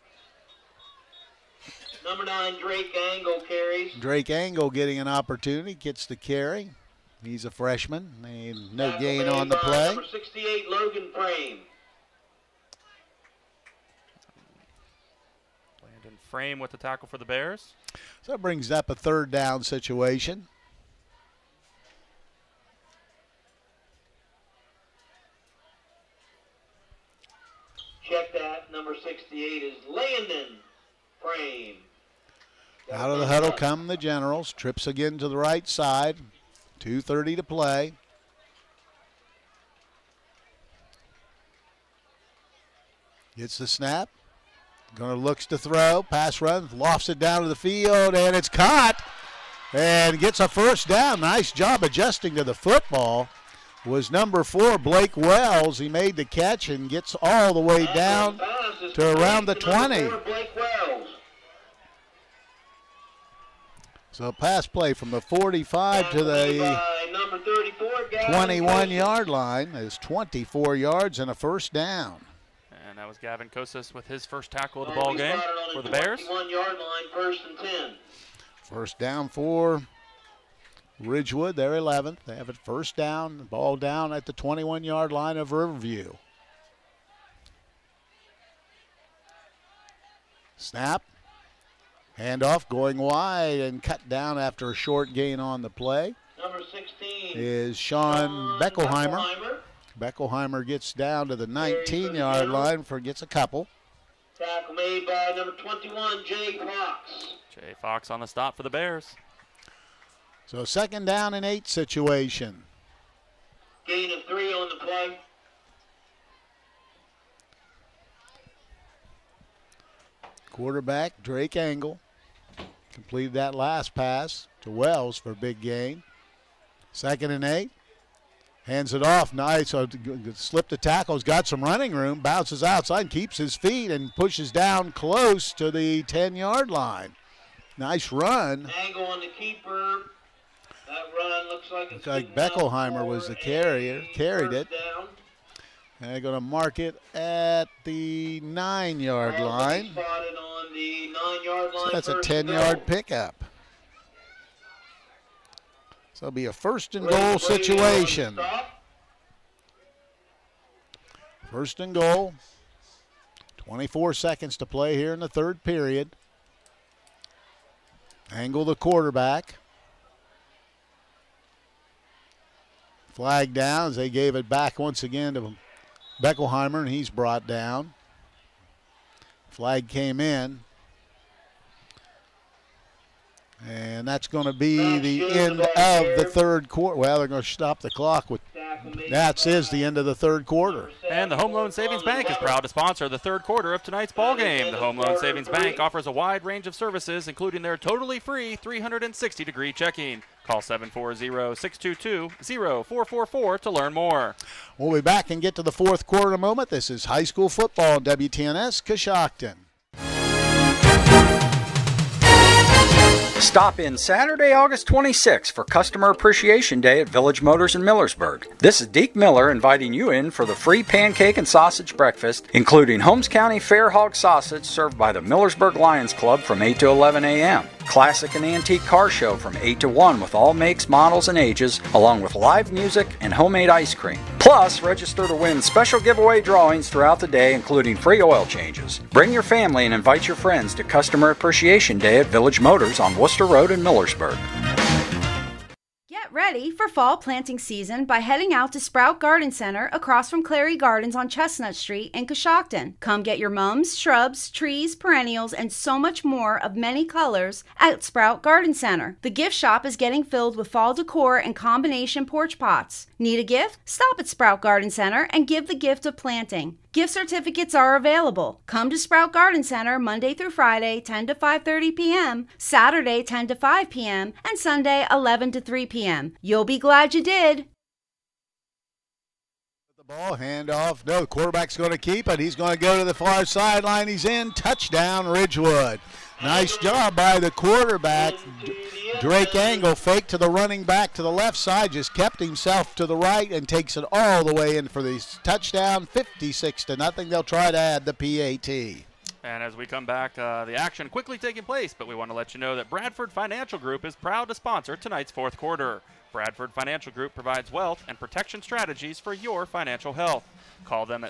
Number 9, Drake Angle carries. Drake Angle getting an opportunity, gets the carry. He's a freshman. And no gain on the play. Number 68, Logan Frame. Landon Frame with the tackle for the Bears. So that brings up a 3rd down situation. Check that. Number 68 is Landon Frame. Out of the huddle come the Generals. Trips again to the right side. 2:30 to play. Gets the snap. Looks to throw. Pass run. Lofts it down to the field, and it's caught. And gets a 1st down. Nice job adjusting to the football. Was number 4, Blake Wells. He made the catch and gets all the way down to around the 20. So pass play from the 45 to the 21-yard line is 24 yards and a 1st down. And that was Gavin Kosas with his first tackle of the ball game for the Bears. 21-yard line, 1st and 10. 1st down for Ridgewood. They're 11th. They have it 1st down. Ball down at the 21-yard line of Riverview. Snap. Handoff going wide and cut down after a short gain on the play. Number 16 is Sean Beckelheimer. Beckelheimer gets down to the 19-yard line gets a couple. Tackle made by number 21, Jay Fox. Jay Fox on the stop for the Bears. So 2nd down and 8 situation. Gain of 3 on the play. Quarterback Drake Angle completed that last pass to Wells for a big gain. 2nd and 8. Hands it off. Nice. So slipped the tackle. He's got some running room. Bounces outside, keeps his feet, and pushes down close to the 10-yard line. Nice run. Angle on the keeper. That run looks like Beckelheimer was the carrier. Carried it. Down. And they're going to mark it at the 9-yard line. Spotted on the 9-yard line. So that's a 10-yard pickup. So it'll be a 1st and goal situation. 1st and goal. 24 seconds to play here in the 3rd period. Angle the quarterback. Flag down as they gave it back once again to Beckelheimer, and he's brought down. Flag came in. And that's going to be the end of the 3rd quarter. Well, they're going to stop the clock with that is the end of the 3rd quarter. And the Home Loan Savings Bank is proud to sponsor the 3rd quarter of tonight's ball game. The Home Loan Savings Bank offers a wide range of services, including their totally free 360-degree checking. Call 740-622-0444 to learn more. We'll be back and get to the 4th quarter in a moment. This is high school football on WTNS Coshocton. Stop in Saturday, August 26th for Customer Appreciation Day at Village Motors in Millersburg. This is Deke Miller inviting you in for the free pancake and sausage breakfast, including Holmes County Fair Hog sausage served by the Millersburg Lions Club from 8 to 11 a.m. Classic and antique car show from 8 to 1 with all makes, models, and ages, along with live music and homemade ice cream. Plus, register to win special giveaway drawings throughout the day, including free oil changes. Bring your family and invite your friends to Customer Appreciation Day at Village Motors on Worcester Road in Millersburg. Get ready for fall planting season by heading out to Sprout Garden Center across from Clary Gardens on Chestnut Street in Coshocton. Come get your mums, shrubs, trees, perennials, and so much more of many colors at Sprout Garden Center. The gift shop is getting filled with fall decor and combination porch pots. Need a gift? Stop at Sprout Garden Center and give the gift of planting. Gift certificates are available. Come to Sprout Garden Center Monday through Friday, 10 to 5:30 p.m., Saturday, 10 to 5 p.m., and Sunday, 11 to 3 p.m. You'll be glad you did. The ball, handoff. No, the quarterback's going to keep it. He's going to go to the far sideline. He's in. Touchdown, Ridgewood. Nice job by the quarterback. Drake Angle faked to the running back to the left side, just kept himself to the right and takes it all the way in for the touchdown, 56-0. They'll try to add the PAT. And as we come back, the action quickly taking place, but we want to let you know that Bradford Financial Group is proud to sponsor tonight's fourth quarter. Bradford Financial Group provides wealth and protection strategies for your financial health. Call them at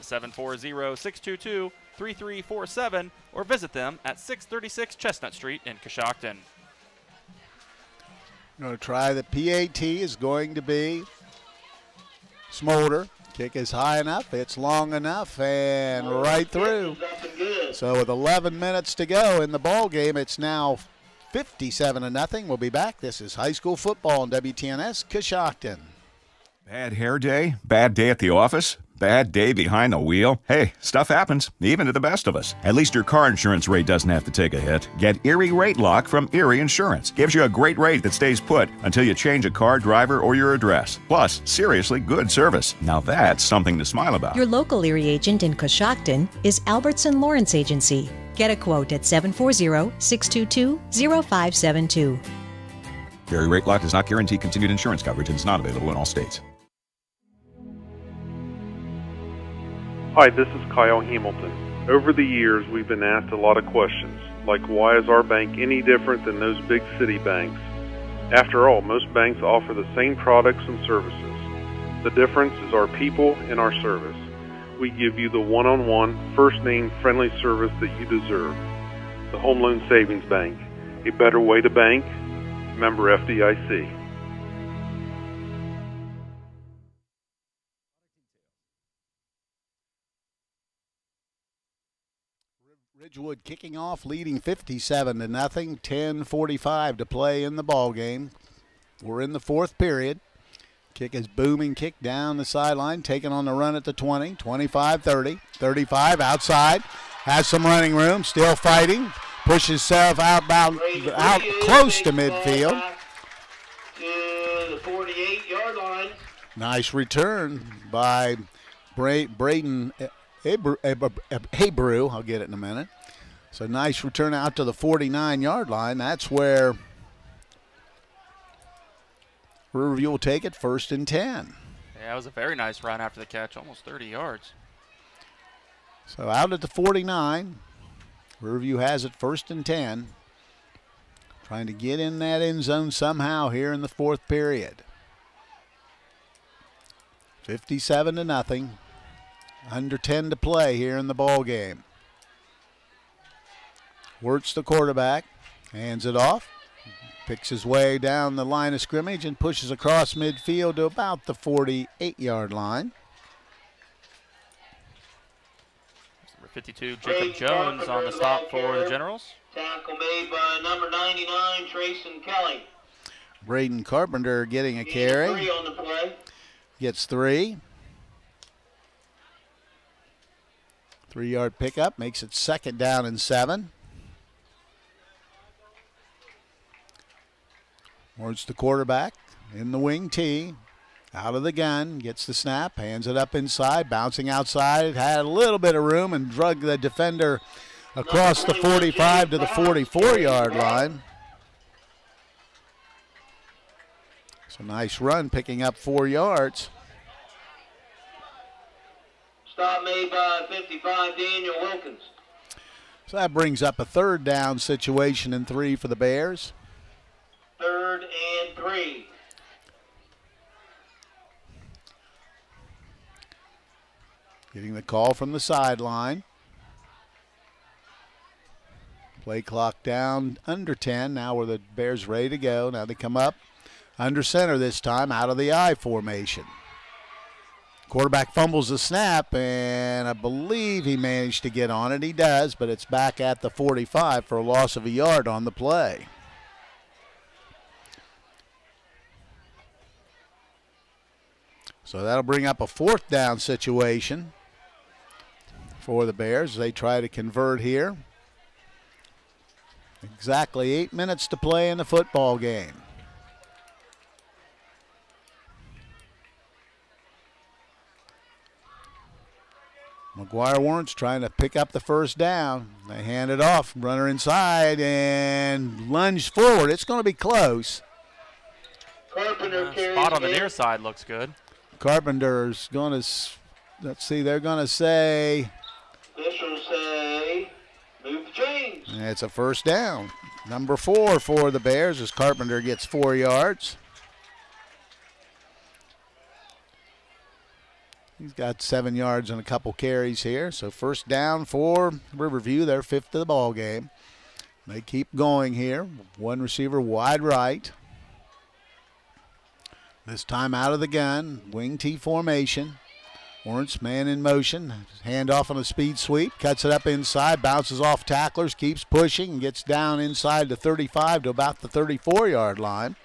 740-622-3347 or visit them at 636 Chestnut Street in Coshocton. Going to try the PAT is going to be Smolder. Kick is high enough, it's long enough, and right through. So with 11 minutes to go in the ball game, it's now 57-0. We'll be back. This is high school football on WTNS Coshocton. Bad hair day? Bad day at the office? Bad day behind the wheel? Hey, stuff happens, even to the best of us. At least your car insurance rate doesn't have to take a hit. Get Erie Rate Lock from Erie Insurance. Gives you a great rate that stays put until you change a car, driver, or your address. Plus, seriously good service. Now that's something to smile about. Your local Erie agent in Coshocton is Albertson Lawrence Agency. Get a quote at 740-622-0572. Erie Rate Lock does not guarantee continued insurance coverage and is not available in all states. Hi, this is Kyle Hamilton. Over the years, we've been asked a lot of questions, like why is our bank any different than those big city banks? After all, most banks offer the same products and services. The difference is our people and our service. We give you the one-on-one, first-name, friendly service that you deserve. The Home Loan Savings Bank, a better way to bank, member FDIC. Ridgewood kicking off, leading 57-0. 10:45 to play in the ball game. We're in the fourth period. Kick is booming, kick down the sideline, taken on the run at the 20, 25-30, 35 outside, has some running room, still fighting, pushes himself out close to midfield. To the 48-yard line. Nice return by Braden Hebrew. I'll get it in a minute. So nice return out to the 49-yard line. That's where Riverview will take it, 1st and 10. Yeah, it was a very nice run after the catch, almost 30 yards. So out at the 49, Riverview has it 1st and 10. Trying to get in that end zone somehow here in the fourth period. 57-0. Under 10 to play here in the ball game. Wirtz, the quarterback, hands it off, picks his way down the line of scrimmage and pushes across midfield to about the 48-yard line. Number 52, Jacob Jones on the stop for the Generals. Tackle made by number 99, Trayson Kelly. Braden Carpenter getting a carry. 3 on the play. Gets 3. 3-yard pickup makes it 2nd down and 7. Wirtz, the quarterback, in the wing tee, out of the gun, gets the snap, hands it up inside, bouncing outside, had a little bit of room and drug the defender across the 45 to the 44-yard line. It's a nice run, picking up 4 yards. Stop made by 55, Daniel Wilkins. So that brings up a 3rd down situation and 3 for the Bears. 3rd and 3. Getting the call from the sideline. Play clock down under 10. Now we're the Bears ready to go. Now they come up under center this time, out of the I formation. Quarterback fumbles the snap, and I believe he managed to get on it. He does, but it's back at the 45 for a loss of a yard on the play. So that'll bring up a 4th down situation for the Bears. They try to convert here. Exactly 8 minutes to play in the football game. McGuire Warrants trying to pick up the 1st down. They hand it off, runner inside, and lunge forward. It's going to be close. Carpenter carries Spot on the in. near side looks good. Carpenter's going to, let's see, they're going to say. This will say, move the chains. It's a 1st down. Number 4 for the Bears as Carpenter gets 4 yards. He's got 7 yards and a couple carries here. So 1st down for Riverview. They're 5th of the ball game. They keep going here. 1 receiver wide right. This time out of the gun. Wing T formation. Lawrence, man in motion. Hand off on a speed sweep. Cuts it up inside. Bounces off tacklers. Keeps pushing and gets down inside the 35 to about the 34-yard line.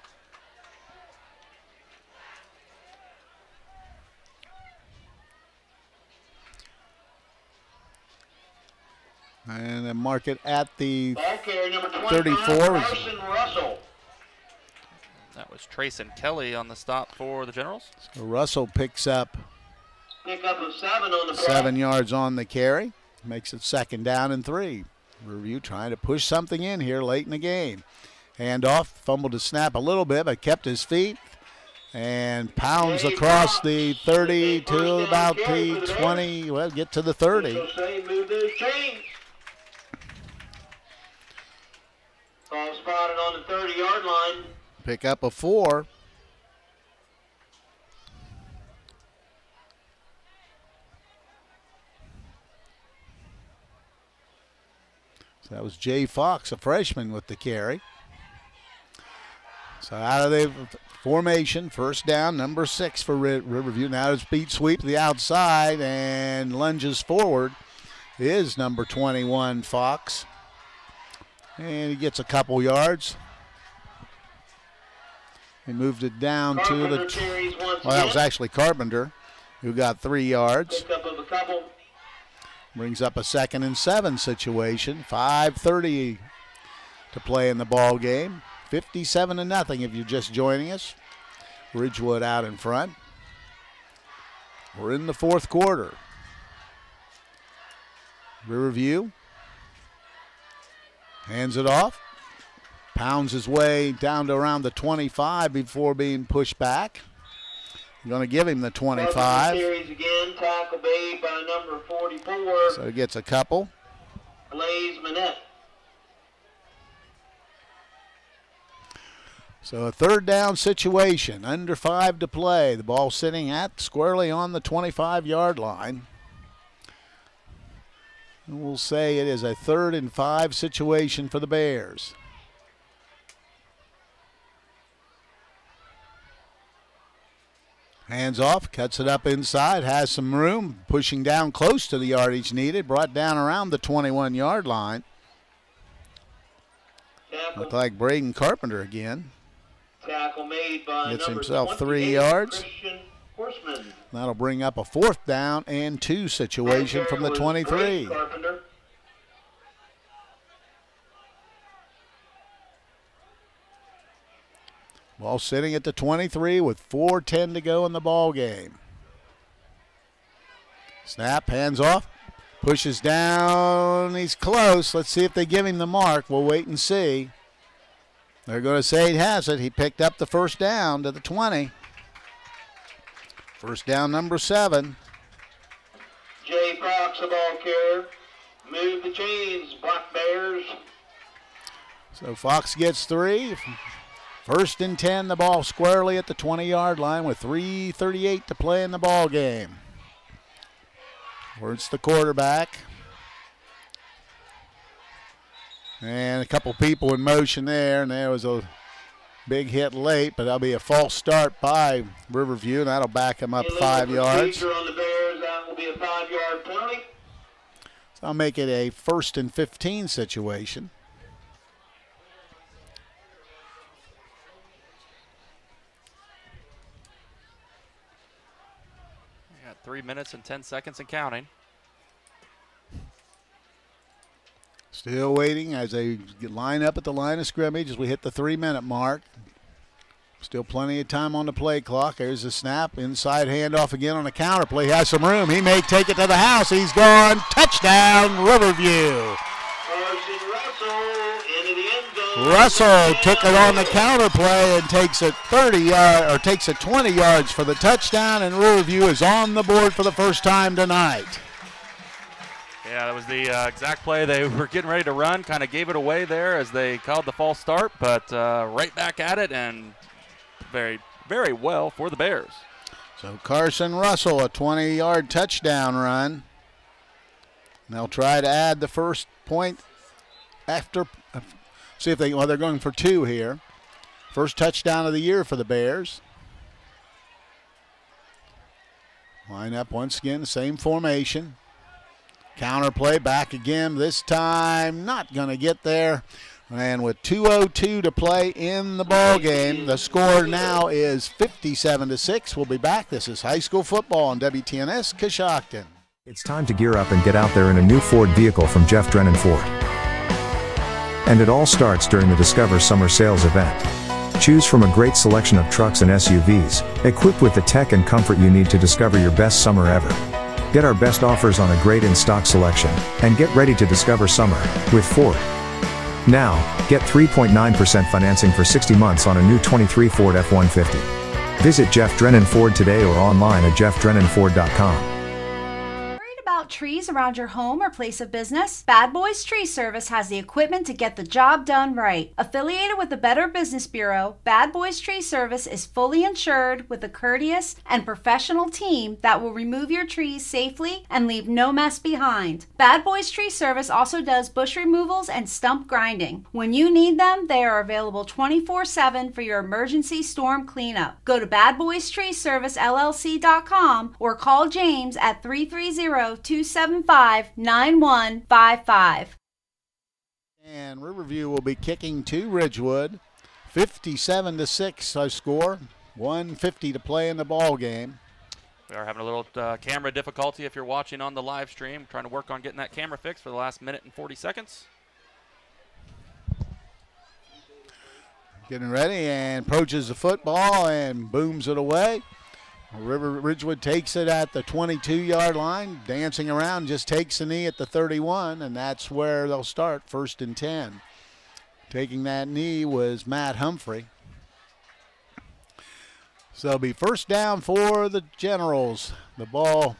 And then mark it at the 34. Carson Russell. That was Trayson Kelly on the stop for the Generals. So Russell picks up Pick up of 7 on the 7 yards on the carry. Makes it 2nd down and 3. Riverview trying to push something in here late in the game. Hand off, fumbled his snap a little bit, but kept his feet. And pounds across the 30 to about the 20. Well, get to the 30. So say move those chains. Ball spotted on the 30-yard line. Pick up a 4. So that was Jay Fox, a freshman, with the carry. So out of the formation, 1st down, number 6 for Riverview. Now to speed sweep to the outside and lunges forward is number 21, Fox. And he gets a couple yards. He moved it down to the, well, that was actually Carpenter, who got 3 yards. Pick up of a couple. Brings up a 2nd and 7 situation. 5:30 to play in the ball game. 57-0 if you're just joining us. Ridgewood out in front. We're in the 4th quarter. Riverview hands it off. Pounds his way down to around the 25 before being pushed back. Going to give him the 25. Series again, tackle made by number 44. So he gets a couple. Blaze Manette. So a 3rd down situation, under 5 to play. The ball sitting at squarely on the 25-yard line. And we'll say it is a 3rd and 5 situation for the Bears. Hands off, cuts it up inside, has some room, pushing down close to the yardage needed, brought down around the 21-yard line. Looked like Braden Carpenter again. Tackle made by gets number himself 3 28, yards. Christian Horseman. That'll bring up a 4th down and 2 situation from the 23. Carpenter. Ball sitting at the 23 with 4:10 to go in the ball game. Snap, hands off, pushes down, he's close. Let's see if they give him the mark. We'll wait and see. They're going to say he has it. He picked up the first down to the 20. First down, number 7. Jay Fox, the ball carrier. Move the chains, Black Bears. So Fox gets 3. First and 10, the ball squarely at the 20-yard line with 3:38 to play in the ball game. It's the quarterback. And a couple people in motion there, and there was a big hit late, but that'll be a false start by Riverview, and that'll back him up 5 yards. On the Bears, that will be a 5-yard penalty. So I'll make it a 1st and 15 situation. We got 3 minutes and 10 seconds and counting. Still waiting as they line up at the line of scrimmage as we hit the 3-minute mark. Still plenty of time on the play clock. There's a snap. Inside handoff again on a counter play. He has some room. He may take it to the house. He's gone. Touchdown, Riverview. Russell took it on the counter play and takes it 20 yards for the touchdown, and Riverview is on the board for the first time tonight. Yeah, that was the exact play they were getting ready to run. Kind of gave it away there as they called the false start, but right back at it, and very, very well for the Bears. So Carson Russell, a 20-yard touchdown run. And they'll try to add the first point after. See if they're going for 2 here. First touchdown of the year for the Bears. Line up once again, the same formation. Counter play back again. This time not going to get there. And with 2:02 to play in the ball game, the score now is 57-6. We'll be back. This is high school football on WTNS Coshocton. It's time to gear up and get out there in a new Ford vehicle from Jeff Drennan Ford. And it all starts during the Discover Summer Sales event. Choose from a great selection of trucks and SUVs, equipped with the tech and comfort you need to discover your best summer ever. Get our best offers on a great in-stock selection, and get ready to discover summer with Ford. Now, get 3.9% financing for 60 months on a new 23 Ford F-150. Visit Jeff Drennan Ford today or online at jeffdrennanford.com. About trees around your home or place of business? Bad Boys Tree Service has the equipment to get the job done right. Affiliated with the Better Business Bureau, Bad Boys Tree Service is fully insured with a courteous and professional team that will remove your trees safely and leave no mess behind. Bad Boys Tree Service also does bush removals and stump grinding. When you need them, they are available 24/7 for your emergency storm cleanup. Go to badboystreeservicellc.com or call James at 330-275-9155. And Riverview will be kicking to Ridgewood. 57-6 our score. 1:50 to play in the ball game. We are having a little camera difficulty if you're watching on the live stream. Trying to work on getting that camera fixed for the last minute and 40 seconds. Getting ready and approaches the football and booms it away. Ridgewood takes it at the 22-yard line, dancing around, just takes the knee at the 31, and that's where they'll start, 1st and 10. Taking that knee was Matt Humphrey. So it'll be first down for the Generals. The ball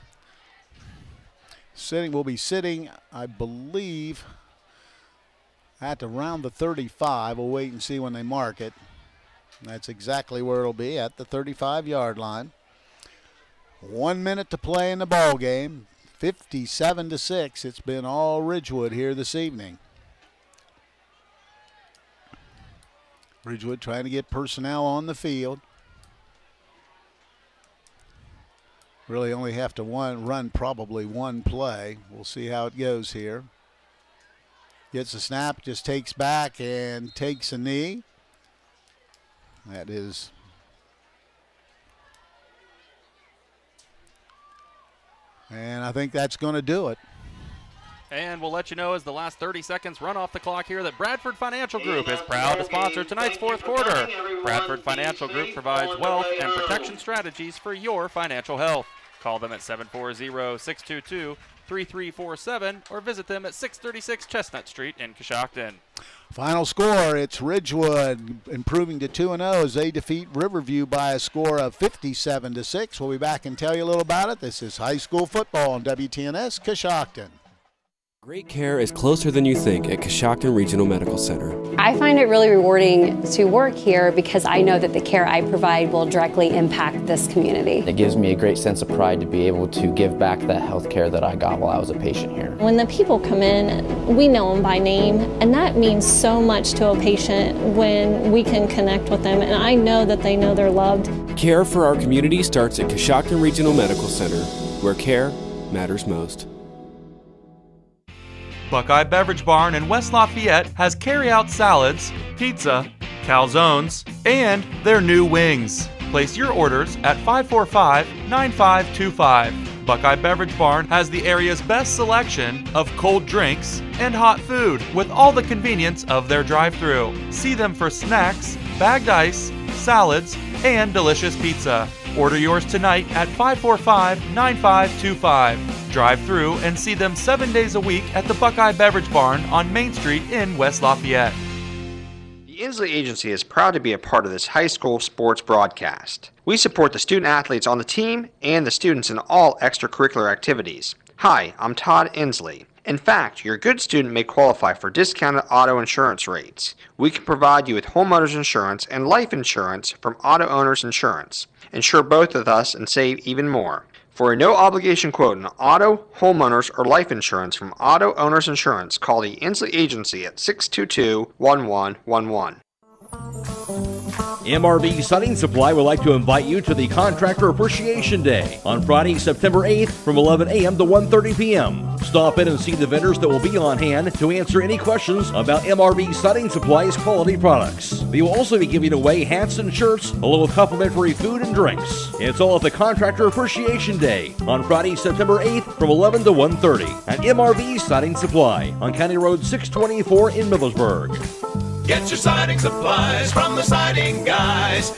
will be sitting, I believe, at around the 35. We'll wait and see when they mark it. That's exactly where it'll be, at the 35-yard line. 1 minute to play in the ball game. 57-6. It's been all Ridgewood here this evening. Ridgewood trying to get personnel on the field. Really only have to run probably one play. We'll see how it goes here. Gets a snap, just takes back and takes a knee. That is and I think that's going to do it. And we'll let you know as the last 30 seconds run off the clock here that Bradford Financial Group is proud to sponsor tonight's fourth quarter. Bradford Financial Group provides wealth and protection strategies for your financial health. Call them at 740-622-3700 888-878-3347 or visit them at 636 Chestnut Street in Coshocton. Final score, it's Ridgewood improving to 2-0 as they defeat Riverview by a score of 57-6. We'll be back and tell you a little about it. This is high school football on WTNS Coshocton. Great care is closer than you think at Coshocton Regional Medical Center. I find it really rewarding to work here because I know that the care I provide will directly impact this community. It gives me a great sense of pride to be able to give back that health care that I got while I was a patient here. When the people come in, we know them by name, and that means so much to a patient when we can connect with them, and I know that they know they're loved. Care for our community starts at Coshocton Regional Medical Center, where care matters most. Buckeye Beverage Barn in West Lafayette has carry-out salads, pizza, calzones, and their new wings. Place your orders at 545-9525. Buckeye Beverage Barn has the area's best selection of cold drinks and hot food with all the convenience of their drive-thru. See them for snacks, bagged ice, salads, and delicious pizza. Order yours tonight at 545-9525. Drive through and see them 7 days a week at the Buckeye Beverage Barn on Main Street in West Lafayette. The Inslee Agency is proud to be a part of this high school sports broadcast. We support the student athletes on the team and the students in all extracurricular activities. Hi, I'm Todd Inslee. In fact, your good student may qualify for discounted auto insurance rates. We can provide you with homeowners insurance and life insurance from Auto Owners Insurance. Insure both with us and save even more. For a no-obligation quote on auto, homeowners, or life insurance from Auto Owners Insurance, call the Inslee Agency at 622-1111. MRV Siding Supply would like to invite you to the Contractor Appreciation Day on Friday, September 8th from 11 a.m. to 1:30 p.m. Stop in and see the vendors that will be on hand to answer any questions about MRV Siding Supply's quality products. They will also be giving away hats and shirts along with complimentary food and drinks. It's all at the Contractor Appreciation Day on Friday, September 8th from 11 to 1:30 at MRV Siding Supply on County Road 624 in Middlesburg. Get your siding supplies from the siding guys.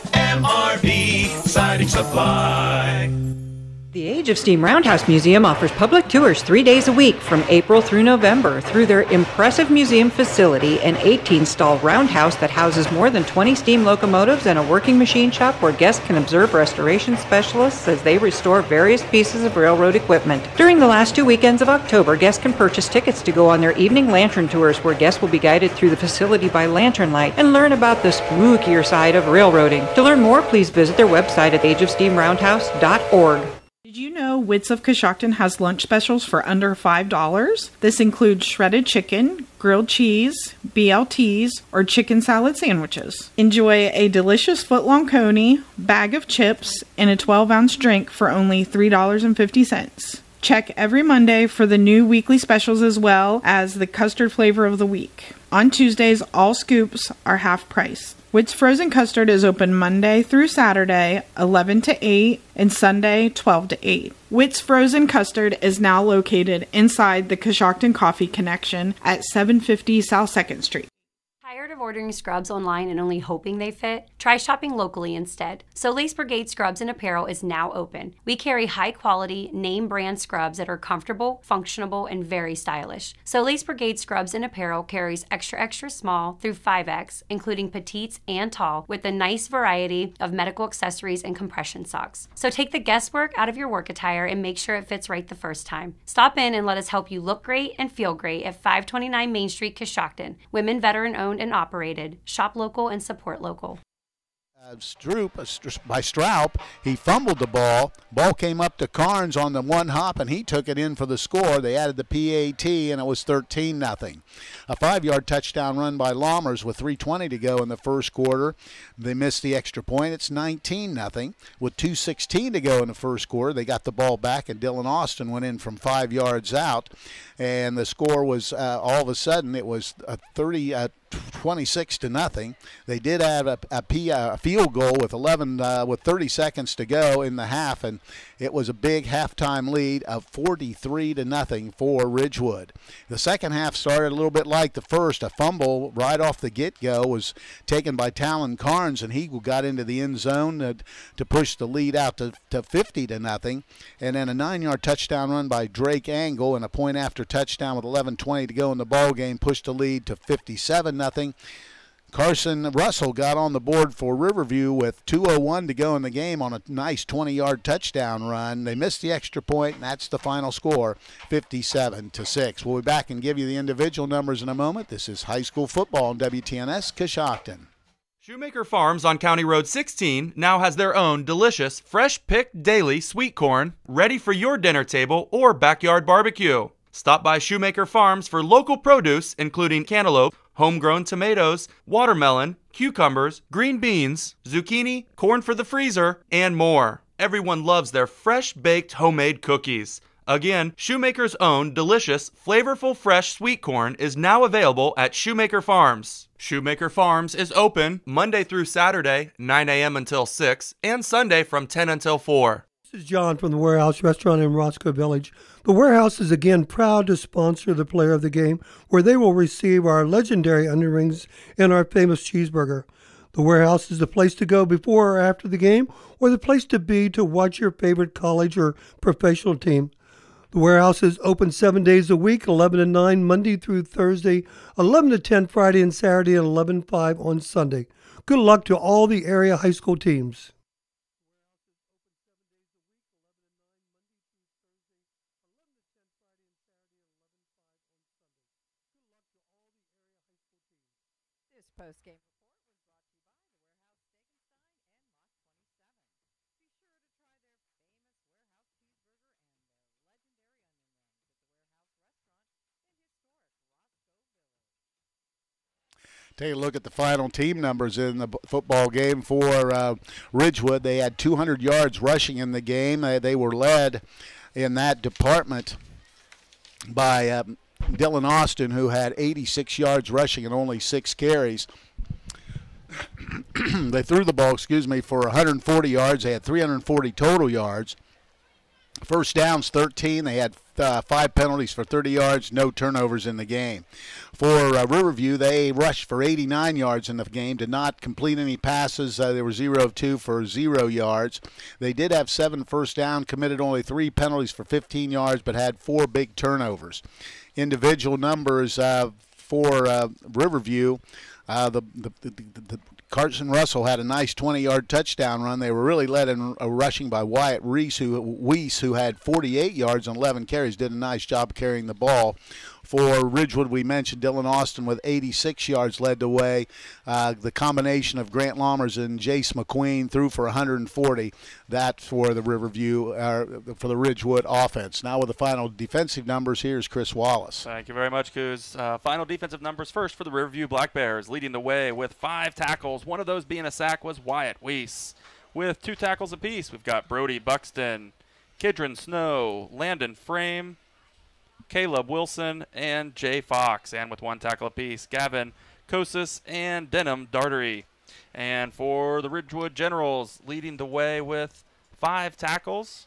MRV Siding Supply. The Age of Steam Roundhouse Museum offers public tours 3 days a week from April through November through their impressive museum facility, an 18-stall roundhouse that houses more than 20 steam locomotives and a working machine shop where guests can observe restoration specialists as they restore various pieces of railroad equipment. During the last 2 weekends of October, guests can purchase tickets to go on their evening lantern tours where guests will be guided through the facility by lantern light and learn about the spookier side of railroading. To learn more, please visit their website at ageofsteamroundhouse.org. Did you know Wits of Coshocton has lunch specials for under $5? This includes shredded chicken, grilled cheese, BLTs, or chicken salad sandwiches. Enjoy a delicious foot-long coney, bag of chips, and a 12-ounce drink for only $3.50. Check every Monday for the new weekly specials as well as the custard flavor of the week. On Tuesdays, all scoops are half price. Witt's Frozen Custard is open Monday through Saturday, 11 to 8, and Sunday, 12 to 8. Witt's Frozen Custard is now located inside the Coshocton Coffee Connection at 750 South 2nd Street. Tired of ordering scrubs online and only hoping they fit? Try shopping locally instead. So Lace Brigade Scrubs and Apparel is now open. We carry high-quality, name-brand scrubs that are comfortable, functional, and very stylish. So Lace Brigade Scrubs and Apparel carries extra small through 5X, including petites and tall, with a nice variety of medical accessories and compression socks. So take the guesswork out of your work attire and make sure it fits right the first time. Stop in and let us help you look great and feel great at 529 Main Street, Coshocton. Women veteran-owned and operated. Shop local and support local. Stroop by Straub, he fumbled the ball. Ball came up to Carnes on the one hop, and he took it in for the score. They added the PAT, and it was 13-0. A 5-yard touchdown run by Lammers with 3:20 to go in the first quarter. They missed the extra point. It's 19-0 with 2:16 to go in the first quarter. They got the ball back, and Dylan Austin went in from 5 yards out, and the score was all of a sudden it was 26-0. They did have a field goal with 30 seconds to go in the half, and it was a big halftime lead of 43-0 for Ridgewood. The second half started a little bit like the first. A fumble right off the get-go was taken by Talon Carnes, and he got into the end zone to push the lead out to 50-0. And then a 9-yard touchdown run by Drake Angle and a point-after touchdown with 11:20 to go in the ball game pushed the lead to 57-0. Carson Russell got on the board for Riverview with 2:01 to go in the game on a nice 20-yard touchdown run. They missed the extra point, and that's the final score, 57-6. We'll be back and give you the individual numbers in a moment. This is high school football on WTNS Coshocton. Shoemaker Farms on County Road 16 now has their own delicious, fresh-picked daily sweet corn ready for your dinner table or backyard barbecue. Stop by Shoemaker Farms for local produce, including cantaloupe, homegrown tomatoes, watermelon, cucumbers, green beans, zucchini, corn for the freezer, and more. Everyone loves their fresh-baked homemade cookies. Again, Shoemaker's own delicious, flavorful fresh sweet corn is now available at Shoemaker Farms. Shoemaker Farms is open Monday through Saturday, 9 a.m. until 6, and Sunday from 10 until 4. This is John from the Warehouse Restaurant in Roscoe Village. The Warehouse is again proud to sponsor the player of the game, where they will receive our legendary onion rings and our famous cheeseburger. The Warehouse is the place to go before or after the game, or the place to be to watch your favorite college or professional team. The Warehouse is open 7 days a week, 11 to 9 Monday through Thursday, 11 to 10 Friday and Saturday, and 11 to 5 on Sunday. Good luck to all the area high school teams. Post-game report was brought to you by the Warehouse Steak and Stein and Mach 27. Be sure to try their famous warehouse cheeseburger and their legendary onion rings at the Warehouse Restaurant in historic Roscoe Village. Take a look at the final team numbers in the football game for Ridgewood. They had 200 yards rushing in the game. They were led in that department by Dylan Austin, who had 86 yards rushing and only 6 carries. They threw the ball, for 140 yards. They had 340 total yards. First downs, 13. They had 5 penalties for 30 yards, no turnovers in the game. For Riverview, they rushed for 89 yards in the game, did not complete any passes. They were 0 of 2 for 0 yards. They did have 7 first down, committed only 3 penalties for 15 yards, but had 4 big turnovers. Individual numbers for Riverview, the Carson Russell had a nice 20-yard touchdown run. They were really led in rushing by Wyatt Weiss, who had 48 yards and 11 carries, did a nice job carrying the ball. For Ridgewood, we mentioned Dylan Austin with 86 yards led the way. The combination of Grant Lammers and Jace McQueen threw for 140. That's for the for the Ridgewood offense. Now with the final defensive numbers, here's Chris Wallace. Thank you very much, Coos. Final defensive numbers first for the Riverview Black Bears, leading the way with 5 tackles. One of those being a sack was Wyatt Weiss. With 2 tackles apiece, we've got Brody Buxton, Kidron Snow, Landon Frame, Caleb Wilson, and Jay Fox. And with 1 tackle apiece, Gavin Kosis and Denham Dartery. And for the Ridgewood Generals, leading the way with 4 tackles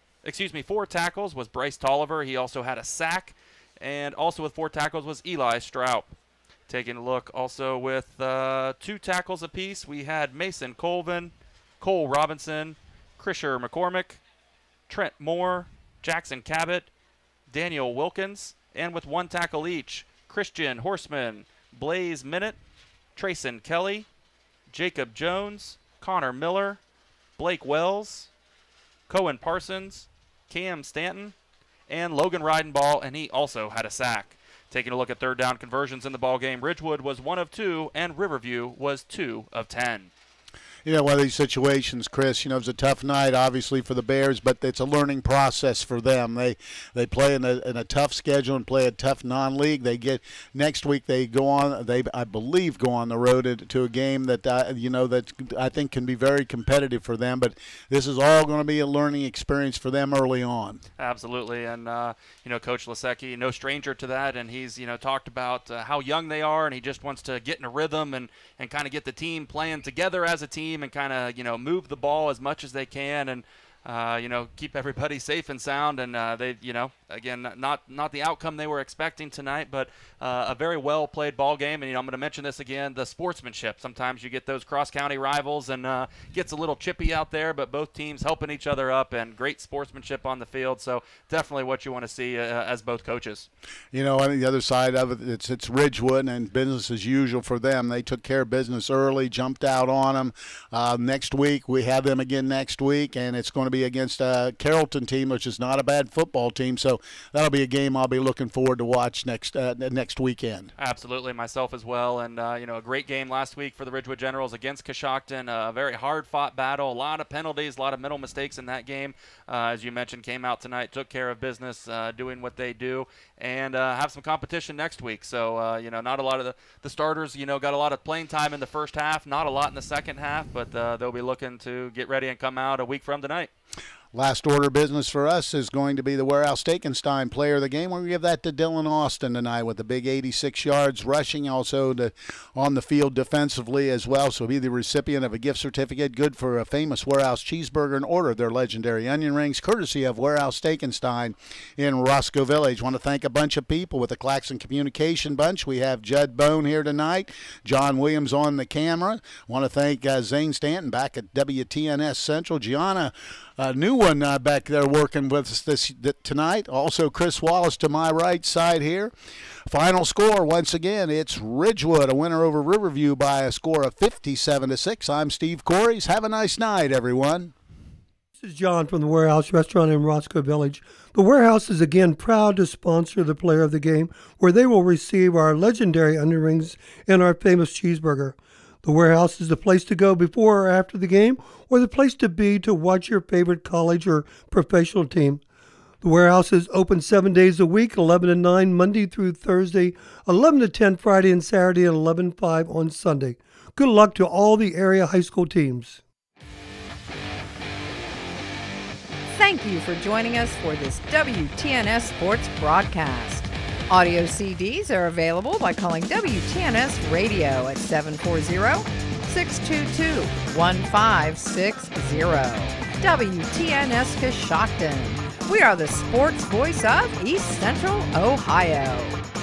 was Bryce Tolliver. He also had a sack. And also with 4 tackles was Eli Stroup. Taking a look also with 2 tackles apiece, we had Mason Colvin, Cole Robinson, Krisher McCormick, Trent Moore, Jackson Cabot, Daniel Wilkins, and with 1 tackle each, Christian Horseman, Blaze Minute, Trayson Kelly, Jacob Jones, Connor Miller, Blake Wells, Cohen Parsons, Cam Stanton, and Logan Ridenball, and he also had a sack. Taking a look at third down conversions in the ball game, Ridgewood was 1 of 2, and Riverview was 2 of 10. One of these situations, Chris, it was a tough night, obviously, for the Bears, but it's a learning process for them. They play in a tough schedule and play a tough non-league. Next week they go on, I believe, go on the road to a game that, that I think can be very competitive for them. But this is all going to be a learning experience for them early on. Absolutely. And, Coach Lasecki, no stranger to that, and he's, talked about how young they are, and he just wants to get in a rhythm and kind of get the team playing together as a team and kind of, move the ball as much as they can. And keep everybody safe and sound. And they, again, not the outcome they were expecting tonight, but a very well played ball game. And I'm going to mention this again: the sportsmanship. Sometimes you get those cross-county rivals, and gets a little chippy out there, but both teams helping each other up, and great sportsmanship on the field. So definitely what you want to see as both coaches. On the other side of it, it's Ridgewood, and business as usual for them. They took care of business early, jumped out on them. Next week, we have them again next week, and it's going to be against a Carrollton team, which is not a bad football team. So that'll be a game I'll be looking forward to watch next weekend. Absolutely, myself as well. And, a great game last week for the Ridgewood Generals against Coshocton. A very hard-fought battle, a lot of penalties, a lot of mental mistakes in that game. As you mentioned, came out tonight, took care of business, doing what they do, and have some competition next week. So, not a lot of the starters, got a lot of playing time in the first half, not a lot in the second half, but they'll be looking to get ready and come out a week from tonight. Last order of business for us is going to be the Warehouse Stekenstein player of the game. We're going to give that to Dylan Austin tonight with a big 86 yards rushing, also on the field defensively as well. So he'll be the recipient of a gift certificate, good for a famous Warehouse cheeseburger, and order of their legendary onion rings, courtesy of Warehouse Stekenstein in Roscoe Village. Want to thank a bunch of people with the Claxon Communication Bunch. We have Judd Bone here tonight, John Williams on the camera. Want to thank Zane Stanton back at WTNS Central, Gianna, a new one back there working with us tonight. Also, Chris Wallace to my right side here. Final score, once again, it's Ridgewood, a winner over Riverview by a score of 57-6. I'm Steve Corries. Have a nice night, everyone. This is John from the Warehouse Restaurant in Roscoe Village. The Warehouse is again proud to sponsor the player of the game, where they will receive our legendary onion rings and our famous cheeseburger. The Warehouse is the place to go before or after the game, or the place to be to watch your favorite college or professional team. The Warehouse is open 7 days a week, 11 to 9 Monday through Thursday, 11 to 10 Friday and Saturday, and 11 to 5 on Sunday. Good luck to all the area high school teams. Thank you for joining us for this WTNS Sports broadcast. Audio CDs are available by calling WTNS Radio at 740-622-1560. WTNS Coshocton. We are the sports voice of East Central Ohio.